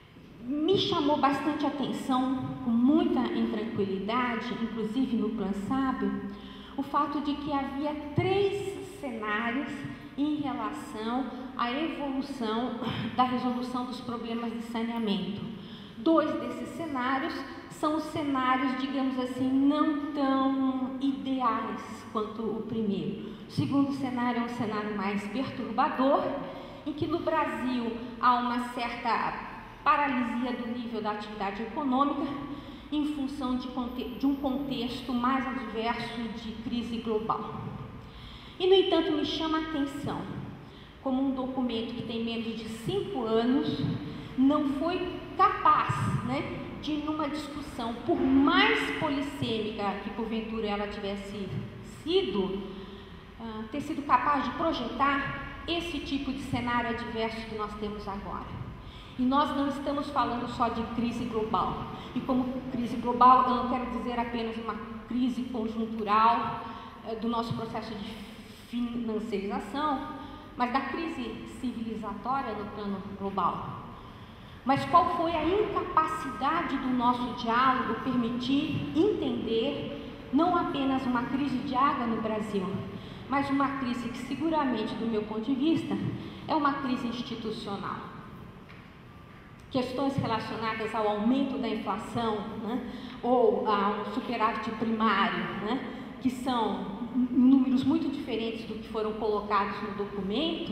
me chamou bastante atenção, com muita intranquilidade, inclusive no Plano Sábio, o fato de que havia três cenários em relação à evolução da resolução dos problemas de saneamento. Dois desses cenários são os cenários, digamos assim, não tão ideais quanto o primeiro. O segundo cenário é um cenário mais perturbador, em que no Brasil há uma certa paralisia do nível da atividade econômica em função de, de um contexto mais adverso de crise global. E, no entanto, me chama a atenção como um documento que tem menos de cinco anos não foi capaz, né, de, numa discussão, por mais polissêmica que porventura ela tivesse sido, uh, ter sido capaz de projetar esse tipo de cenário adverso que nós temos agora. E nós não estamos falando só de crise global. E como crise global, eu não quero dizer apenas uma crise conjuntural uh, do nosso processo de financiarização, mas da crise civilizatória no plano global. Mas qual foi a incapacidade do nosso diálogo permitir entender não apenas uma crise de água no Brasil, mas uma crise que seguramente, do meu ponto de vista, é uma crise institucional. Questões relacionadas ao aumento da inflação, né, ou a um superávit primário, né, que são números muito diferentes do que foram colocados no documento,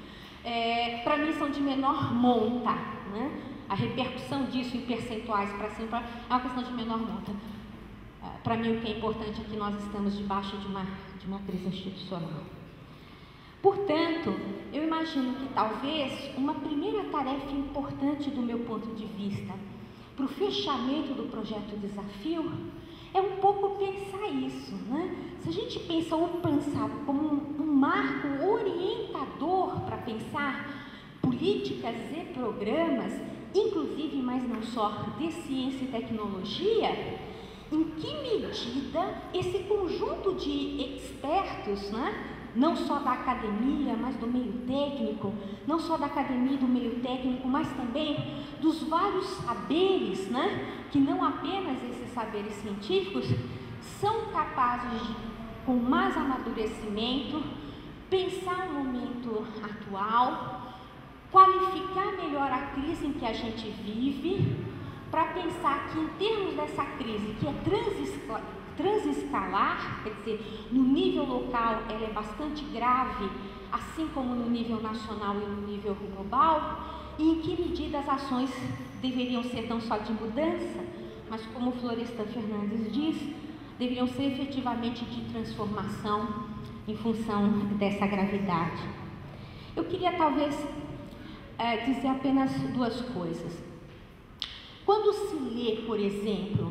é, para mim são de menor monta, né? A repercussão disso em percentuais para cima é uma questão de menor monta. É, para mim o que é importante é que nós estamos debaixo de uma, de uma crise institucional. Portanto, eu imagino que talvez uma primeira tarefa importante do meu ponto de vista para o fechamento do projeto Desafio é um pouco pensar isso, né? Se a gente pensa o pensar como um, um marco orientador para pensar políticas e programas, inclusive, mas não só, de ciência e tecnologia, em que medida esse conjunto de expertos, né, não só da academia, mas do meio técnico, não só da academia e do meio técnico, mas também dos vários saberes, né, que não apenas esses saberes científicos, são capazes de, com mais amadurecimento, pensar o momento atual, qualificar melhor a crise em que a gente vive, para pensar que em termos dessa crise, que é transescalar, transescalar, quer dizer, no nível local ela é bastante grave, assim como no nível nacional e no nível global, e em que medida as ações deveriam ser não só de mudança, mas como Florestan Fernandes diz, deveriam ser efetivamente de transformação em função dessa gravidade. Eu queria talvez é, dizer apenas duas coisas. Quando se lê, por exemplo,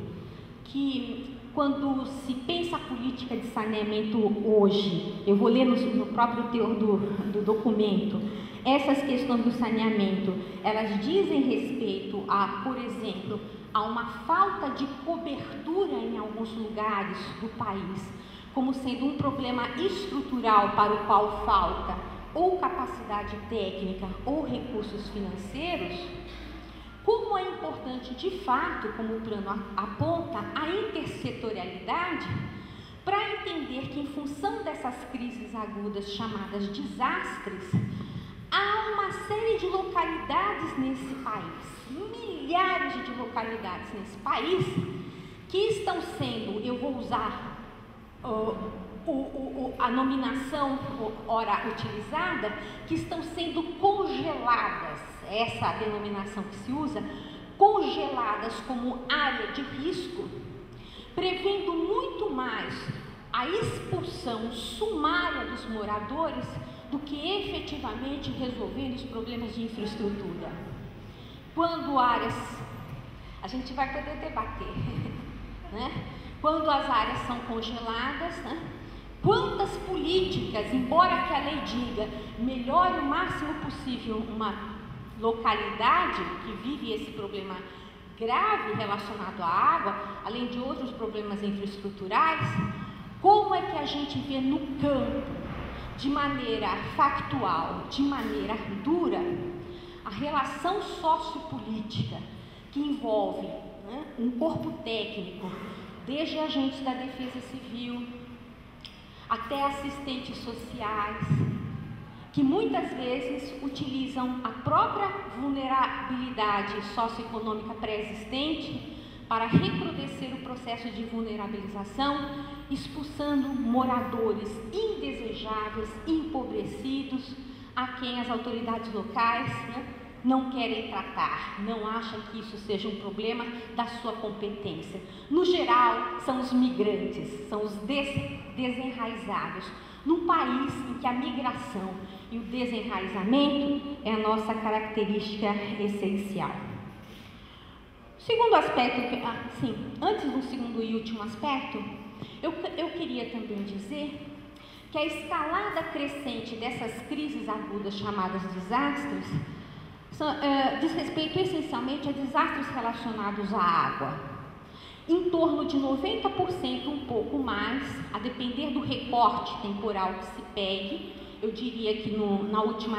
que quando se pensa a política de saneamento hoje, eu vou ler no, no próprio teor do, do documento, essas questões do saneamento, elas dizem respeito a, por exemplo, a uma falta de cobertura em alguns lugares do país, como sendo um problema estrutural para o qual falta ou capacidade técnica ou recursos financeiros. Como é importante, de fato, como o plano aponta, a intersetorialidade, para entender que, em função dessas crises agudas chamadas desastres, há uma série de localidades nesse país, milhares de localidades nesse país, que estão sendo, eu vou usar uh, o, o, a nominação ora utilizada, que estão sendo congeladas, essa denominação que se usa, congeladas como área de risco, prevendo muito mais a expulsão sumária dos moradores do que efetivamente resolvendo os problemas de infraestrutura. Quando áreas, a gente vai poder debater, né? Quando as áreas são congeladas, né? Quantas políticas, embora que a lei diga melhore o máximo possível uma localidade que vive esse problema grave relacionado à água, além de outros problemas infraestruturais, como é que a gente vê no campo, de maneira factual, de maneira dura, a relação sociopolítica que envolve, né, um corpo técnico, desde agentes da Defesa Civil até assistentes sociais, que muitas vezes utilizam a própria vulnerabilidade socioeconômica pré-existente para recrudescer o processo de vulnerabilização, expulsando moradores indesejáveis, empobrecidos, a quem as autoridades locais, né, não querem tratar, não acham que isso seja um problema da sua competência. No geral, são os migrantes, são os des desenraizados, num país em que a migração e o desenraizamento é a nossa característica essencial. Segundo aspecto, ah, sim, antes do segundo e último aspecto, eu, eu queria também dizer que a escalada crescente dessas crises agudas chamadas desastres são, é, diz respeito essencialmente a desastres relacionados à água. Em torno de noventa por cento, um pouco mais, a depender do recorte temporal que se pegue, eu diria que no, na última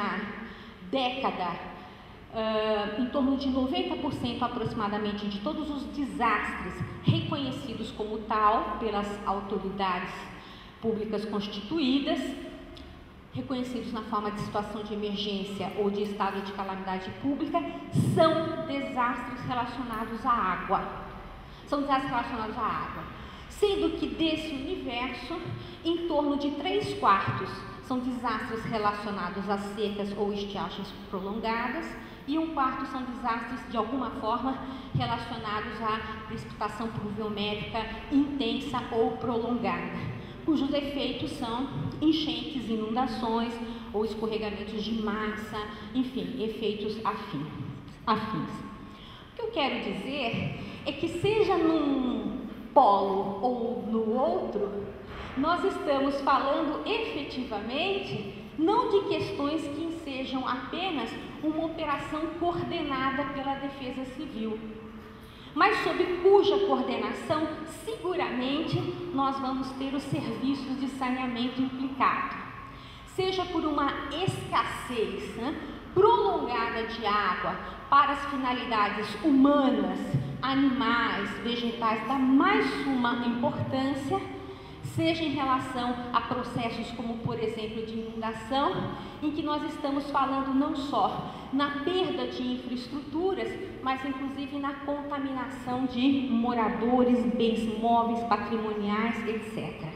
década, Uh, em torno de noventa por cento aproximadamente de todos os desastres reconhecidos como tal pelas autoridades públicas constituídas, reconhecidos na forma de situação de emergência ou de estado de calamidade pública, são desastres relacionados à água. São desastres relacionados à água. Sendo que desse universo, em torno de três quartos são desastres relacionados a secas ou estiagens prolongadas, e um quarto são desastres, de alguma forma, relacionados à precipitação pluviométrica intensa ou prolongada, cujos efeitos são enchentes, inundações ou escorregamentos de massa, enfim, efeitos afins. afins. O que eu quero dizer é que, seja num polo ou no outro, nós estamos falando efetivamente não de questões que sejam apenas uma operação coordenada pela Defesa Civil, mas sob cuja coordenação seguramente nós vamos ter os serviços de saneamento implicado, seja por uma escassez, né, prolongada de água para as finalidades humanas, animais, vegetais da mais suma importância, seja em relação a processos como, por exemplo, de inundação, em que nós estamos falando não só na perda de infraestruturas, mas inclusive na contaminação de moradores, bens móveis, patrimoniais, etcétera.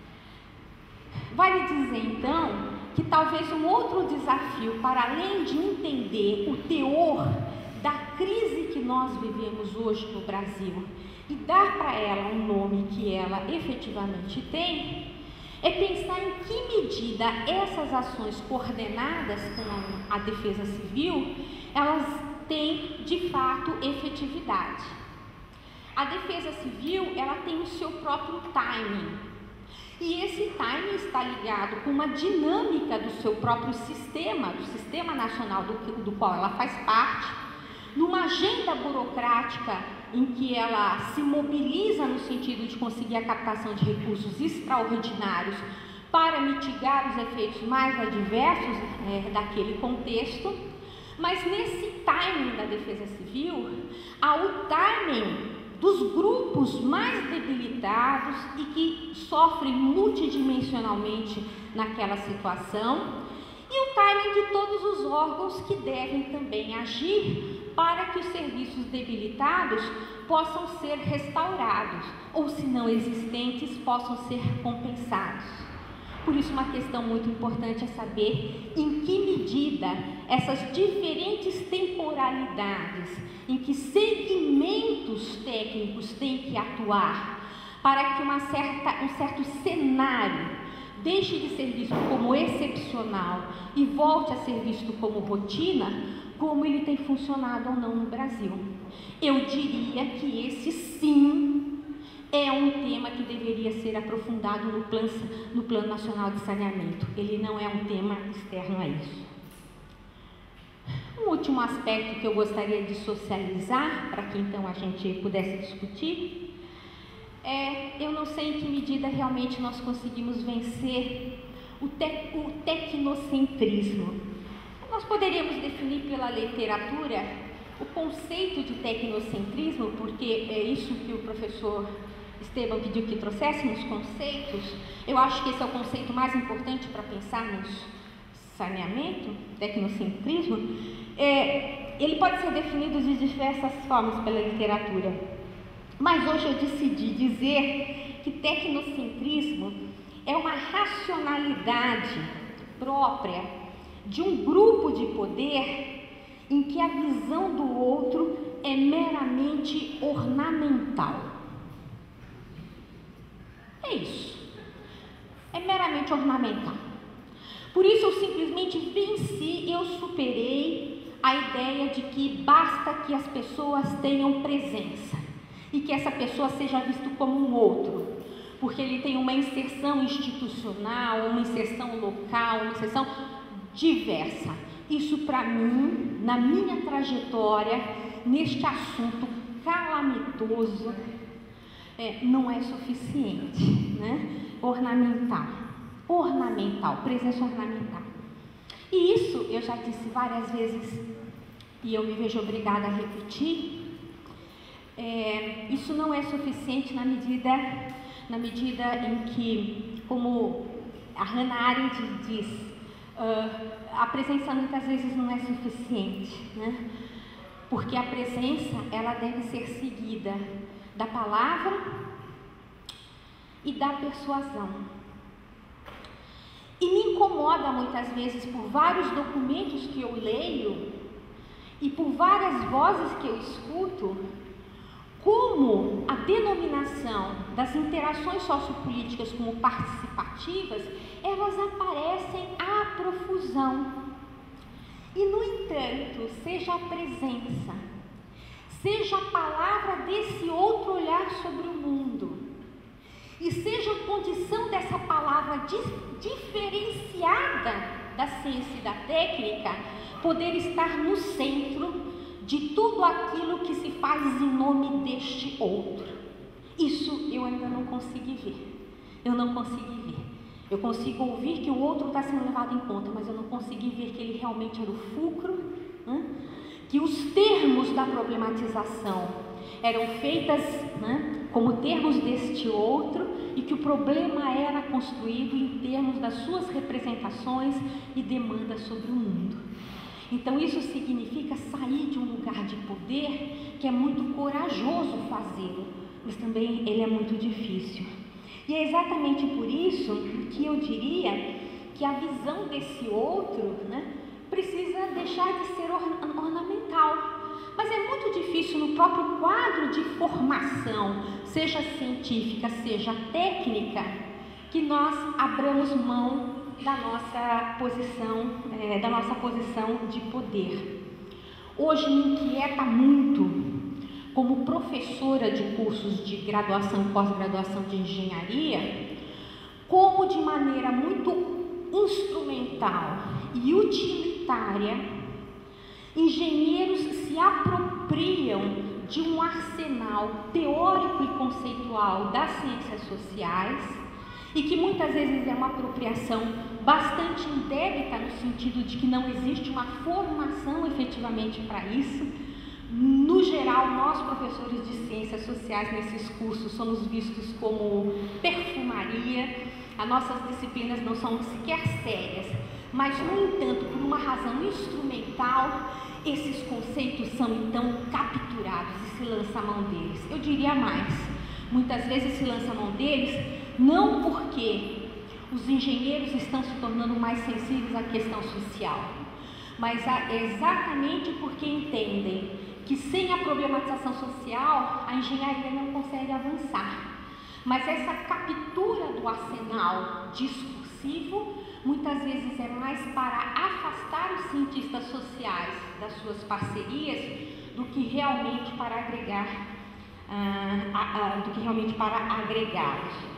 Vale dizer, então, que talvez um outro desafio, para além de entender o teor da crise que nós vivemos hoje no Brasil e dar para ela um nome que ela efetivamente tem, é pensar em que medida essas ações coordenadas com a defesa civil, elas têm de fato efetividade. A defesa civil, ela tem o seu próprio timing, e esse timing está ligado com uma dinâmica do seu próprio sistema, do sistema nacional do, do qual ela faz parte, numa agenda burocrática em que ela se mobiliza no sentido de conseguir a captação de recursos extraordinários para mitigar os efeitos mais adversos é, daquele contexto, mas nesse timing da defesa civil, há o timing dos grupos mais debilitados e que sofrem multidimensionalmente naquela situação, e o timing de todos os órgãos que devem também agir para que os serviços debilitados possam ser restaurados, ou se não existentes, possam ser compensados. Por isso, uma questão muito importante é saber em que medida essas diferentes temporalidades, em que segmentos técnicos têm que atuar para que uma certa, um certo cenário deixe de ser visto como excepcional e volte a ser visto como rotina, como ele tem funcionado ou não no Brasil. Eu diria que esse sim é um tema que deveria ser aprofundado no plano, no plano nacional de saneamento. Ele não é um tema externo a isso. Um último aspecto que eu gostaria de socializar, para que então a gente pudesse discutir, é, eu não sei em que medida realmente nós conseguimos vencer o, te, o tecnocentrismo. Nós poderíamos definir pela literatura o conceito de tecnocentrismo, porque é isso que o professor Esteban pediu que trouxéssemos conceitos, eu acho que esse é o conceito mais importante para pensarmos saneamento, tecnocentrismo. É, ele pode ser definido de diversas formas pela literatura, mas hoje eu decidi dizer que tecnocentrismo é uma racionalidade própria de um grupo de poder em que a visão do outro é meramente ornamental. É isso. É meramente ornamental. Por isso eu simplesmente venci, eu superei a ideia de que basta que as pessoas tenham presença e que essa pessoa seja vista como um outro, porque ele tem uma inserção institucional, uma inserção local, uma inserção diversa. Isso, para mim, na minha trajetória, neste assunto calamitoso, é, não é suficiente, né? Ornamental, ornamental, presença ornamental. E isso, eu já disse várias vezes, e eu me vejo obrigada a repetir, é, isso não é suficiente na medida, na medida em que, como a Hannah Arendt diz, uh, a presença muitas vezes não é suficiente, né? Porque a presença, ela deve ser seguida da palavra e da persuasão. E me incomoda muitas vezes por vários documentos que eu leio e por várias vozes que eu escuto, como a denominação das interações sociopolíticas como participativas, elas aparecem à profusão. E, no entanto, seja a presença, seja a palavra desse outro olhar sobre o mundo, e seja a condição dessa palavra diferenciada da ciência e da técnica, poder estar no centro de tudo aquilo que se faz em nome deste outro. Isso eu ainda não consegui ver. Eu não consegui ver. Eu consigo ouvir que o outro está sendo levado em conta, mas eu não consegui ver que ele realmente era o fulcro, né? Que os termos da problematização eram feitas, né, como termos deste outro, e que o problema era construído em termos das suas representações e demandas sobre o mundo. Então isso significa sair de um lugar de poder que é muito corajoso fazê-lo, mas também ele é muito difícil. E é exatamente por isso que eu diria que a visão desse outro, né, precisa deixar de ser ornamental. Mas é muito difícil no próprio quadro de formação, seja científica, seja técnica, que nós abramos mão da nossa posição, é, da nossa posição de poder. Hoje me inquieta muito, como professora de cursos de graduação e pós-graduação de engenharia, como de maneira muito instrumental e utilitária, engenheiros se apropriam de um arsenal teórico e conceitual das ciências sociais, e que muitas vezes é uma apropriação bastante indébita, no sentido de que não existe uma formação efetivamente para isso. No geral, nós, professores de ciências sociais, nesses cursos, somos vistos como perfumaria, as nossas disciplinas não são sequer sérias, mas, no entanto, por uma razão instrumental, esses conceitos são então capturados e se lança a mão deles. Eu diria mais, muitas vezes se lança a mão deles não porque os engenheiros estão se tornando mais sensíveis à questão social, mas exatamente porque entendem que sem a problematização social a engenharia não consegue avançar. Mas essa captura do arsenal discursivo muitas vezes é mais para afastar os cientistas sociais das suas parcerias do que realmente para agregar, uh, uh, uh, do que realmente para agregá-los.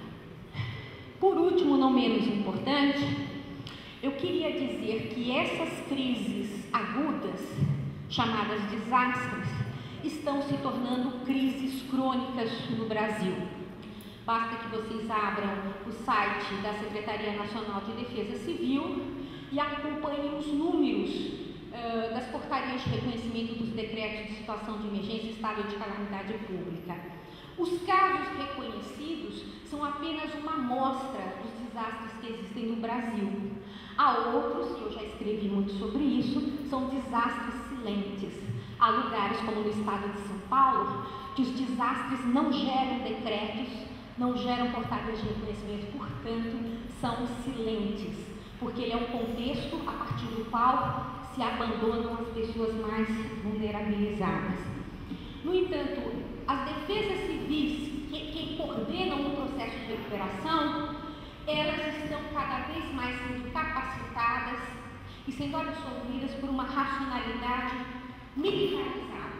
Por último, não menos importante, eu queria dizer que essas crises agudas, chamadas desastres, estão se tornando crises crônicas no Brasil. Basta que vocês abram o site da Secretaria Nacional de Defesa Civil e acompanhem os números uh, das portarias de reconhecimento dos decretos de situação de emergência e estado de calamidade pública. Os casos reconhecidos são apenas uma amostra dos desastres que existem no Brasil. Há outros, e eu já escrevi muito sobre isso, são desastres silentes. Há lugares, como no estado de São Paulo, que os desastres não geram decretos, não geram portarias de reconhecimento, portanto, são silentes, porque ele é um contexto a partir do qual se abandonam as pessoas mais vulnerabilizadas. No entanto, as defesas civis que, que coordenam o processo de recuperação, elas estão cada vez mais sendo capacitadas e sendo absorvidas por uma racionalidade militarizada.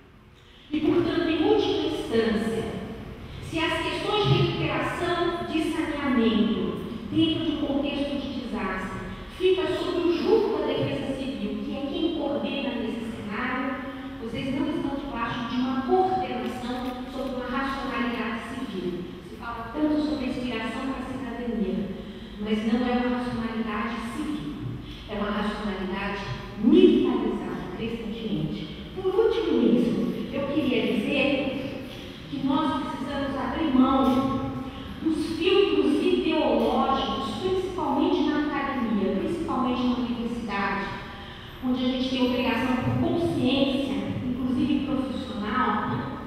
E, portanto, em última instância, se as questões de recuperação, de saneamento, dentro de um contexto de desastre, fica sob o jugo da defesa civil, que é quem coordena nesse cenário, vocês não estão debaixo de uma coordenação sobre uma racionalidade civil. Se fala tanto sobre a inspiração da cidadania, mas não é uma racionalidade civil, é uma racionalidade militarizada, crescentemente. Por último mesmo, eu queria dizer que nós precisamos abrir mão dos filtros ideológicos, principalmente na academia, principalmente na universidade, onde a gente tem obrigação por consciência, inclusive profissional,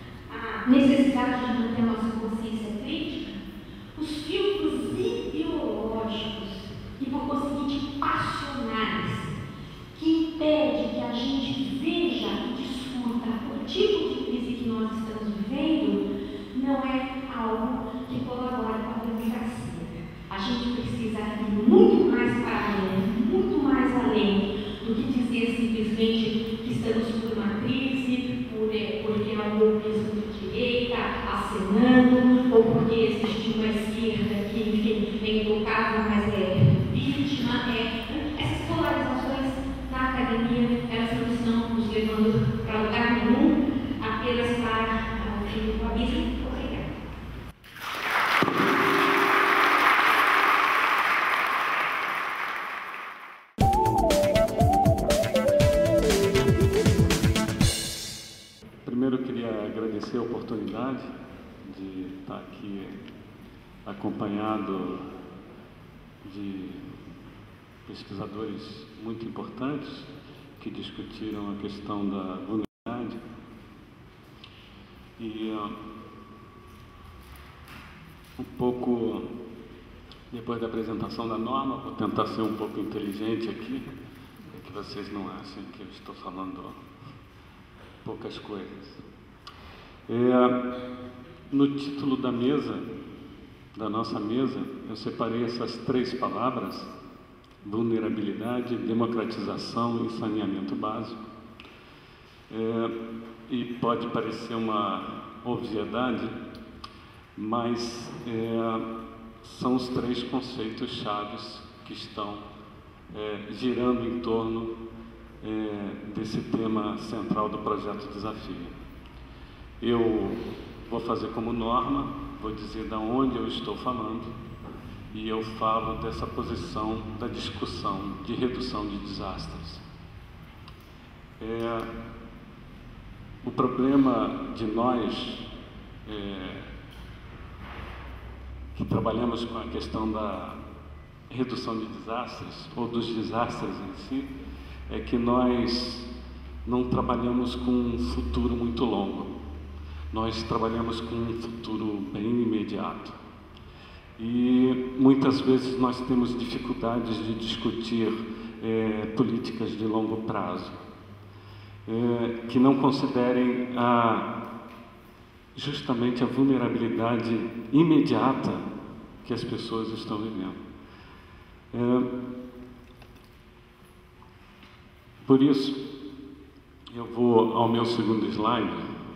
a necessidade de manter a nossa consciência crítica, os filtros ideológicos e, por conseguinte, passionais, que impedem que a gente veja e discuta o tipo de crise que nós estamos vivendo, não é algo que colabora com a democracia. A gente precisa ir muito mais para além, muito mais além do que dizer simplesmente que estamos por uma crise, por, porque há um golpismo de direita acenando, ou porque existe uma esquerda que, enfim, é intocável, mas é vítima. É, essas polarizações na academia, elas não estão nos levando para lugar nenhum, apenas para o fim do abismo. Primeiro, eu queria agradecer a oportunidade de estar aqui acompanhado de pesquisadores muito importantes que discutiram a questão da vulnerabilidade. E uh, um pouco depois da apresentação da Norma, vou tentar ser um pouco inteligente aqui, para que vocês não achem que eu estou falando poucas coisas. É, no título da mesa, da nossa mesa, eu separei essas três palavras: vulnerabilidade, democratização e saneamento básico. É, e pode parecer uma obviedade, mas é, são os três conceitos chaves que estão é, girando em torno É, desse tema central do projeto Desafio. Eu vou fazer como Norma, vou dizer de onde eu estou falando, e eu falo dessa posição da discussão de redução de desastres. É, o problema de nós é, que trabalhamos com a questão da redução de desastres, ou dos desastres em si, é que nós não trabalhamos com um futuro muito longo. Nós trabalhamos com um futuro bem imediato. E muitas vezes nós temos dificuldades de discutir é, políticas de longo prazo, é, que não considerem a, justamente a vulnerabilidade imediata que as pessoas estão vivendo. É, Por isso, eu vou ao meu segundo slide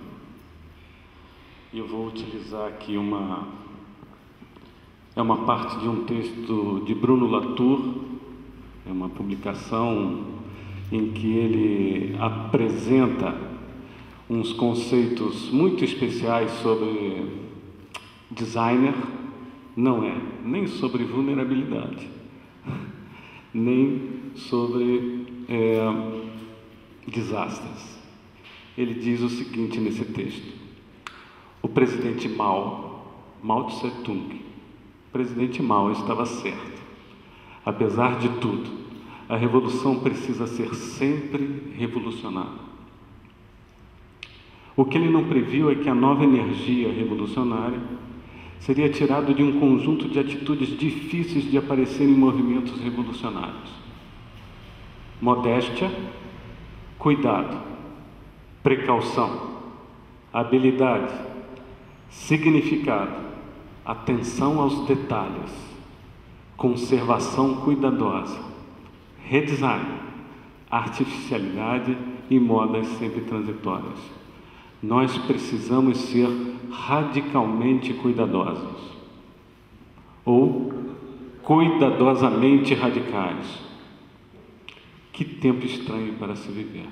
e eu vou utilizar aqui uma, é uma parte de um texto de Bruno Latour, é uma publicação em que ele apresenta uns conceitos muito especiais sobre designer, não é nem sobre vulnerabilidade, nem sobre é, desastres. Ele diz o seguinte nesse texto: o presidente Mao, Mao Tse-tung, o presidente Mao estava certo. Apesar de tudo, a revolução precisa ser sempre revolucionária. O que ele não previu é que a nova energia revolucionária seria tirada de um conjunto de atitudes difíceis de aparecer em movimentos revolucionários: modéstia, cuidado, precaução, habilidade, significado, atenção aos detalhes, conservação cuidadosa, redesign, artificialidade e modas sempre transitórias. Nós precisamos ser radicalmente cuidadosos, ou cuidadosamente radicais. Que tempo estranho para se viver.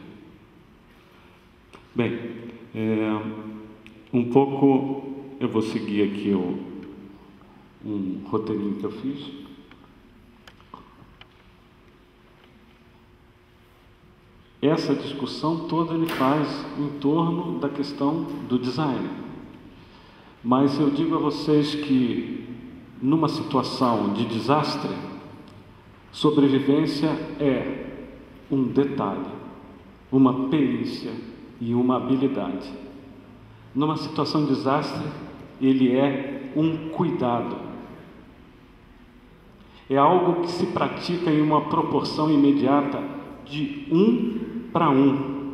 Bem, é, um pouco, eu vou seguir aqui o, um roteirinho que eu fiz. Essa discussão toda ele faz em torno da questão do design. Mas eu digo a vocês que, numa situação de desastre, sobrevivência é um detalhe, uma perícia e uma habilidade. Numa situação de desastre, ele é um cuidado. É algo que se pratica em uma proporção imediata de um para um,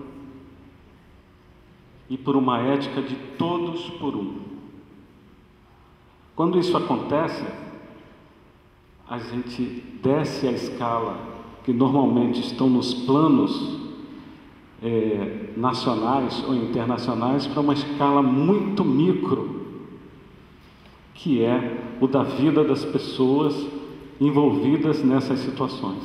e por uma ética de todos por um. Quando isso acontece, a gente desce a escala que normalmente estão nos planos é, nacionais ou internacionais para uma escala muito micro, que é o da vida das pessoas envolvidas nessas situações.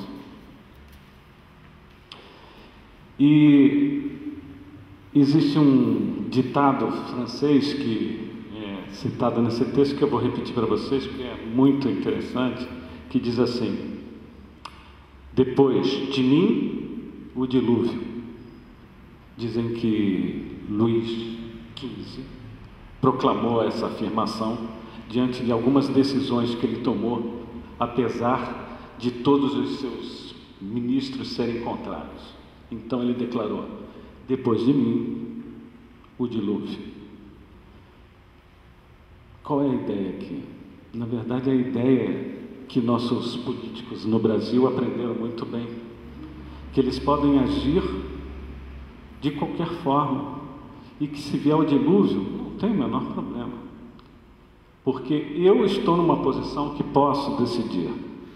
E existe um ditado francês que é citado nesse texto, que eu vou repetir para vocês, porque é muito interessante, que diz assim: depois de mim, o dilúvio. Dizem que Luís quinze proclamou essa afirmação diante de algumas decisões que ele tomou, apesar de todos os seus ministros serem contrários. Então ele declarou: depois de mim, o dilúvio. Qual é a ideia aqui? Na verdade, a ideia é que nossos políticos no Brasil aprenderam muito bem, que eles podem agir de qualquer forma, e que se vier o dilúvio, não tem o menor problema, porque eu estou numa posição que posso decidir.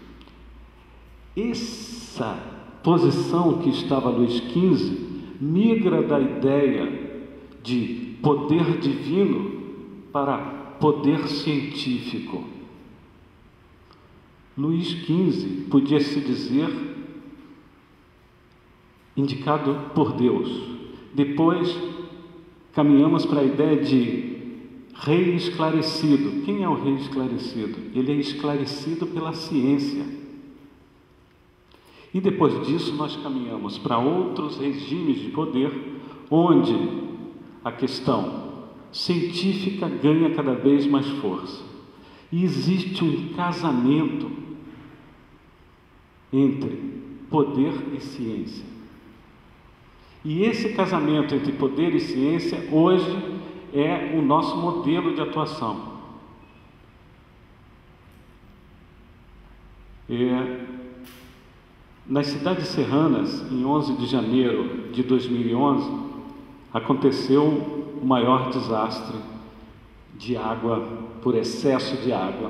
Essa posição que estava Luís quinze migra da ideia de poder divino para poder científico. Luís quinze podia se dizer indicado por Deus. Depois caminhamos para a ideia de rei esclarecido. Quem é o rei esclarecido? Ele é esclarecido pela ciência. E depois disso nós caminhamos para outros regimes de poder, onde a questão científica ganha cada vez mais força. E existe um casamento entre poder e ciência. E esse casamento entre poder e ciência hoje é o nosso modelo de atuação. É... Nas cidades serranas, em onze de janeiro de dois mil e onze, aconteceu o maior desastre de água, por excesso de água.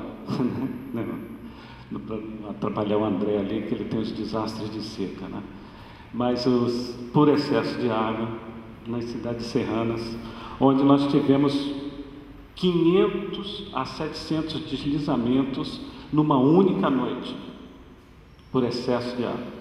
Para não atrapalhar o André ali, que ele tem os desastres de seca, né? Mas os, por excesso de água, nas cidades serranas, onde nós tivemos quinhentos a setecentos deslizamentos numa única noite, por excesso de água.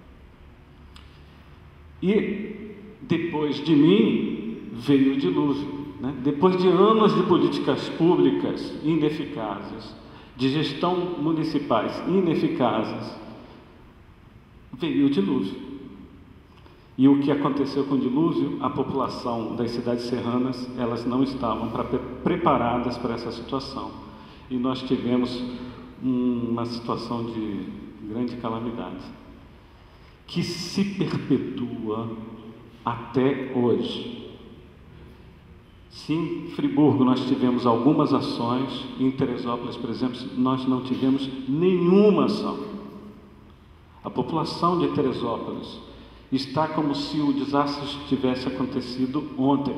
E depois de mim veio o dilúvio, né? Depois de anos de políticas públicas ineficazes, de gestão municipais ineficazes, veio o dilúvio. E o que aconteceu com o dilúvio? A população das cidades serranas, elas não estavam pra, preparadas para essa situação. E nós tivemos um, uma situação de grande calamidade, que se perpetua até hoje. Se em Friburgo nós tivemos algumas ações, em Teresópolis, por exemplo, nós não tivemos nenhuma ação. A população de Teresópolis está como se o desastre tivesse acontecido ontem.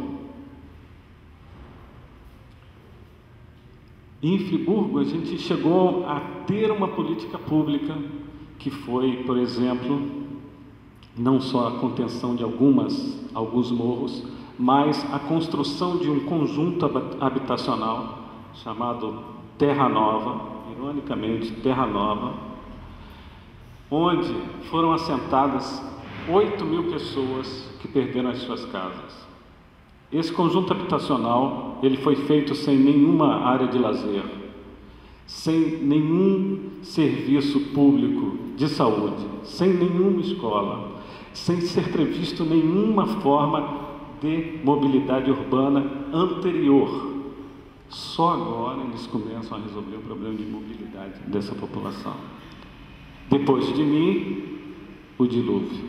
Em Friburgo, a gente chegou a ter uma política pública que foi, por exemplo, não só a contenção de algumas, alguns morros, mas a construção de um conjunto habitacional chamado Terra Nova, ironicamente Terra Nova, onde foram assentadas oito mil pessoas que perderam as suas casas. Esse conjunto habitacional, ele foi feito sem nenhuma área de lazer, sem nenhum serviço público de saúde, sem nenhuma escola, sem ser previsto nenhuma forma de mobilidade urbana anterior. Só agora eles começam a resolver o problema de mobilidade dessa população. Depois de mim, o dilúvio.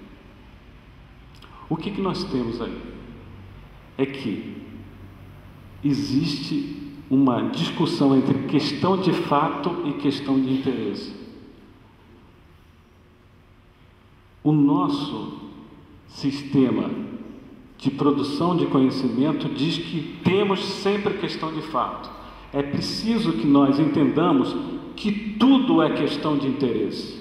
O que que nós temos aí? É que existe uma discussão entre questão de fato e questão de interesse. O nosso sistema de produção de conhecimento diz que temos sempre questão de fato. É preciso que nós entendamos que tudo é questão de interesse.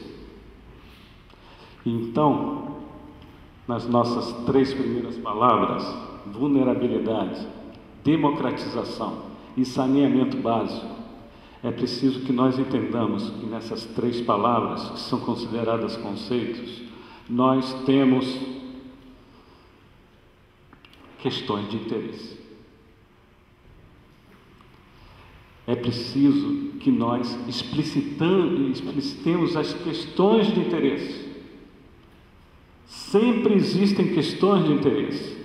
Então, nas nossas três primeiras palavras, vulnerabilidade, democratização e saneamento básico, é preciso que nós entendamos que nessas três palavras, que são consideradas conceitos, nós temos questões de interesse. É preciso que nós explicitemos as questões de interesse. Sempre existem questões de interesse.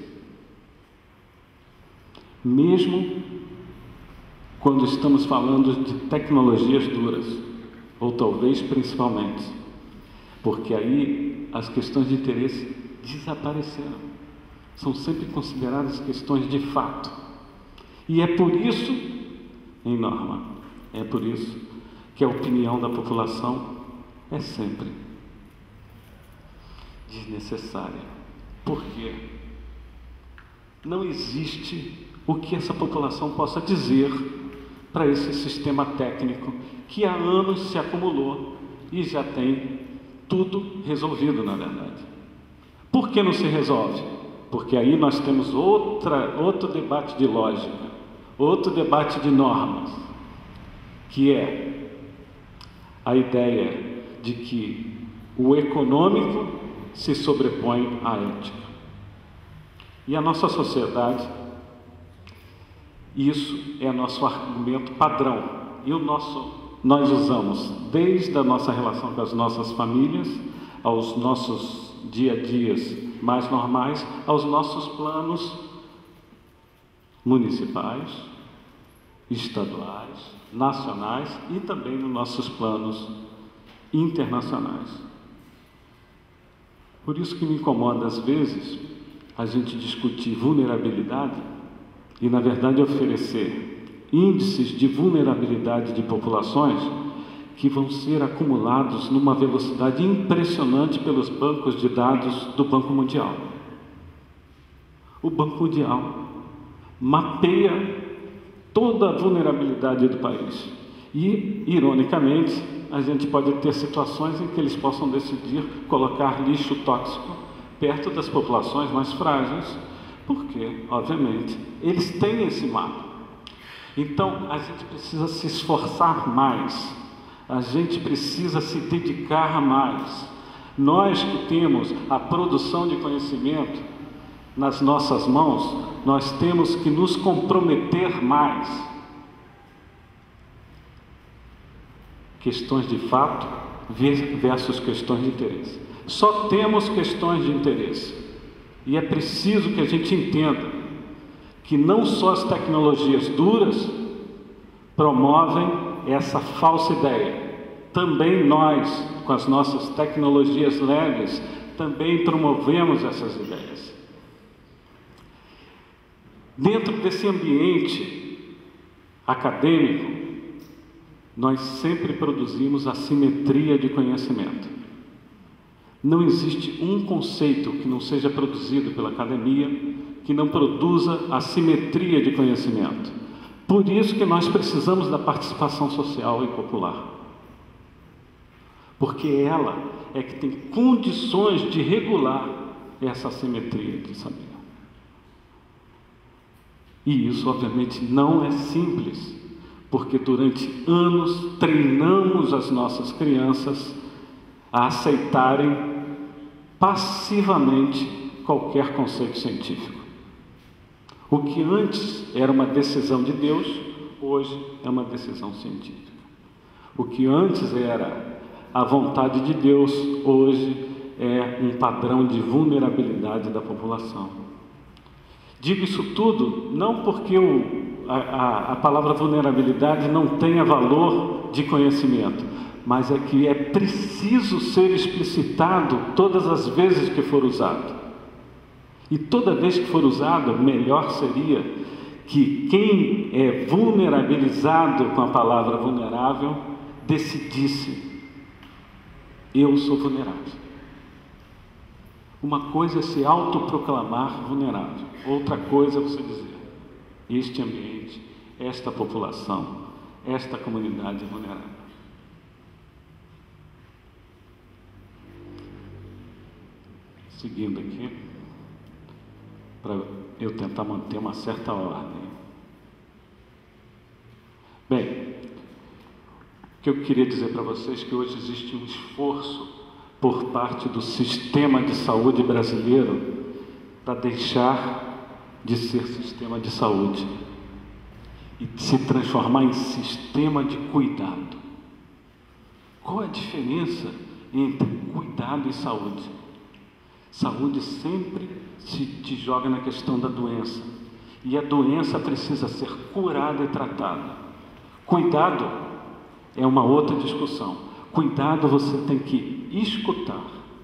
Mesmo quando estamos falando de tecnologias duras, ou talvez principalmente, porque aí as questões de interesse desapareceram. São sempre consideradas questões de fato. E é por isso, em Norma, é por isso que a opinião da população é sempre desnecessária. Por quê? Não existe o que essa população possa dizer para esse sistema técnico que há anos se acumulou e já tem tudo resolvido, na verdade. Por que não se resolve? Porque aí nós temos outra, outro debate de lógica, outro debate de normas, que é a ideia de que o econômico se sobrepõe à ética. E a nossa sociedade, isso é nosso argumento padrão. E o nosso, nós usamos desde a nossa relação com as nossas famílias, aos nossos dia a dias mais normais, aos nossos planos municipais, estaduais, nacionais e também nos nossos planos internacionais. Por isso que me incomoda às vezes a gente discutir vulnerabilidade e, na verdade, oferecer índices de vulnerabilidade de populações que vão ser acumulados numa velocidade impressionante pelos bancos de dados do Banco Mundial. O Banco Mundial mapeia toda a vulnerabilidade do país. E, ironicamente, a gente pode ter situações em que eles possam decidir colocar lixo tóxico perto das populações mais frágeis, porque, obviamente, eles têm esse mapa. Então, a gente precisa se esforçar mais, a gente precisa se dedicar mais. Nós que temos a produção de conhecimento nas nossas mãos, nós temos que nos comprometer mais. Questões de fato versus questões de interesse. Só temos questões de interesse. E é preciso que a gente entenda que não só as tecnologias duras promovem essa falsa ideia. Também nós, com as nossas tecnologias leves, também promovemos essas ideias. Dentro desse ambiente acadêmico, nós sempre produzimos assimetria de conhecimento. Não existe um conceito que não seja produzido pela academia que não produza assimetria de conhecimento. Por isso que nós precisamos da participação social e popular. Porque ela é que tem condições de regular essa assimetria de saber. E isso, obviamente, não é simples, porque durante anos treinamos as nossas crianças a aceitarem passivamente qualquer conceito científico. O que antes era uma decisão de Deus, hoje é uma decisão científica. O que antes era a vontade de Deus, hoje é um padrão de vulnerabilidade da população. Digo isso tudo não porque o, a, a palavra vulnerabilidade não tenha valor de conhecimento, mas é que é preciso ser explicitado todas as vezes que for usado. E toda vez que for usado, melhor seria que quem é vulnerabilizado com a palavra vulnerável decidisse: eu sou vulnerável. Uma coisa é se autoproclamar vulnerável, outra coisa é você dizer: este ambiente, esta população, esta comunidade é vulnerável. Seguindo aqui, para eu tentar manter uma certa ordem. Bem, o que eu queria dizer para vocês é que hoje existe um esforço por parte do sistema de saúde brasileiro para deixar de ser sistema de saúde e de se transformar em sistema de cuidado. Qual é a diferença entre cuidado e saúde? Saúde sempre se te joga na questão da doença, e a doença precisa ser curada e tratada. Cuidado é uma outra discussão. Cuidado, você tem que escutar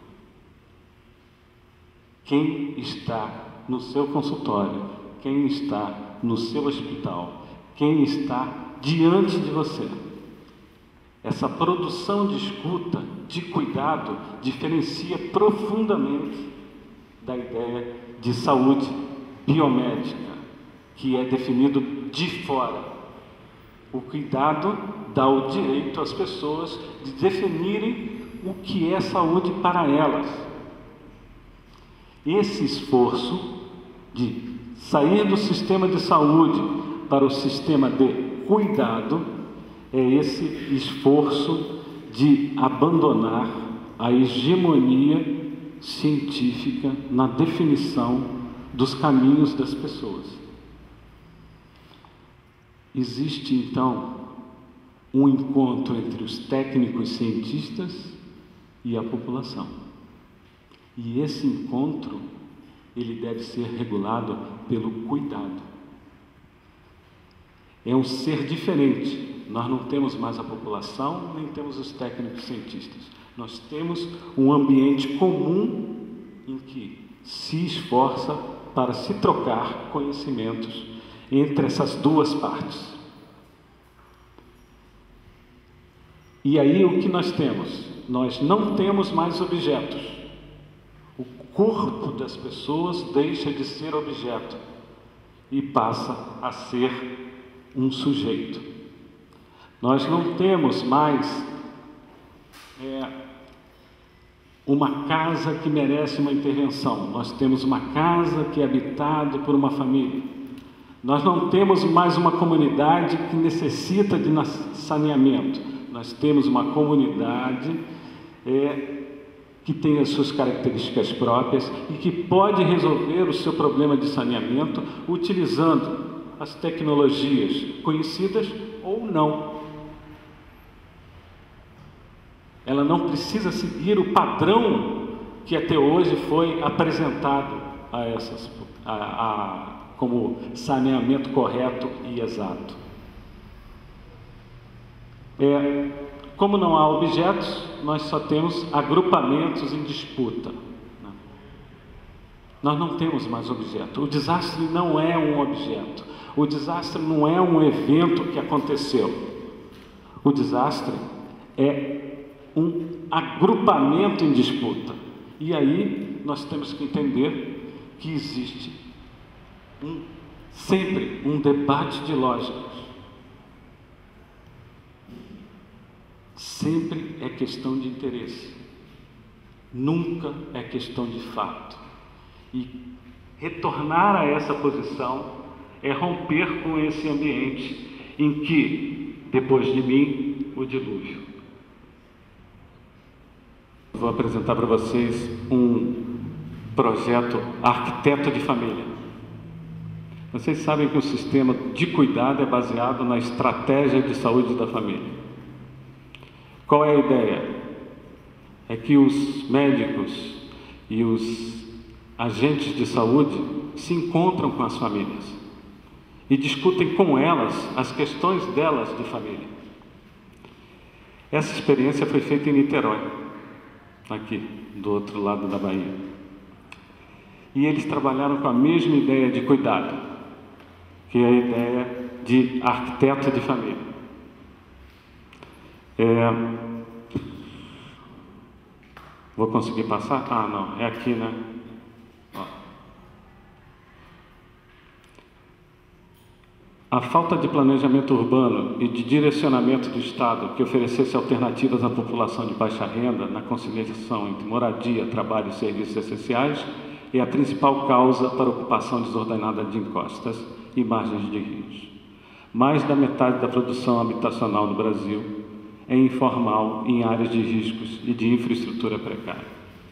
quem está no seu consultório, quem está no seu hospital, quem está diante de você. Essa produção de escuta, de cuidado, diferencia profundamente da ideia de saúde biomédica, que é definido de fora. O cuidado dá o direito às pessoas de definirem o que é saúde para elas. Esse esforço de sair do sistema de saúde para o sistema de cuidado é esse esforço de abandonar a hegemonia científica na definição dos caminhos das pessoas. Existe, então, um encontro entre os técnicos cientistas e a população. E esse encontro, ele deve ser regulado pelo cuidado. É um ser diferente. Nós não temos mais a população, nem temos os técnicos cientistas. Nós temos um ambiente comum em que se esforça para se trocar conhecimentos entre essas duas partes. E aí o que nós temos? Nós não temos mais objetos. O corpo das pessoas deixa de ser objeto e passa a ser um sujeito. Nós não temos mais é, uma casa que merece uma intervenção. Nós temos uma casa que é habitada por uma família. Nós não temos mais uma comunidade que necessita de saneamento. Nós temos uma comunidade é, que tem as suas características próprias e que pode resolver o seu problema de saneamento utilizando as tecnologias conhecidas ou não. Ela não precisa seguir o padrão que até hoje foi apresentado a essas, a, a, como saneamento correto e exato. É, como não há objetos, nós só temos agrupamentos em disputa. Né? Nós não temos mais objeto. O desastre não é um objeto. O desastre não é um evento que aconteceu. O desastre é um agrupamento em disputa. E aí nós temos que entender que existe um, sempre um debate de lógicas. Sempre é questão de interesse. Nunca é questão de fato. E retornar a essa posição é romper com esse ambiente em que, depois de mim, o dilúvio. Vou apresentar para vocês um projeto Arquiteto de Família. Vocês sabem que o sistema de cuidado é baseado na estratégia de saúde da família. Qual é a ideia? É que os médicos e os agentes de saúde se encontram com as famílias e discutem com elas as questões delas de família. Essa experiência foi feita em Niterói, aqui, do outro lado da Bahia. E eles trabalharam com a mesma ideia de cuidado, que é a ideia de arquiteto de família. É... Vou conseguir passar? Ah, não, é aqui, né? Ó. A falta de planejamento urbano e de direcionamento do Estado que oferecesse alternativas à população de baixa renda na conciliação entre moradia, trabalho e serviços essenciais é a principal causa para a ocupação desordenada de encostas e margens de rios. Mais da metade da produção habitacional no Brasil é informal em áreas de riscos e de infraestrutura precária.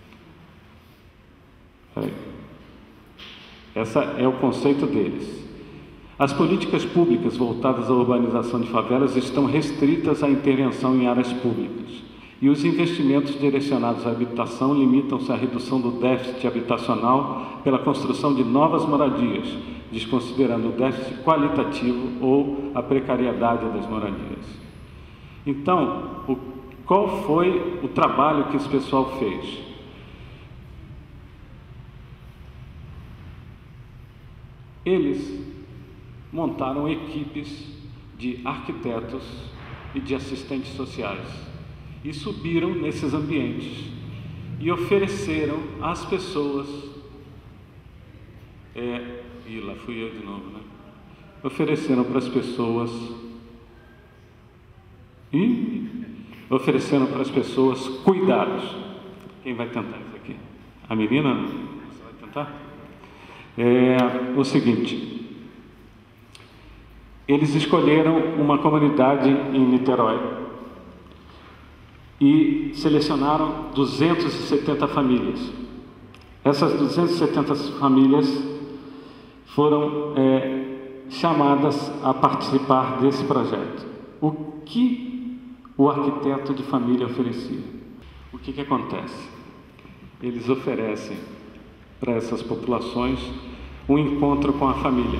Esse é o conceito deles. As políticas públicas voltadas à urbanização de favelas estão restritas à intervenção em áreas públicas e os investimentos direcionados à habitação limitam-se à redução do déficit habitacional pela construção de novas moradias, desconsiderando o déficit qualitativo ou a precariedade das moradias. Então, o, qual foi o trabalho que esse pessoal fez? Eles montaram equipes de arquitetos e de assistentes sociais e subiram nesses ambientes e ofereceram às pessoas, é, e lá fui eu de novo, né? Ofereceram para as pessoas e ofereceram para as pessoas cuidados. Quem vai tentar isso aqui? A menina? Você vai tentar? É o seguinte: eles escolheram uma comunidade em Niterói e selecionaram duzentas e setenta famílias. Essas duzentas e setenta famílias foram é, chamadas a participar desse projeto. O que o arquiteto de família oferecia? O que que acontece? Eles oferecem para essas populações um encontro com a família.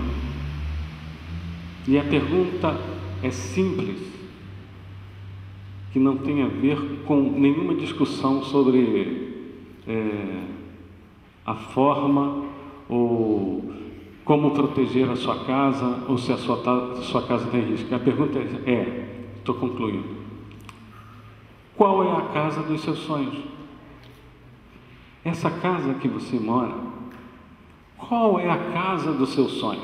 E a pergunta é simples, que não tem a ver com nenhuma discussão sobre é, a forma ou como proteger a sua casa ou se a sua, a sua casa tem risco. A pergunta é, estou concluindo, qual é a casa dos seus sonhos? Essa casa que você mora, qual é a casa do seu sonho?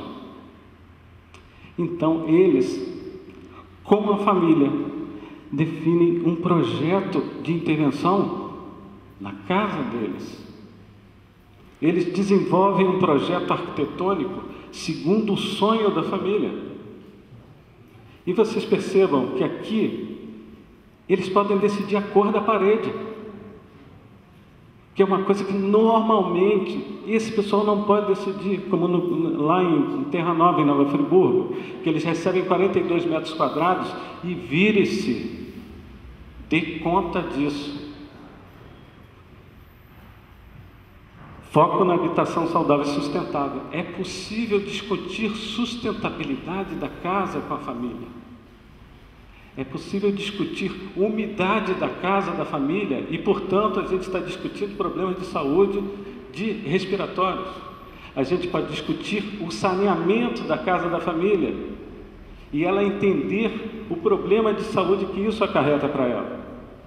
Então, eles, como a família, definem um projeto de intervenção na casa deles. Eles desenvolvem um projeto arquitetônico segundo o sonho da família. E vocês percebam que aqui eles podem decidir a cor da parede, que é uma coisa que normalmente esse pessoal não pode decidir, como no, lá em Terra Nova, em Nova Friburgo, que eles recebem quarenta e dois metros quadrados e vire-se dê conta disso. Foco na habitação saudável e sustentável. É possível discutir sustentabilidade da casa com a família. É possível discutir umidade da casa da família e, portanto, a gente está discutindo problemas de saúde de respiratórios. A gente pode discutir o saneamento da casa da família e ela entender o problema de saúde que isso acarreta para ela.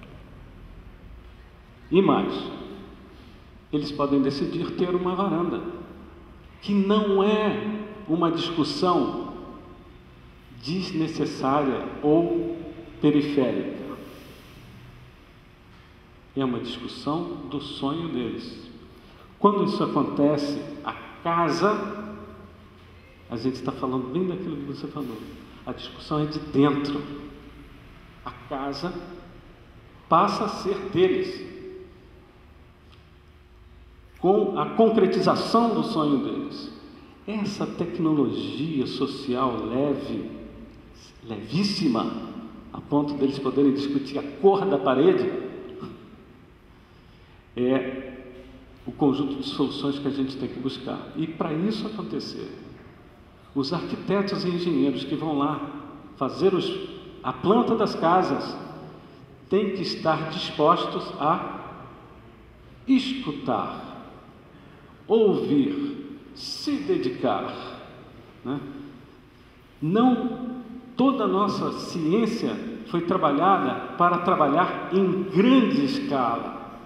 E mais, eles podem decidir ter uma varanda, que não é uma discussão desnecessária ou periférica. É uma discussão do sonho deles. Quando isso acontece, a casa, a gente está falando bem daquilo que você falou, a discussão é de dentro. A casa passa a ser deles, com a concretização do sonho deles. Essa tecnologia social leve, levíssima, a ponto deles poderem discutir a cor da parede, é o conjunto de soluções que a gente tem que buscar. E para isso acontecer, os arquitetos e engenheiros que vão lá fazer os, a planta das casas têm que estar dispostos a escutar, ouvir, se dedicar, né? Não toda a nossa ciência foi trabalhada para trabalhar em grande escala.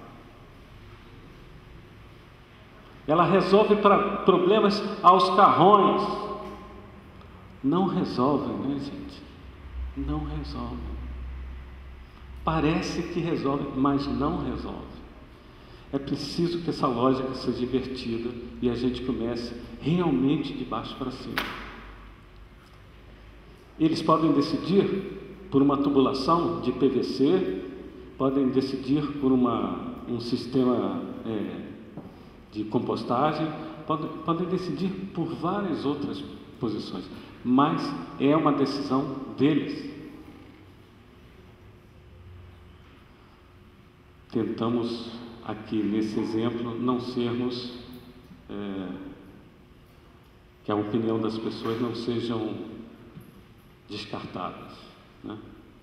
Ela resolve pra, problemas aos carrões. Não resolve, né, gente? Não resolve. Parece que resolve, mas não resolve. É preciso que essa lógica seja invertida e a gente comece realmente de baixo para cima. Eles podem decidir por uma tubulação de P V C, podem decidir por uma, um sistema é, de compostagem, podem, podem decidir por várias outras posições, mas é uma decisão deles. Tentamos aqui nesse exemplo não sermos, é, que a opinião das pessoas não sejam descartadas, né?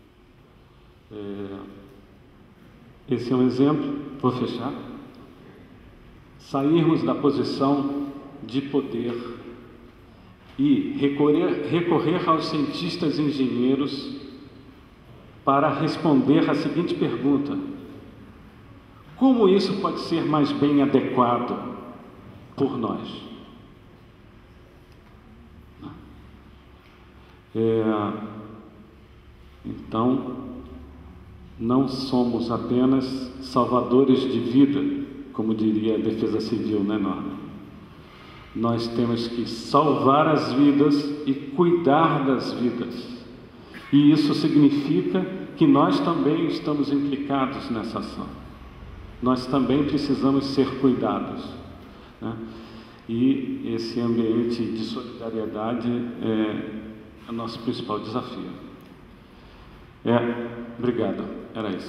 É, esse é um exemplo, vou fechar. Sairmos da posição de poder e recorrer, recorrer aos cientistas e engenheiros para responder a seguinte pergunta: como isso pode ser mais bem adequado por nós? É, então, não somos apenas salvadores de vida, como diria a defesa civil, né, Norma? Nós temos que salvar as vidas e cuidar das vidas. E isso significa que nós também estamos implicados nessa ação. Nós também precisamos ser cuidados, né? E esse ambiente de solidariedade é o nosso principal desafio. É, obrigado, era isso.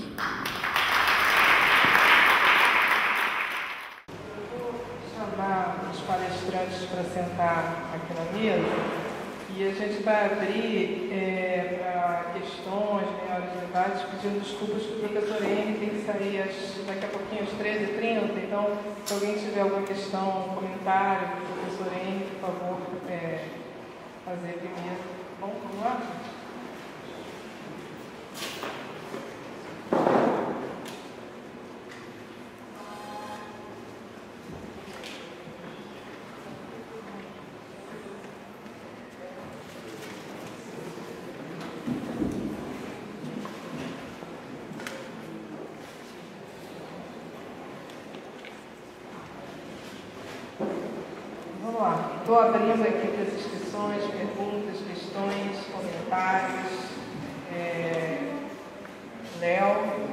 Vou chamar os palestrantes para sentar aqui na mesa e a gente vai abrir é, para questões, maiores debates, pedindo desculpas que o professor Henri tem que sair às, daqui a pouquinho às treze e trinta, então se alguém tiver alguma questão, comentário do professor Henri, por favor, é, fazer primeiro. Bom, vamos lá? Vamos lá. Estou abrindo aqui para as inscrições, perguntas, questões, comentários. É... Léo.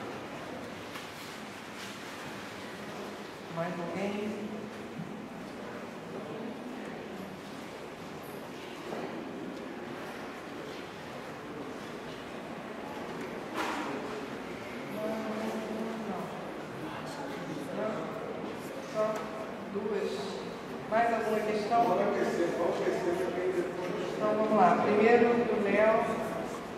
Mais alguém? duas. Mais alguma questão? Então, vamos lá. Primeiro, o Léo.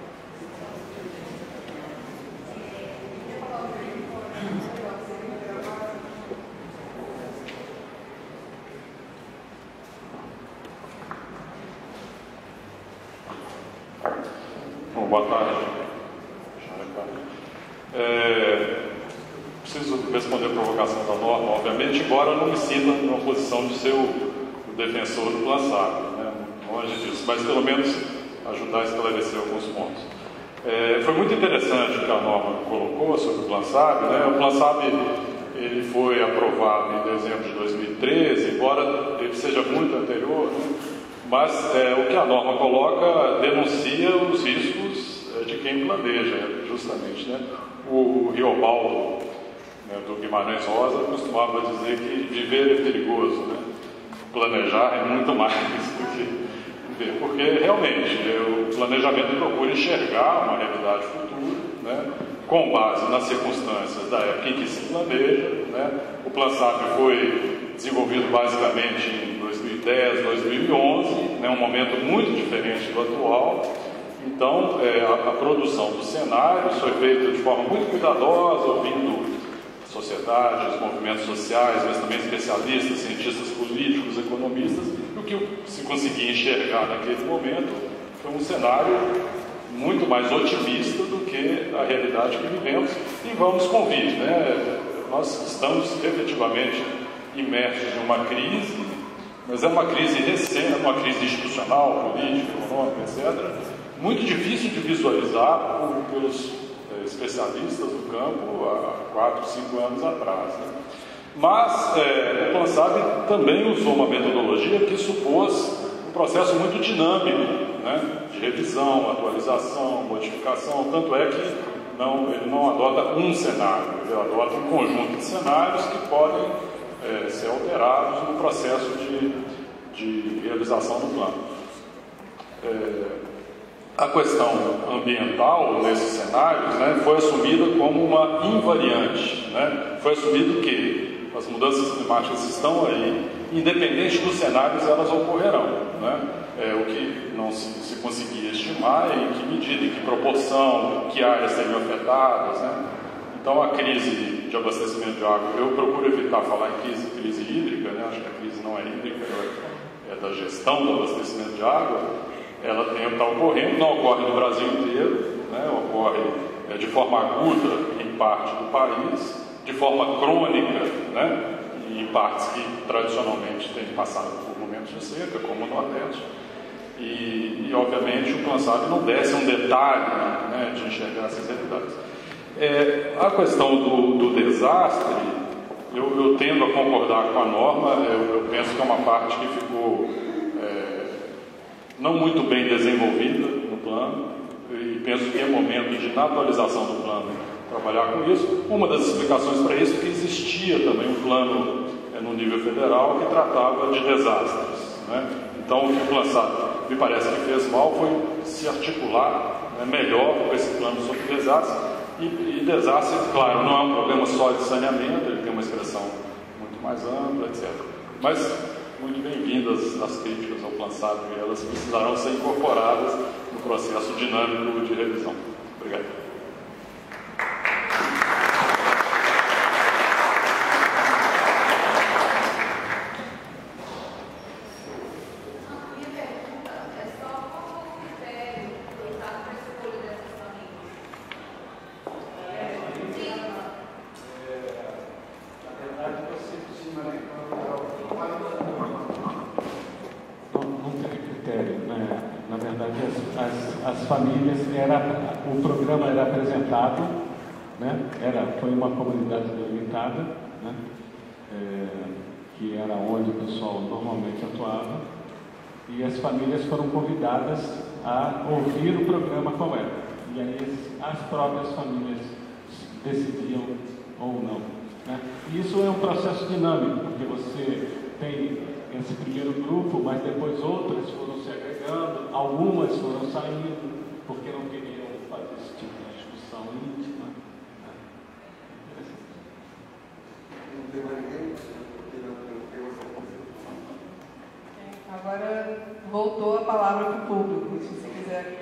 Bom, boa tarde. É, preciso responder a provocação da Norma, obviamente, embora eu não me sinta numa posição de ser o, o defensor do Plan S A B, né? Longe disso, mas pelo menos ajudar a esclarecer alguns pontos. É, foi muito interessante o que a Norma colocou sobre o Plan S A B, né? O Plan S A B ele foi aprovado em dezembro de dois mil e treze, embora ele seja muito anterior, né? Mas é, o que a Norma coloca denuncia os riscos é, de quem planeja, justamente, né? O Oswaldo, né, do Guimarães Rosa, costumava dizer que viver é perigoso, né? Planejar é muito mais do que viver, porque realmente o planejamento procura enxergar uma realidade futura, né? Com base nas circunstâncias da época em que se planeja, né? O Plan S A B foi desenvolvido basicamente em dois mil e dez, dois mil e onze, né, um momento muito diferente do atual. Então, é, a, a produção dos cenários foi feita de forma muito cuidadosa, ouvindo a sociedade, os movimentos sociais, mas também especialistas, cientistas políticos, economistas. E o que se conseguia enxergar naquele momento foi um cenário muito mais otimista do que a realidade que vivemos. E vamos convir, né? Nós estamos efetivamente imersos em uma crise, mas é uma crise recente, uma crise institucional, política, econômica, etcétera, muito difícil de visualizar por, pelos é, especialistas do campo há quatro, cinco anos atrás, né? Mas é, o Plan S A B também usou uma metodologia que supôs um processo muito dinâmico, né? De revisão, atualização, modificação, tanto é que não, ele não adota um cenário, ele adota um conjunto de cenários que podem É, ser alterados no processo de, de realização do plano. É, a questão ambiental nesses cenários, né, foi assumida como uma invariante, né? Foi assumido que as mudanças climáticas estão aí, independente dos cenários, elas ocorrerão, né? É, o que não se, se conseguia estimar é em que medida, em que proporção, que áreas seriam afetadas, né? Então, a crise de abastecimento de água, eu procuro evitar falar em crise, crise hídrica, né? Acho que a crise não é hídrica, é da gestão do abastecimento de água. Ela tem, está ocorrendo, não ocorre no Brasil inteiro, né? Ocorre é, de forma aguda em parte do país, de forma crônica, né? Em partes que tradicionalmente têm passado por momentos de seca, como o Nordeste. E, e obviamente, o Plan S A B não desce um detalhe, né, de enxergar essas realidades. É, a questão do, do desastre, eu, eu tendo a concordar com a Norma, eu, eu penso que é uma parte que ficou é, não muito bem desenvolvida no plano, e penso que é momento de, na atualização do plano, trabalhar com isso. Uma das explicações para isso é que existia também um plano é, no nível federal que tratava de desastres, né? Então, o que o Plan S A B me parece que fez mal foi se articular, né, melhor com esse plano sobre desastres. E, e desastre, claro, não é um problema só de saneamento, ele tem uma expressão muito mais ampla, etcétera. Mas, muito bem-vindas as críticas ao Plan S A B, elas precisarão ser incorporadas no processo dinâmico de revisão. Obrigado. O programa era apresentado, né? Era, foi uma comunidade delimitada, né? É, que era onde o pessoal normalmente atuava, e as famílias foram convidadas a ouvir o programa completo. E aí as próprias famílias decidiam ou não, né? E isso é um processo dinâmico, porque você tem esse primeiro grupo, mas depois outras foram se agregando, algumas foram saindo, porque não queriam fazer esse tipo de discussão íntima. Né? Não tem mais ninguém? palavra para o público, se você quiser.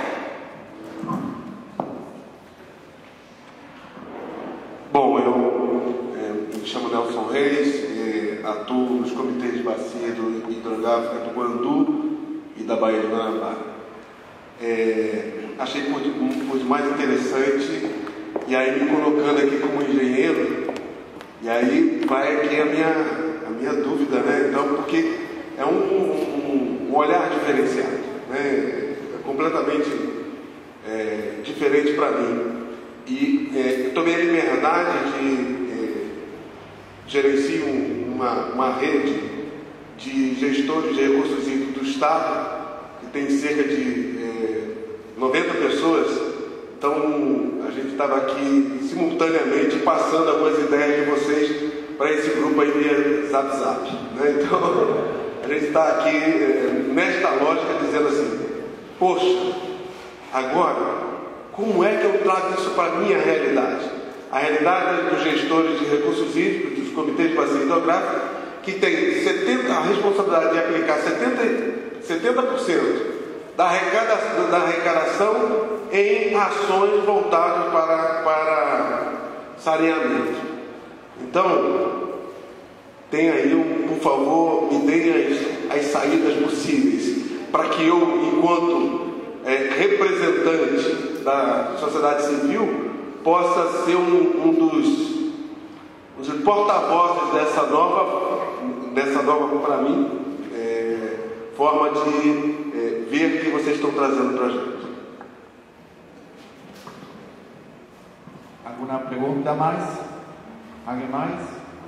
Bom, eu é, me chamo Nelson Reis, é, atuo nos comitês de bacia hidrográfica do Guandu e da Baía de Guanabara. É, achei um curso mais interessante, e aí me colocando aqui como engenheiro, e aí vai aqui a minha, a minha dúvida, né? Então, porque é um, um, um olhar diferenciado, né? É completamente é, diferente para mim. E é, eu tomei a liberdade de é, gerenciar uma, uma rede de gestores de recursos hídricos do Estado, que tem cerca de é, noventa pessoas. Então, a gente estava aqui simultaneamente passando algumas ideias de vocês para esse grupo aí via Zap Zap, né? Então, a gente está aqui é, nesta lógica dizendo assim, poxa, agora, como é que eu trago isso para a minha realidade? A realidade dos gestores de recursos hídricos, dos comitês de bacia hidrográfica, que tem setenta, a responsabilidade de aplicar setenta por cento da arrecadação, da arrecadação em ações voltadas para, para saneamento. Então, tem aí, um, por favor, me deem as, as saídas possíveis para que eu, enquanto é, representante da sociedade civil, possa ser um, um dos, dos porta-vozes dessa nova, dessa nova, para mim, é, forma de é, ver o que vocês estão trazendo para a gente. Alguma pergunta mais? Alguém mais?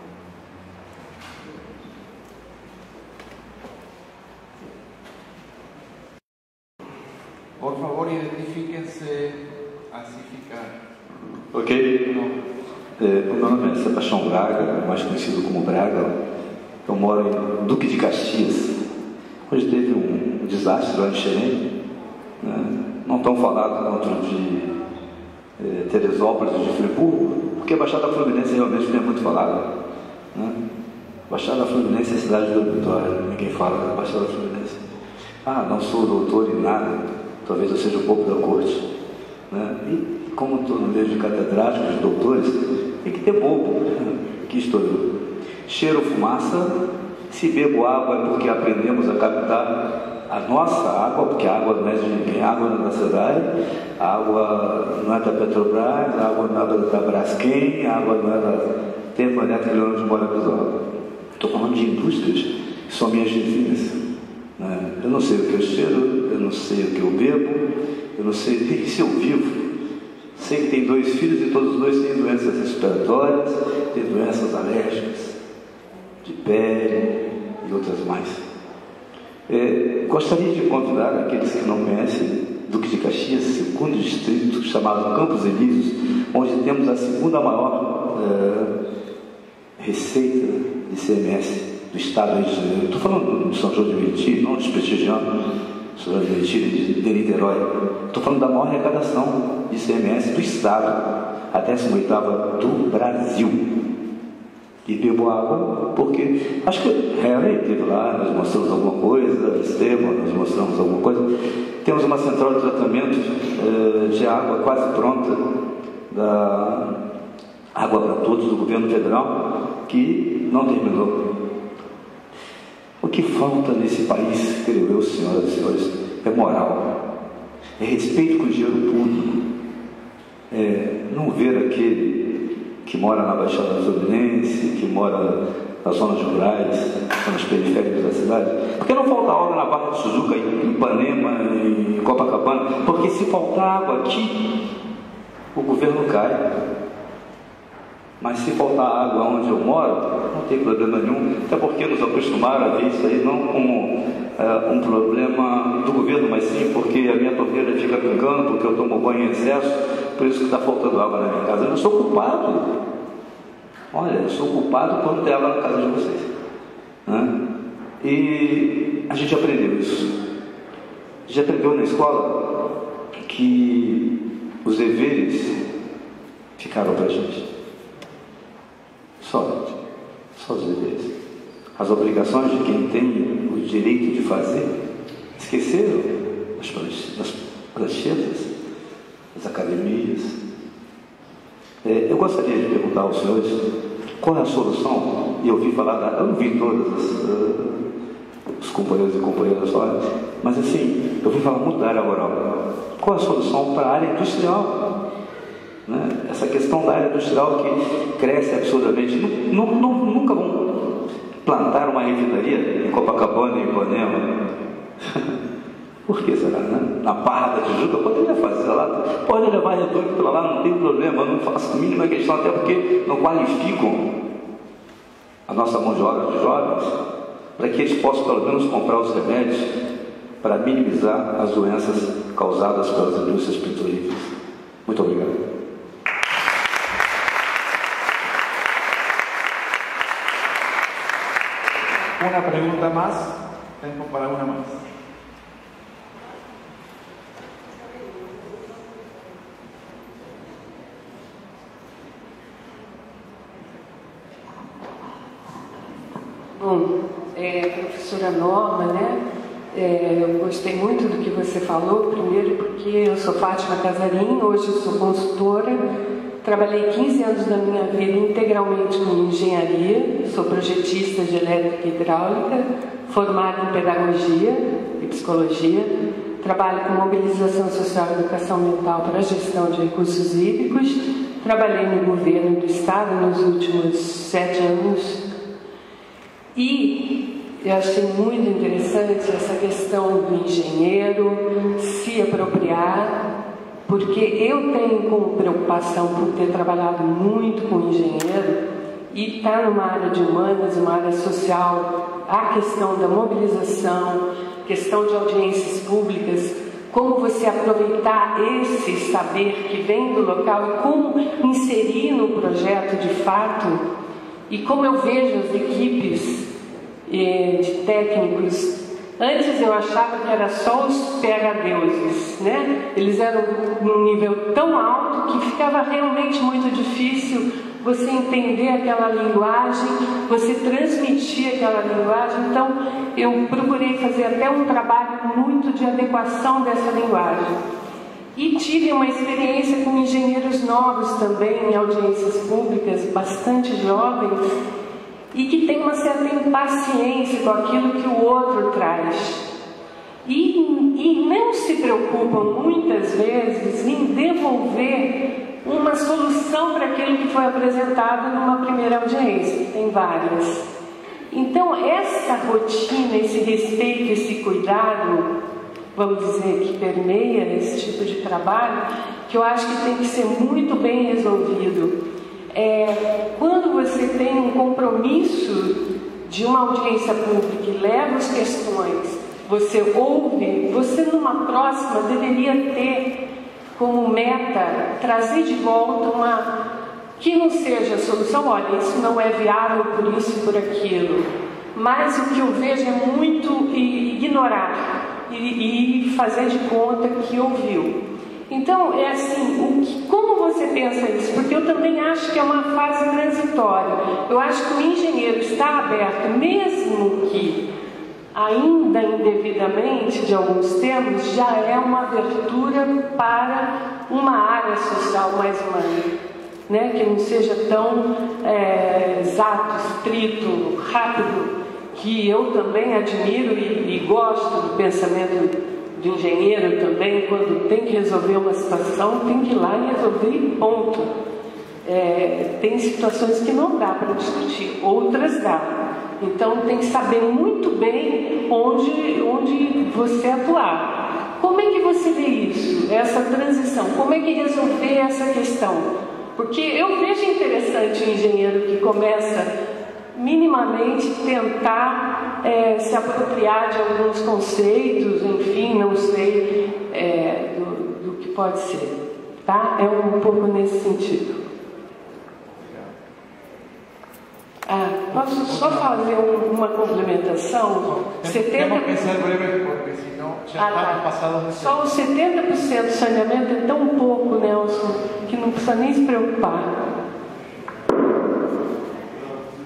Por favor, identifiquem-se assim ficar. Ok. É, o meu nome é Sebastião Braga, mais conhecido como Braga. Eu moro em Duque de Caxias. Hoje teve um desastre lá em Xerém, né? Não tão falado quanto de é, Teresópolis e de Friburgo, porque a Baixada Fluminense realmente não é muito falada, né? Baixada Fluminense é cidade do dormitório, ninguém fala da Baixada Fluminense. Ah, não sou doutor em nada, talvez eu seja um pouco da corte, né? E como estou no meio de catedráticos, de doutores, tem que ter bobo, que estourou. Cheiro, fumaça, se bebo água é porque aprendemos a captar a nossa água, porque a água não é de ninguém, a água não é da cidade, a água não é da Petrobras, a água não é da Braskem, a água não é da Termoelétrica de Moura Visual. Estou falando de indústrias que são minhas vizinhas, né? Eu não sei o que eu cheiro, eu não sei o que eu bebo, eu não sei nem se eu vivo. Sei que tem dois filhos e todos os dois têm doenças respiratórias, têm doenças alérgicas, de pele e outras mais. É, gostaria de convidar aqueles que não conhecem Duque de Caxias, segundo distrito, chamado Campos Elíseos, onde temos a segunda maior é, receita de I C M S do estado do Rio de Janeiro. Estou falando de São João de Meriti, não desprestigiando São João de Meriti de, de Niterói. Estou falando da maior arrecadação de I C M S do estado, a décima oitava do Brasil. E bebo água porque acho que Henri teve lá, nós mostramos alguma coisa, Esteban, nós mostramos alguma coisa. Temos uma central de tratamento uh, de água quase pronta, da Água para Todos do governo federal, que não terminou. O que falta nesse país, creio eu, senhoras e senhores, é moral, é respeito com o dinheiro público, é não ver aquele que mora na Baixada Fluminense, que mora nas zonas rurais, zonas periféricas da cidade. Porque não falta água na Barra de Tijuca, em Ipanema, em Copacabana? Porque se faltar água aqui, o governo cai. Mas se faltar água onde eu moro, não tem problema nenhum, até porque nos acostumaram a ver isso aí não como é, um problema do governo, mas sim porque a minha torneira fica pingando, porque eu tomo banho em excesso, por isso que está faltando água na minha casa. Eu não sou culpado. Olha, eu sou culpado quando tem água na casa de vocês, né? E a gente aprendeu isso. A gente aprendeu na escola que os deveres ficaram para a gente. Só, só os deveres. As obrigações de quem tem o direito de fazer, esqueceram das pranchetas, das academias. É, eu gostaria de perguntar aos senhores qual é a solução, e eu ouvi falar, da, eu não vi todos os, uh, os companheiros e companheiras lá, mas assim, eu ouvi falar muito da área rural. Qual é a solução para a área industrial? Né? Essa questão da área industrial que cresce absurdamente. Nu, nu, nunca vão plantar uma refinaria em Copacabana e Ipanema. Por que será, né? Na Barra da Tijuca, poderia fazer lá, pode levar retorno para lá, não tem problema, eu não faço a mínima questão, até porque não qualificam a nossa mão de obra de jovens, para que eles possam pelo menos comprar os remédios para minimizar as doenças causadas pelas indústrias petrolíferas. Muito obrigado. Una pregunta más, tengo para una más. Bom, é, professora Norma, né? É, eu gostei muito do que você falou. Primeiro porque eu sou Fátima Casarim, hoje eu sou consultora. Trabalhei quinze anos da minha vida integralmente com engenharia, sou projetista de elétrica e hidráulica, formada em pedagogia e psicologia. Trabalho com mobilização social e educação ambiental para a gestão de recursos hídricos. Trabalhei no governo do estado nos últimos sete anos. E eu achei muito interessante essa questão do engenheiro se apropriar, porque eu tenho como preocupação, por ter trabalhado muito com engenheiro e estar numa área de humanas, uma área social, a questão da mobilização, questão de audiências públicas, como você aproveitar esse saber que vem do local e como inserir no projeto de fato, e como eu vejo as equipes eh, de técnicos. Antes eu achava que era só os P H deuses, né? Eles eram num nível tão alto que ficava realmente muito difícil você entender aquela linguagem, você transmitir aquela linguagem. Então eu procurei fazer até um trabalho muito de adequação dessa linguagem. E tive uma experiência com engenheiros novos também, em audiências públicas, bastante jovens, e que tem uma certa impaciência com aquilo que o outro traz. E, e não se preocupam muitas vezes em devolver uma solução para aquilo que foi apresentado numa primeira audiência, tem várias. Então essa rotina, esse respeito, esse cuidado, vamos dizer, que permeia esse tipo de trabalho, que eu acho que tem que ser muito bem resolvido. É, quando você tem um compromisso de uma audiência pública e leva as questões, você ouve, você numa próxima deveria ter como meta trazer de volta uma que não seja a solução, olha, isso não é viável por isso e por aquilo, mas o que eu vejo é muito ignorar e, e fazer de conta que ouviu. Então, é assim, o que, como você pensa isso? Porque eu também acho que é uma fase transitória. Eu acho que o engenheiro está aberto, mesmo que ainda indevidamente, de alguns termos, já é uma abertura para uma área social mais humana, né? Que não seja tão é, exato, estrito, rápido, que eu também admiro e, e gosto do pensamento de engenheiro também. Quando tem que resolver uma situação, tem que ir lá e resolver e ponto. É, tem situações que não dá para discutir, outras dá. Então tem que saber muito bem onde, onde você atuar. Como é que você vê isso, essa transição? Como é que resolver essa questão? Porque eu vejo interessante o engenheiro que começa minimamente tentar é, se apropriar de alguns conceitos, enfim, não sei é, do, do que pode ser, tá? É um pouco nesse sentido. Ah, posso só fazer um, uma complementação? setenta por cento... Temos que ser breve, porque senão já ah, estamos tá. passados. Só os setenta por cento do saneamento é tão pouco, Nelson, que não precisa nem se preocupar.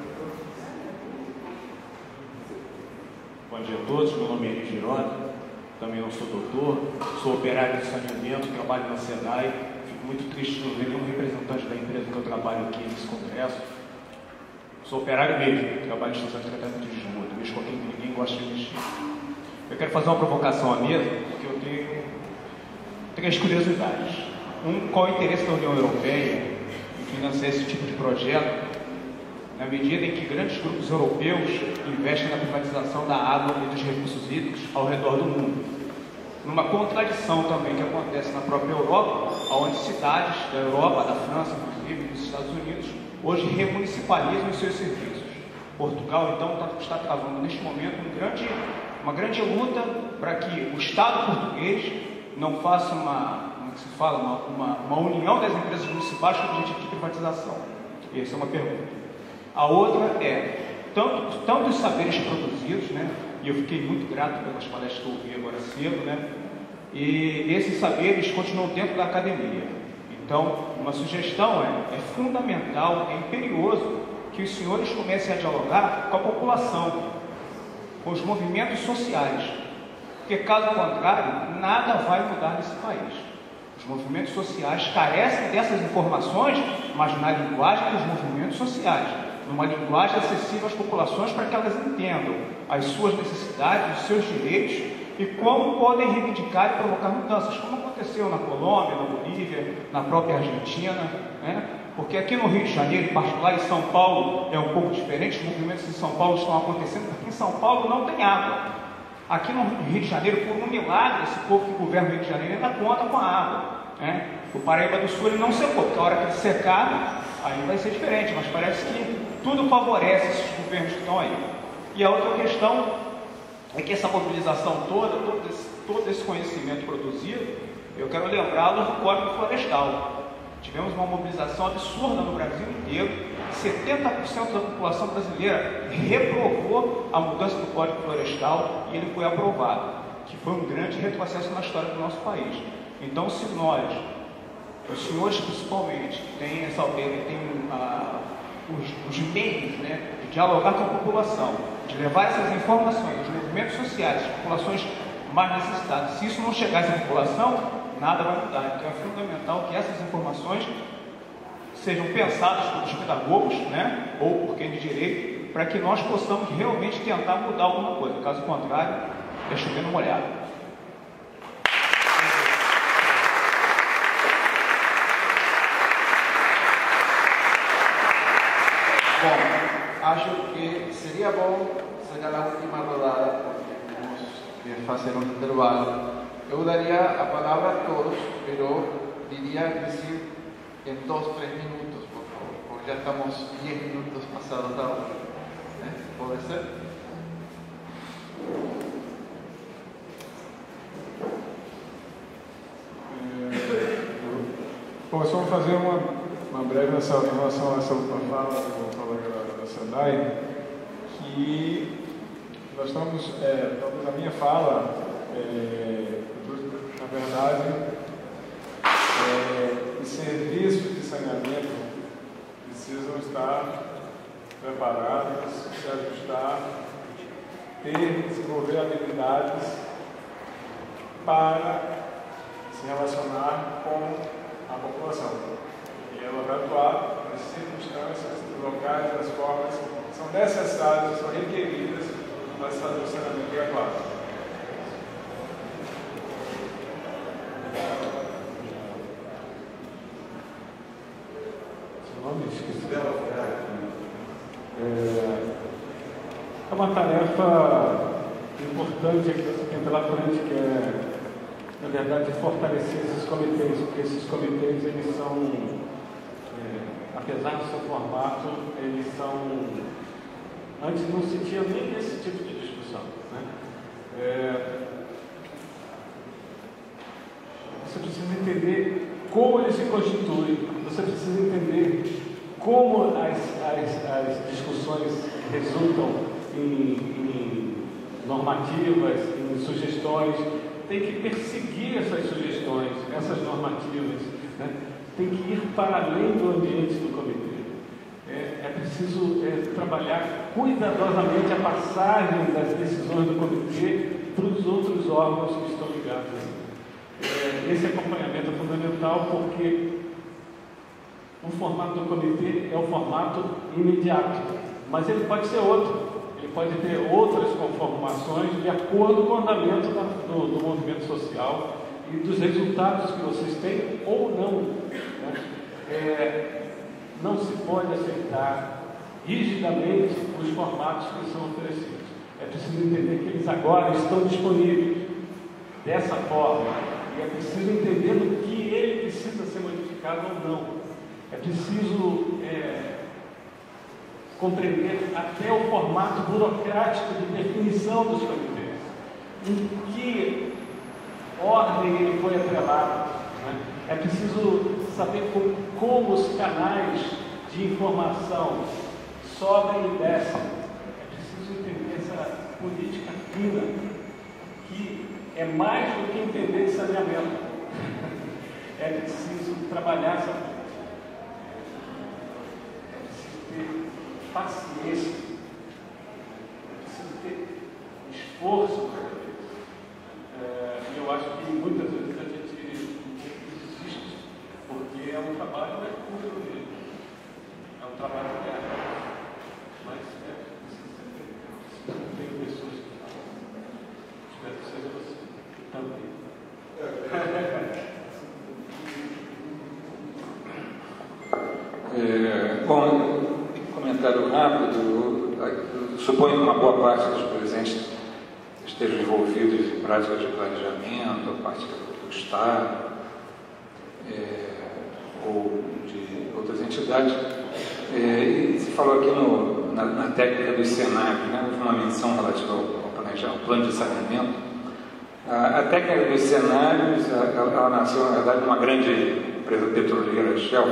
Bom dia a todos, meu nome é Henri. também não sou doutor, sou operário de saneamento, trabalho na SEDAI, fico muito triste de não ver nenhum representante da empresa que eu trabalho aqui nesse congresso. Sou operário mesmo, trabalho em estação de tratamento de esgoto, mexo com quem ninguém gosta de mexer. Eu quero fazer uma provocação à mesa, porque eu tenho três curiosidades. Um, qual é o interesse da União Europeia em financiar esse tipo de projeto, na medida em que grandes grupos europeus investem na privatização da água e dos recursos hídricos ao redor do mundo. Numa contradição também que acontece na própria Europa, onde cidades da Europa, da França, inclusive dos Estados Unidos, hoje remunicipalizam os seus serviços. Portugal, então, está travando neste momento um grande, uma grande luta para que o Estado português não faça uma, como se fala, uma, uma, uma união das empresas municipais com o objetivo de privatização. Essa é uma pergunta. A outra é, tanto, tanto os saberes produzidos, né, e eu fiquei muito grato pelas palestras que eu ouvi agora cedo, né, e esses saberes continuam dentro da academia. Então, uma sugestão é, é fundamental, é imperioso que os senhores comecem a dialogar com a população, com os movimentos sociais, porque, caso contrário, nada vai mudar nesse país. Os movimentos sociais carecem dessas informações, mas na linguagem dos movimentos sociais, numa linguagem acessível às populações para que elas entendam as suas necessidades, os seus direitos e como podem reivindicar e provocar mudanças, como aconteceu na Colômbia, na Bolívia, na própria Argentina, né? Porque aqui no Rio de Janeiro, em particular em São Paulo, é um pouco diferente, os movimentos em São Paulo estão acontecendo porque em São Paulo não tem água. Aqui no Rio de Janeiro, por um milagre, esse povo que governa o Rio de Janeiro ainda conta com a água, né? O Paraíba do Sul ele não secou, porque a hora que ele secar, aí vai ser diferente, mas parece que tudo favorece esses governos que estão aí. E a outra questão é que essa mobilização toda, todo esse, todo esse conhecimento produzido, eu quero lembrá-los do Código Florestal. Tivemos uma mobilização absurda no Brasil inteiro, setenta por cento da população brasileira reprovou a mudança do Código Florestal e ele foi aprovado, que foi um grande retrocesso na história do nosso país. Então, se nós, os senhores principalmente, têm, essa, têm ah, os, os meios, né, de dialogar com a população, de levar essas informações aos movimentos sociais, às populações mais necessitadas, se isso não chegar a essa população, nada vai mudar. Então é fundamental que essas informações sejam pensadas pelos pedagogos, né, ou por quem de direito, para que nós possamos realmente tentar mudar alguma coisa. Caso contrário, é chover no molhado. Bom, acho que seria bom seria a última rodada, porque temos que fazer um intervalo. Eu daria a palavra a todos, pero diria decir em dois, três minutos, por favor, porque já estamos dez minutos passados da hora. ¿Eh? Pode ser? Bom, só vou fazer uma, uma breve nessa, em relação a essa última fala do colega da SEDAI, que nós estamos, é, talvez a minha fala, é, na verdade, é, os serviços de saneamento precisam estar preparados, se ajustar, ter, desenvolver habilidades para se relacionar com a população. E ela vai atuar nas circunstâncias, nos locais, nas formas que são necessárias, são requeridas para se fazer o saneamento adequado. É uma tarefa importante que tem pela frente, que é, na verdade, fortalecer esses comitês, porque esses comitês, eles são, é, apesar do seu formato, eles são, antes não se tinha nem esse tipo de discussão, né? É, você precisa entender como ele se constitui, você precisa entender como as, as, as discussões resultam em, em normativas, em sugestões, tem que perseguir essas sugestões, essas normativas, né? Tem que ir para além do ambiente do comitê. É, é preciso é, trabalhar cuidadosamente a passagem das decisões do comitê para os outros órgãos que estão ligados. É, esse acompanhamento é fundamental porque o formato do comitê é o formato imediato, mas ele pode ser outro, ele pode ter outras conformações de acordo com o andamento do, do movimento social e dos resultados que vocês têm ou não. Né? É, não se pode aceitar rigidamente os formatos que são oferecidos. É preciso entender que eles agora estão disponíveis dessa forma e é preciso entender no que ele precisa ser modificado ou não. É preciso é, compreender até o formato burocrático de definição dos comitês, em que ordem ele foi atrelado. Né? É preciso saber como, como os canais de informação sobem e descem. É preciso entender essa política fina, que é mais do que entender de saneamento. É preciso trabalhar essa política. É preciso ter paciência. É preciso ter esforço para isso. É, eu acho que muitas vezes a gente desiste, porque é um trabalho não é curto mesmo. É um trabalho real. Mas é preciso ser feito. Tem pessoas que falam. Espero que seja você também. É, bom, comentário rápido. Eu suponho que uma boa parte dos presentes estejam envolvidos em práticas de planejamento, a parte do Estado, é, ou de outras entidades. É, e se falou aqui no, na, na técnica dos cenários, né? Houve uma menção relativa ao, ao planejamento, ao plano de saneamento. A, a técnica dos cenários, ela, ela nasceu, na verdade, numa grande empresa petroleira, a Shell,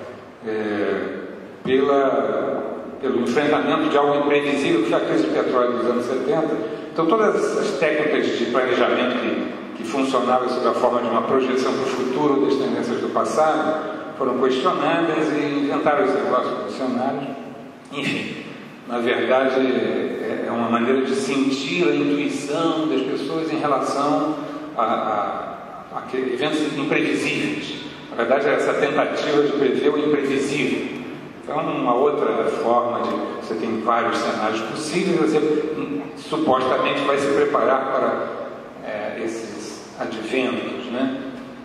é, pela, pelo enfrentamento de algo imprevisível, que foi a crise de petróleo dos anos setenta. Então, todas as técnicas de planejamento que, que funcionavam sob a forma de uma projeção para o futuro das tendências do passado foram questionadas e inventaram os negócios funcionários. Enfim, na verdade, é, é uma maneira de sentir a intuição das pessoas em relação a, a, a eventos imprevisíveis. Na verdade, é essa tentativa de prever o imprevisível. Então, uma outra forma de... Você tem vários cenários possíveis, você supostamente vai se preparar para é, esses adventos, né?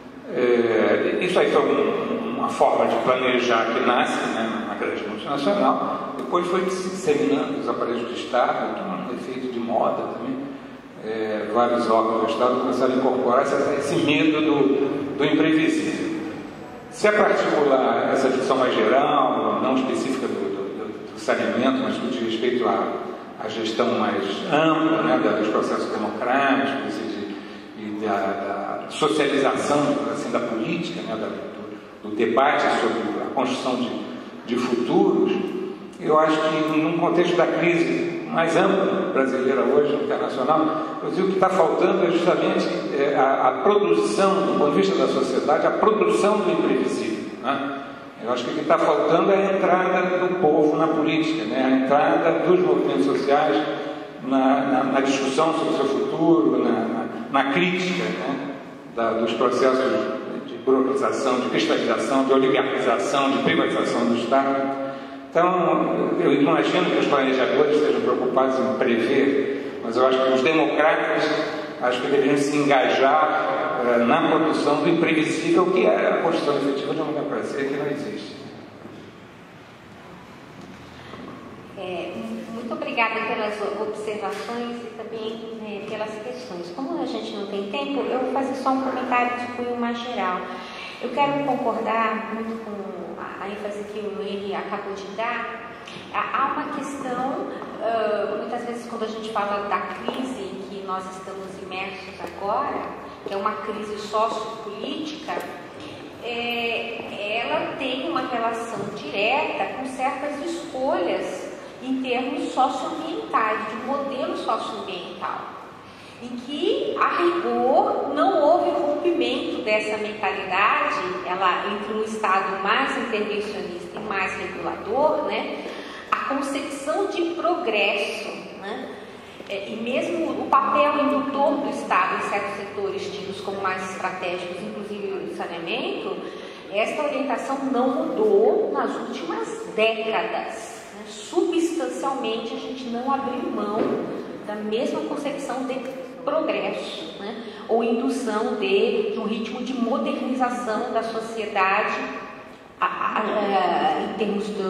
É, isso aí foi um, uma forma de planejar que nasce, né, na grande multinacional, depois foi se disseminando os aparelhos de Estado, um efeito de moda também. É, vários órgãos do Estado começaram a incorporar esse, esse medo do, do imprevisível. Se é particular essa visão mais geral, não específica do, do, do saneamento, mas que diz respeito à, à gestão mais ampla, né, dos processos democráticos e, de, e da, da socialização assim, da política, né, da, do, do debate sobre a construção de, de futuros, eu acho que num contexto da crise mais ampla brasileira hoje, internacional, o que está faltando é justamente é, a, a produção, do ponto de vista da sociedade, a produção do imprevisível, né? Eu acho que o que está faltando é a entrada do povo na política, né? A entrada dos movimentos sociais na, na, na discussão sobre o seu futuro, na, na, na crítica, né? da, dos processos de burocratização, de cristalização, de oligarquização, de privatização do Estado. Então, eu imagino que os planejadores estejam preocupados em prever, mas eu acho que os democratas acho que deveriam se engajar uh, na produção do imprevisível, que é a construção efetiva de uma democracia que não existe. É, muito obrigada pelas observações e também é, pelas questões. Como a gente não tem tempo, eu vou fazer só um comentário de cunho mais geral. Eu quero concordar muito com a ênfase que o Henri acabou de dar. Há uma questão, uh, muitas vezes quando a gente fala da crise em que nós estamos imersos agora, que é uma crise sociopolítica, é, ela tem uma relação direta com certas escolhas em termos socioambientais, de modelo socioambiental, em que, a rigor, não houve rompimento dessa mentalidade, ela entre um Estado mais intervencionista e mais regulador, né? A concepção de progresso, né? é, e mesmo o papel indutor do Estado em certos setores tidos como mais estratégicos, inclusive o saneamento, esta orientação não mudou nas últimas décadas. Né? Substancialmente, a gente não abriu mão da mesma concepção de progresso, né? Ou indução de, de um ritmo de modernização da sociedade a, a, a, em termos de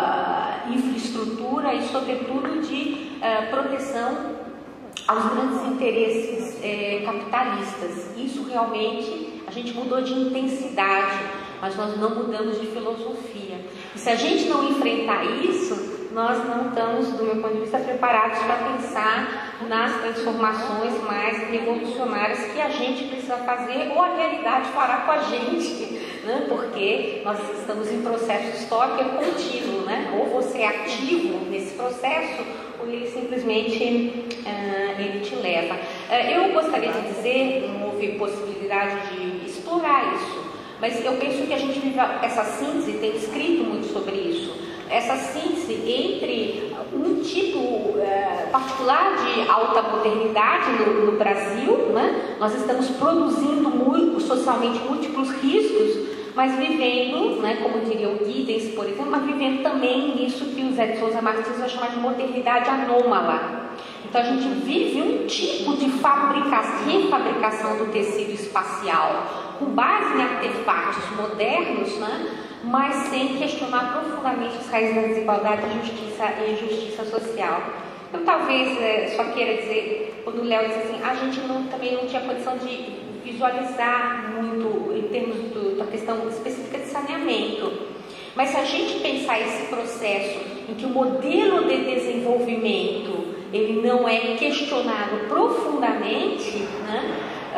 a, infraestrutura e, sobretudo, de a, proteção aos grandes interesses é, capitalistas. Isso realmente a gente mudou de intensidade, mas nós não mudamos de filosofia. E se a gente não enfrentar isso, nós não estamos, do meu ponto de vista, preparados para pensar nas transformações mais revolucionárias que a gente precisa fazer, ou a realidade fará com a gente, né? Porque nós estamos em processo histórico é contínuo, né? Ou você é ativo nesse processo, ou ele simplesmente uh, ele te leva. Uh, eu gostaria de dizer, não houve possibilidade de explorar isso, mas eu penso que a gente vive essa síntese, tem escrito muito sobre isso, essa síntese entre um tipo uh, particular de alta modernidade no, no Brasil, né? Nós estamos produzindo muito, socialmente múltiplos riscos, mas vivendo, né, como diria o Giddens, por exemplo, mas vivendo também nisso que o Zé de Souza Martins vai chamar de modernidade anômala. Então a gente vive um tipo de fabricação, refabricação do tecido espacial, com base em artefatos modernos, né, mas sem questionar profundamente as raízes da desigualdade, justiça e injustiça social. Eu talvez é, só queira dizer, quando o Léo diz assim, a gente não, também não tinha condição de visualizar muito em termos do, da questão específica de saneamento. Mas se a gente pensar esse processo em que o modelo de desenvolvimento ele não é questionado profundamente, né,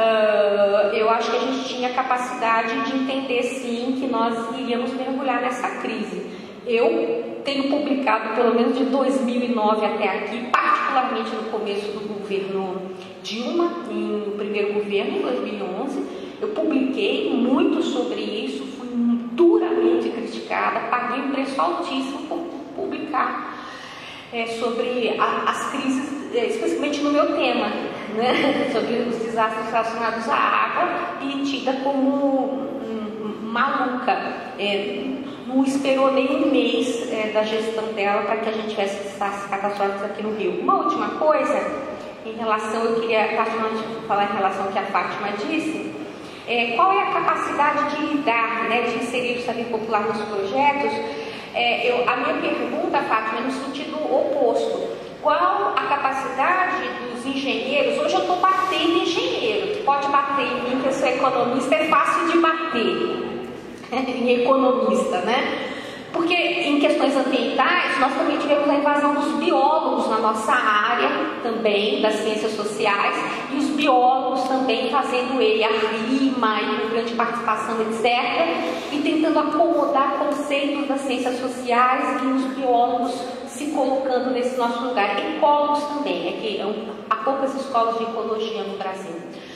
uh, eu acho que a gente tinha capacidade de entender sim que nós iríamos mergulhar nessa crise. Eu tenho publicado pelo menos de dois mil e nove até aqui, particularmente no começo do governo Dilma, em, no primeiro governo, em dois mil e onze, eu publiquei muito sobre isso, fui duramente criticada, paguei um preço altíssimo por publicar é, sobre a, as crises, é, especificamente no meu tema, né, sobre os desastres relacionados à água, e tida como um, maluca. É, não esperou nem um mês é, da gestão dela para que a gente tivesse desastres catastróficos aqui no Rio. Uma última coisa, em relação, eu queria falar em relação ao que a Fátima disse, é, qual é a capacidade de lidar, né, de inserir o saber popular nos projetos? É, eu, a minha pergunta, Fátima, é no sentido oposto. Qual a capacidade dos engenheiros? Hoje eu estou batendo em engenheiro, pode bater em mim, que eu sou economista, é fácil de bater em economista, né? Porque em questões ambientais, nós também tivemos a invasão dos biólogos na nossa área, também, das ciências sociais, e os biólogos também fazendo ele a rima e com grande participação, etcétera, e tentando acomodar conceitos das ciências sociais e os biólogos se colocando nesse nosso lugar. Ecólogos também, é que há poucas escolas de ecologia no Brasil.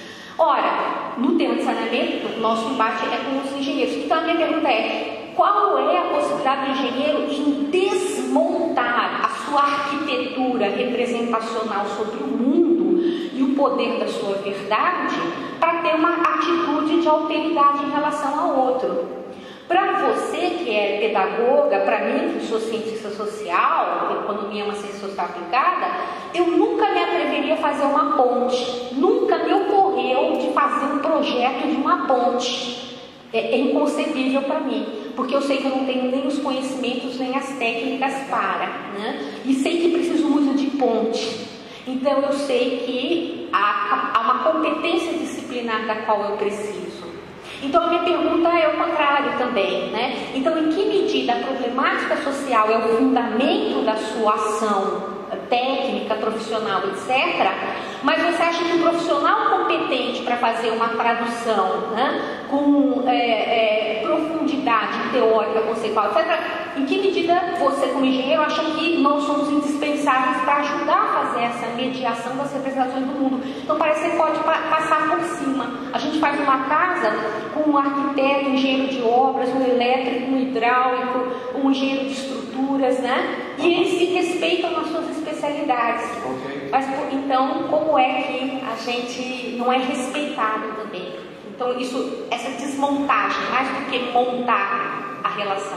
Ora, no tema de saneamento, o nosso embate é com os engenheiros. Então a minha pergunta é, qual é a possibilidade do engenheiro em desmontar a sua arquitetura representacional sobre o mundo e o poder da sua verdade para ter uma atitude de alteridade em relação ao outro? Para você que é pedagoga, para mim que sou cientista social, economia é uma ciência social aplicada, eu nunca me atreveria a fazer uma ponte, nunca me ocorreu de fazer um projeto de uma ponte. É, é inconcebível para mim, porque eu sei que eu não tenho nem os conhecimentos, nem as técnicas para, né? E sei que preciso muito de ponte. Então eu sei que há, há uma competência disciplinar da qual eu preciso. Então a minha pergunta é o contrário também, né? Então em que medida a problemática social é o fundamento da sua ação técnica, profissional, etcétera, mas você acha que um profissional competente para fazer uma tradução, né, com é, é, profundidade teórica, conceitual, etcétera, em que medida você, como engenheiro, acha que nós somos indispensáveis para ajudar a fazer essa mediação das representações do mundo? Então parece que pode pa passar por cima. A gente faz uma casa com um arquiteto, um engenheiro de obras, um elétrico, um hidráulico, um engenheiro de estruturas, né? E eles se respeitam nas suas especialidades. Okay. Mas, então, como é que a gente não é respeitado também? Então, isso, essa desmontagem, mais do que montar a relação.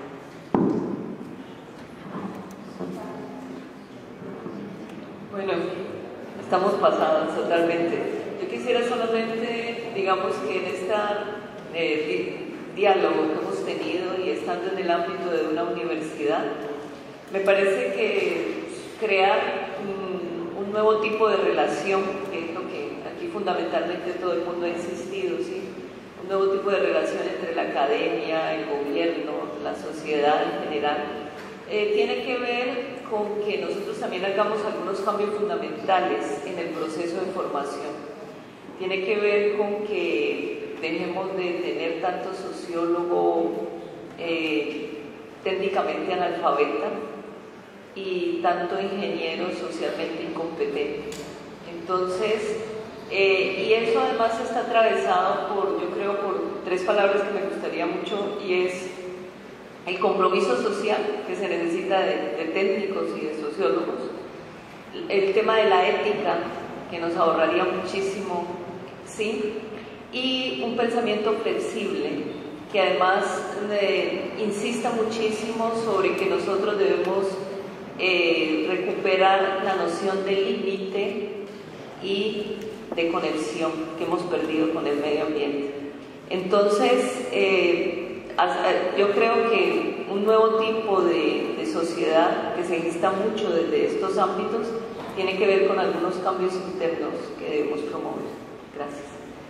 Bueno, estamos pasadas totalmente. Yo quisiera solamente, digamos que en este eh, di diálogo que hemos tenido y estando en el ámbito de una universidad, me parece que crear un, un nuevo tipo de relación, que es lo que aquí fundamentalmente todo el mundo ha insistido, ¿sí? Un nuevo tipo de relación entre la academia, el gobierno, la sociedad en general, eh, tiene que ver con que nosotros también hagamos algunos cambios fundamentales en el proceso de formación. Tiene que ver con que dejemos de tener tanto sociólogo eh, técnicamente analfabeta y tanto ingeniero socialmente incompetente. Entonces, eh, y eso además está atravesado por, yo creo, por tres palabras que me gustaría mucho, y es el compromiso social que se necesita de, de técnicos y de sociólogos, el tema de la ética, que nos ahorraría muchísimo, ¿sí? Y un pensamiento flexible, que además eh, insista muchísimo sobre que nosotros debemos eh, recuperar la noción de límite y de conexión que hemos perdido con el medio ambiente. Entonces, eh, yo creo que un nuevo tipo de, de sociedad que se gesta mucho desde estos ámbitos tiene que ver con algunos cambios internos que debemos promover. Gracias.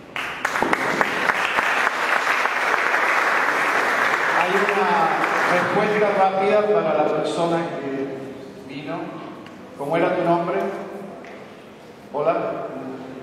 Hay una respuesta rápida para la persona que vino. ¿Cómo era tu nombre? Hola.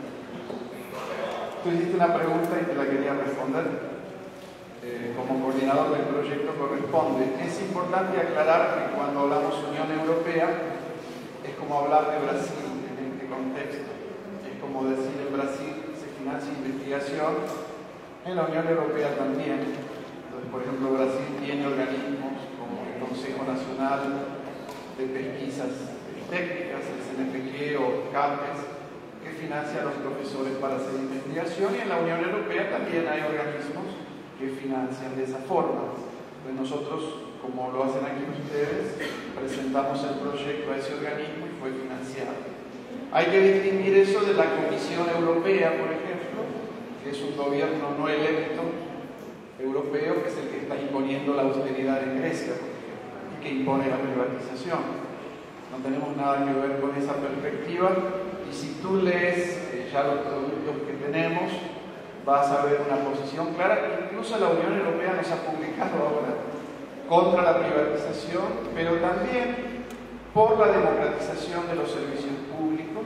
Tú hiciste una pregunta y te la quería responder. Eh, como coordinador del proyecto corresponde. Es importante aclarar que cuando hablamos Unión Europea es como hablar de Brasil en este contexto. Es como decir en Brasil se financia investigación, en la Unión Europea también. Entonces, por ejemplo, Brasil tiene organismos como el Consejo Nacional de Pesquisas Técnicas, el C N P Q o CAPES, que financia a los profesores para hacer investigación, y en la Unión Europea también hay organismos que financian de esa forma. Pues nosotros, como lo hacen aquí ustedes, presentamos el proyecto a ese organismo y fue financiado. Hay que distinguir eso de la Comisión Europea, por ejemplo, que es un gobierno no electo europeo, que es el que está imponiendo la austeridad en Grecia, por ejemplo, y que impone la privatización. No tenemos nada que ver con esa perspectiva, y si tú lees eh, ya los productos que tenemos, vas a ver una posición clara. Incluso la Unión Europea nos ha publicado ahora contra la privatización, pero también por la democratización de los servicios públicos,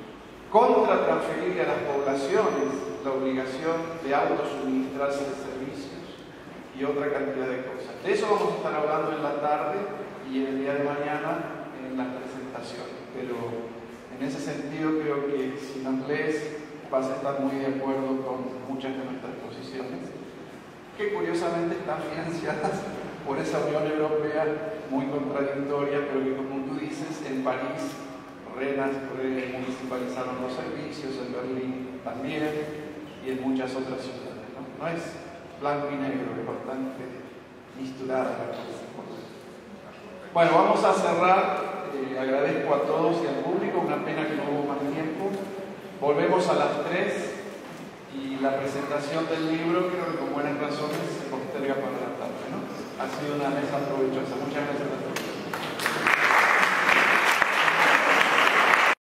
contra transferirle a las poblaciones la obligación de autosuministrarse de servicios y otra cantidad de cosas. De eso vamos a estar hablando en la tarde y en el día de mañana en las presentaciones, pero en ese sentido creo que si nos lees vas a estar muy de acuerdo con muchas de nuestras posiciones, que curiosamente están financiadas por esa Unión Europea muy contradictoria, pero que, como tú dices, en París remunicipalizaron los servicios, en Berlín también, y en muchas otras ciudades. No, no es blanco y negro, es bastante misturada la cosa. Bueno, vamos a cerrar. Eh, agradezco a todos y al público, una pena que no hubo más tiempo. Volvemos a las tres y la presentación del libro, creo que con buenas razones, se posterga para la tarde, ¿no? Ha sido una mesa provechosa. Muchas gracias a todos.